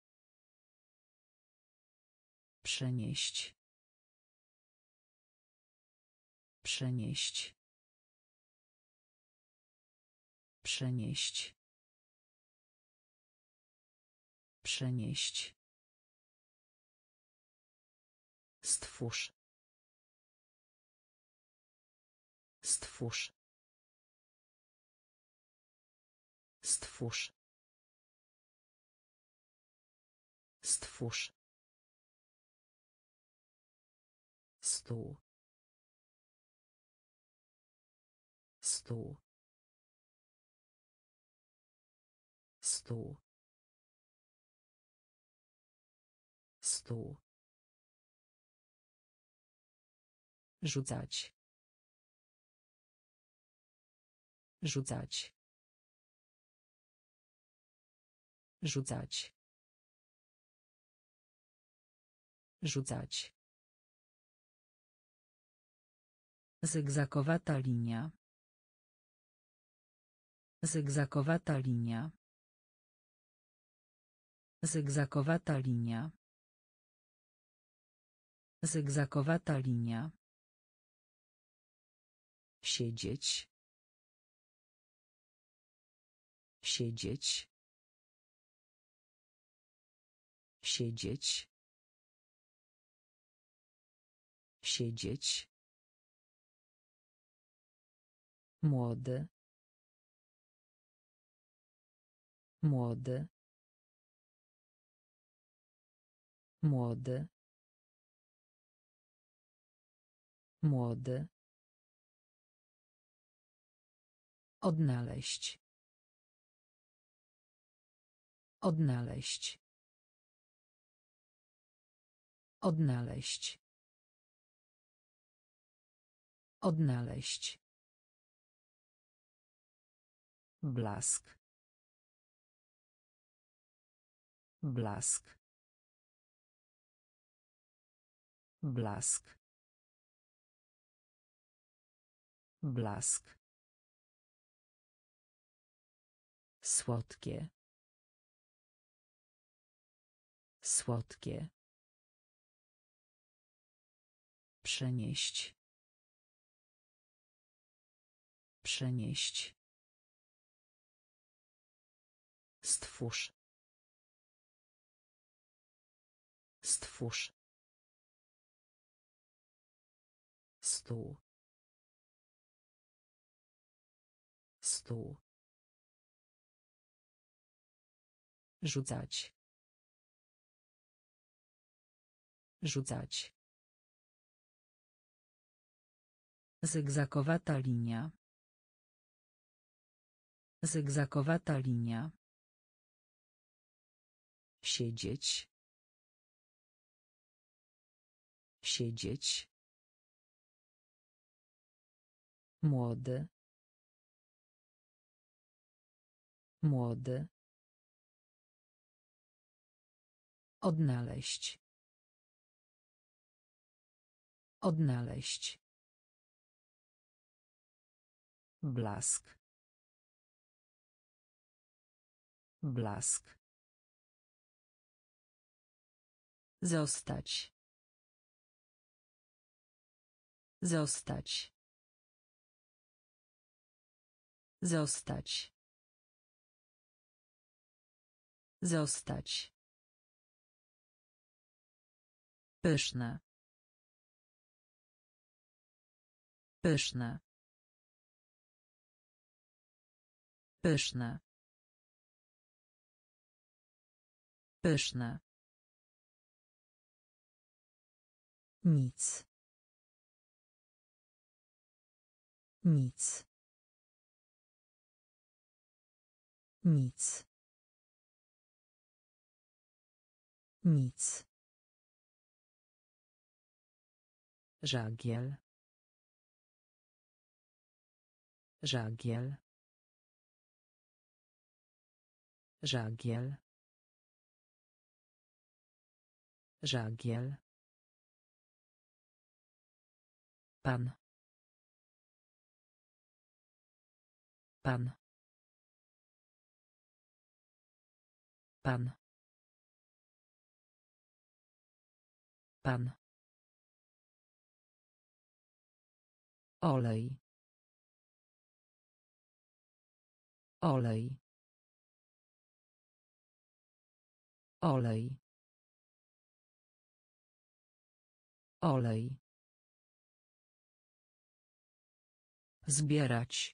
Przenieść. Przenieść. Przenieść. Przenieść. Stwórz. Stwórz. Stwórz. Stwórz. Stół. Stół. Stół. Stół. Rzucać. Rzucać. Rzucać. Rzucać. Zygzakowata linia. Zygzakowata linia. Zygzakowata linia. Zygzakowata linia. Siedzieć. Siedzieć. Siedzieć. Siedzieć. Młody. Młody. Młody. Młody. Odnaleźć. Odnaleźć. Odnaleźć. Odnaleźć. Blask. Blask. Blask. Blask. Słodkie. Słodkie. Przenieść. Przenieść. Stwórz. Stwórz. Stół. Stół. Rzucać. Rzucać. Zygzakowata linia. Zygzakowata linia. Siedzieć. Siedzieć. Młody. Młody. Odnaleźć. Odnaleźć. Blask. Blask. Zostać. Zostać. Zostać. Zostać. Pyszne. Pyszne. Pyszne. Pyszne. Nic. Nic. Nic. Nic. Żagiel. Żagiel. Żagiel. Żagiel. Pan. Pan. Pan. Pan. Olej. Olej. Olej. Olej. Zbierać.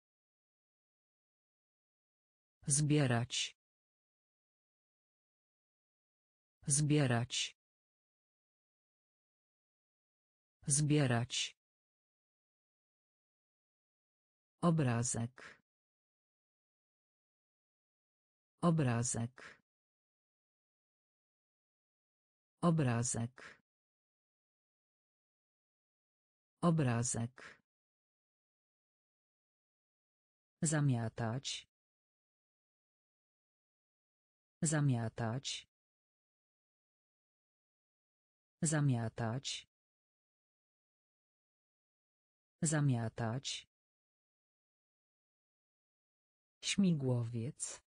Zbierać. Zbierać. Zbierać. Obrazek. Obrazek. Obrazek. Obrazek. Zamiatać. Zamiatać. Zamiatać. Zamiatać. Śmigłowiec.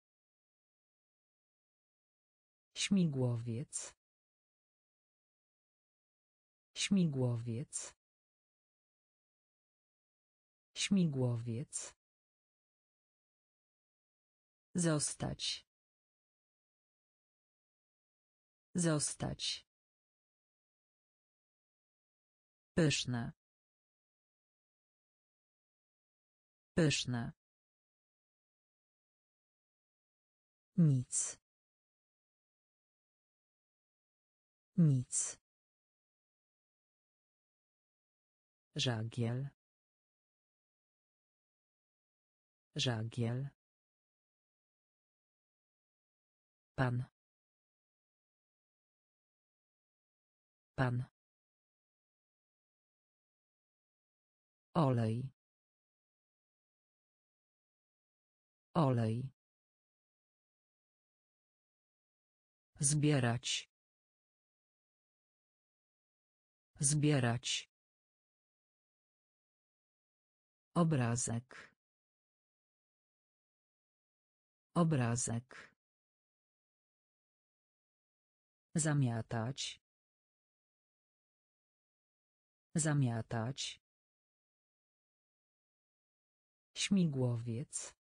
Śmigłowiec. Śmigłowiec. Śmigłowiec. Zostać. Zostać. Pyszne. Pyszne. Nic. Nic. Żagiel. Żagiel. Pan. Pan. Olej. Olej. Zbierać. Zbierać. Obrazek. Obrazek. Zamiatać. Zamiatać. Śmigłowiec.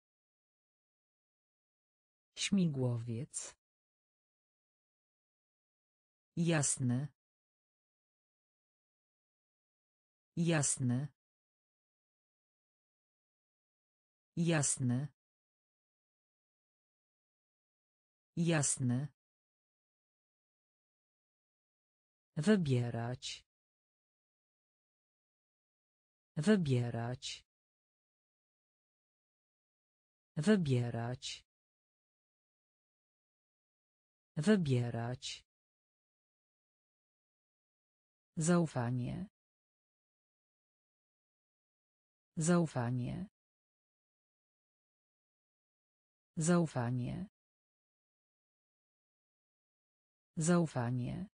Śmigłowiec. Jasny. Jasny. Jasny. Jasny. Wybierać. Wybierać. Wybierać. Wybierać. Zaufanie. Zaufanie. Zaufanie. Zaufanie.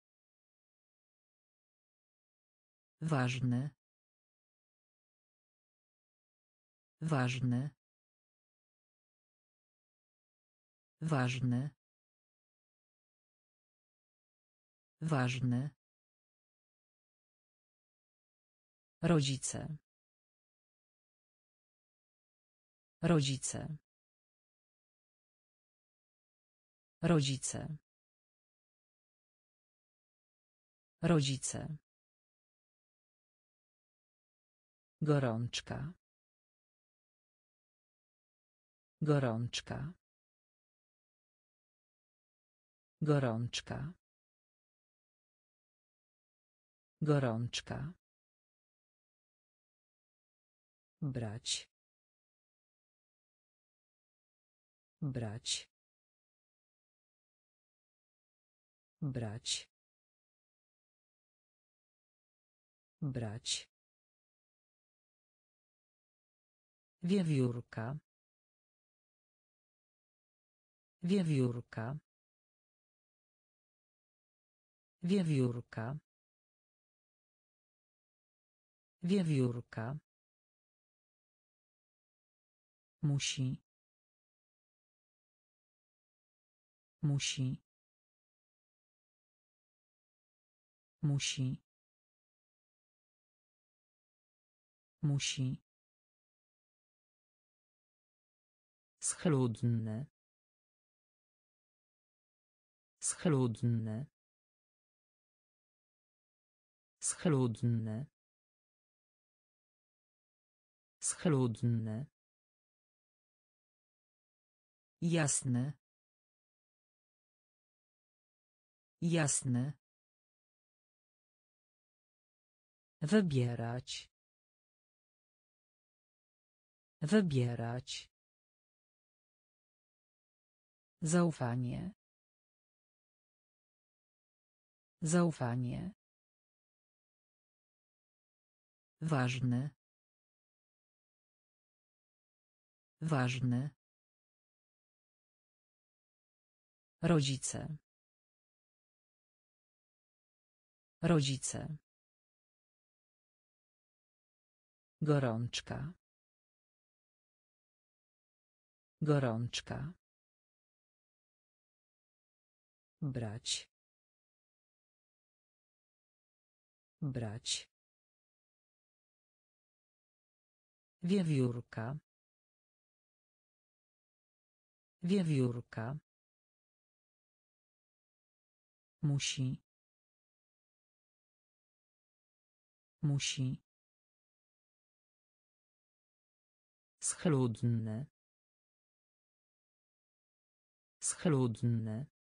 Ważny. Ważny. Ważny. Ważny. Rodzice. Rodzice. Rodzice. Rodzice. Gorączka. Gorączka. Gorączka. Gorączka. Brać. Brać. Brać. Brać. Wiewiórka. Wiewiórka. Wiewiórka. Wiewiórka. Musi. Musi. Musi. Musi. Schludny. Schludny. Schludny. Schludny. Jasny. Jasny. Wybierać. Wybierać. Zaufanie. Zaufanie. Ważny. Ważny. Rodzice. Rodzice. Gorączka. Gorączka. Brać. Brać. Wiewiórka. Wiewiórka. Musi. Musi. Schludny. Schludny.